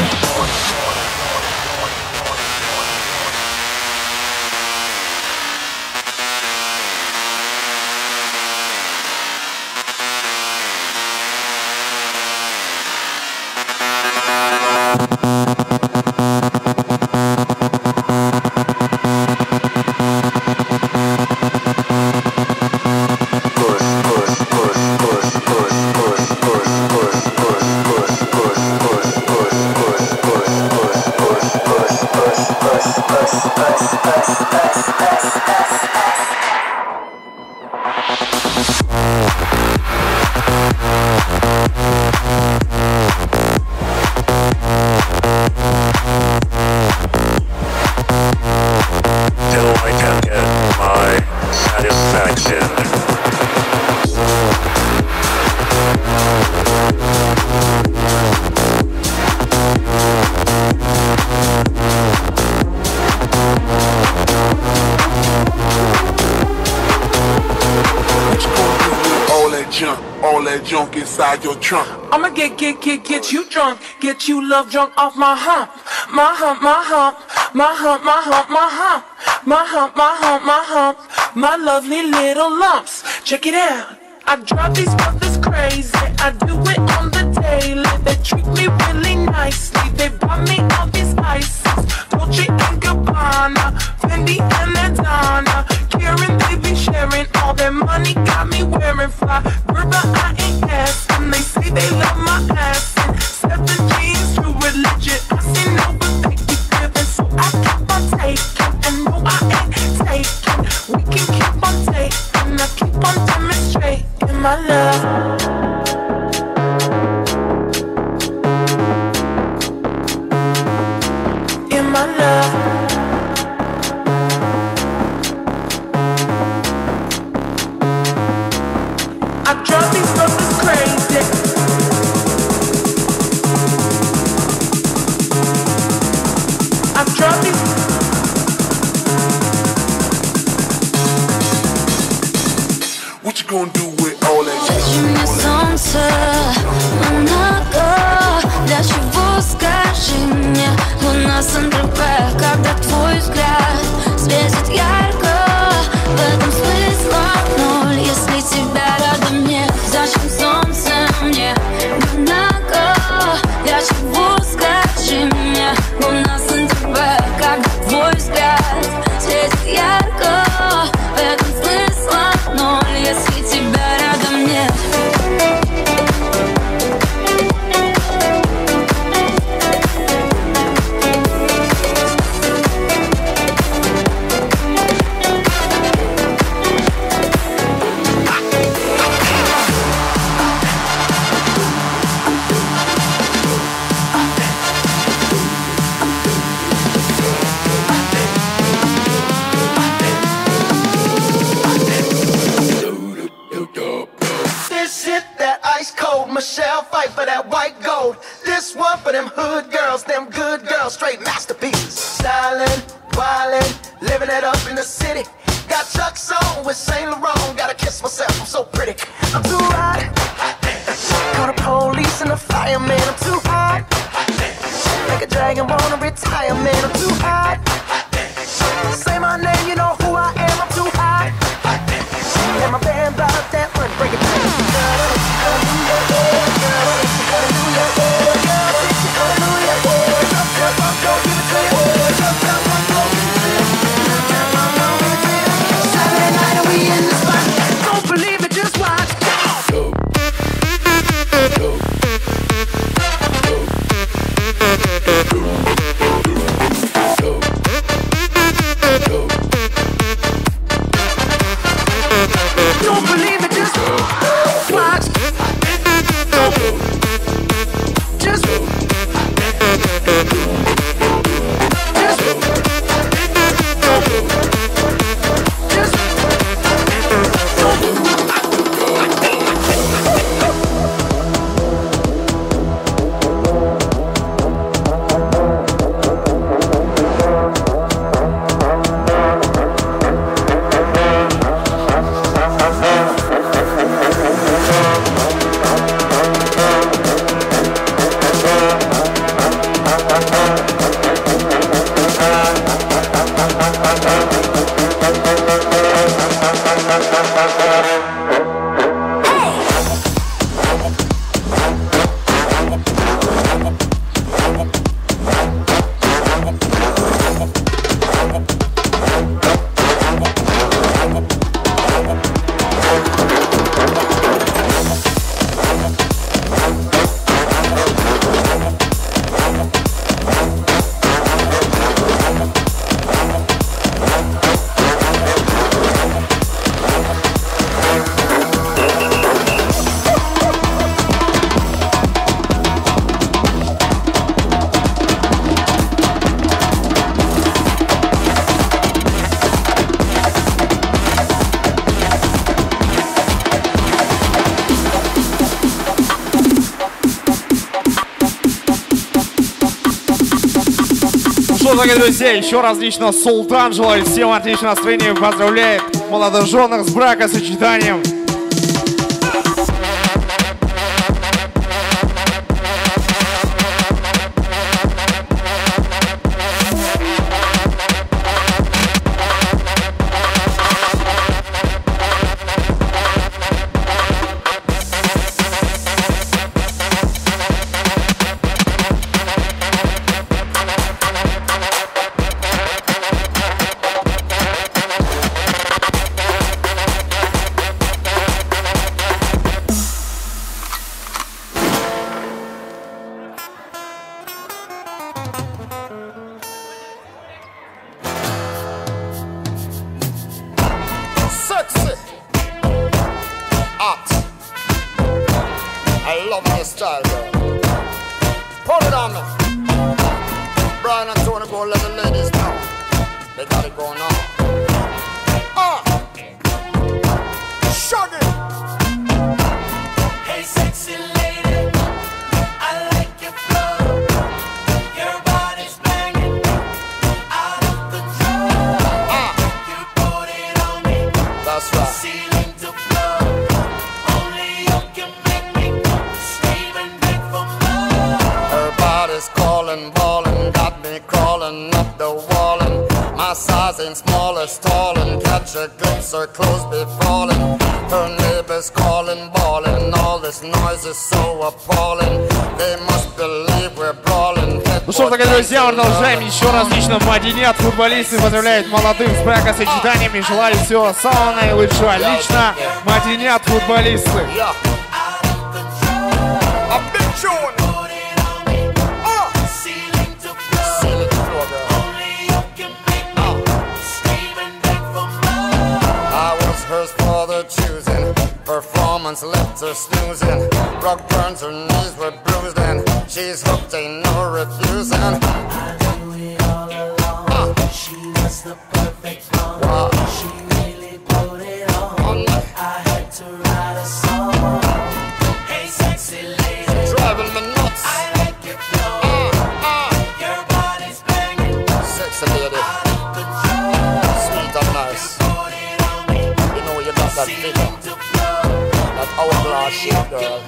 Till I can get my satisfaction. All that junk inside your trunk. I'ma get you drunk, get you love drunk off my hump, my hump, my hump, my hump, my hump, my hump, my hump, my hump, my hump, my lovely little lumps. Check it out. I drive these brothers crazy. I do it on the daily. They treat me really nicely. They buy me all these ices, Dolce and Gabbana, Fendi and Adana. Karen, they be sharing all their money. Got me wearing fly. Gerber, I ain't asking. They say they love my ass. And 7 jeans, true religion. I see no, but they keep giving, so I keep on taking. And no, I ain't taking. We can keep on taking. I keep on demonstrating my love. In my love. I drive these brothers crazy. I drive these. What you gonna do with all that Weźmy słońce, a nago dla się wózka. good girls, straight masterpieces. Stylin', wildin', living it up in the city. Got Chuck's on with Saint Laurent. Gotta kiss myself, I'm so pretty. I'm too hot. Call the police and the fireman. I'm too hot. Make a dragon wanna retire, man. I'm too hot. Say my name, you know who I am. I'm too hot. And my band brought that one, break it down. Saturday night and we in the spot. Don't believe it, just watch. Don't believe it, just watch. Just Дорогие друзья, еще раз лично Султан желает всем отличного настроения, поздравляет молодоженных с бракосочетанием. Ну что ж, дорогие друзья, продолжаем. Еще раз лично Мадинят, футболисты, поздравляют молодых с бракосочетаниями, желаю всего самого наилучшего. Лично Мадинят, футболисты. Performance left her snoozing. Rock burns, her knees were bruised and she's hooked, ain't no refusing. I knew it all along. She was the perfect one. Wow. She really put it on. I had to write a song. Hey, sexy lady, driving me nuts. I like your flow. that figure, that hourglass shape, girl.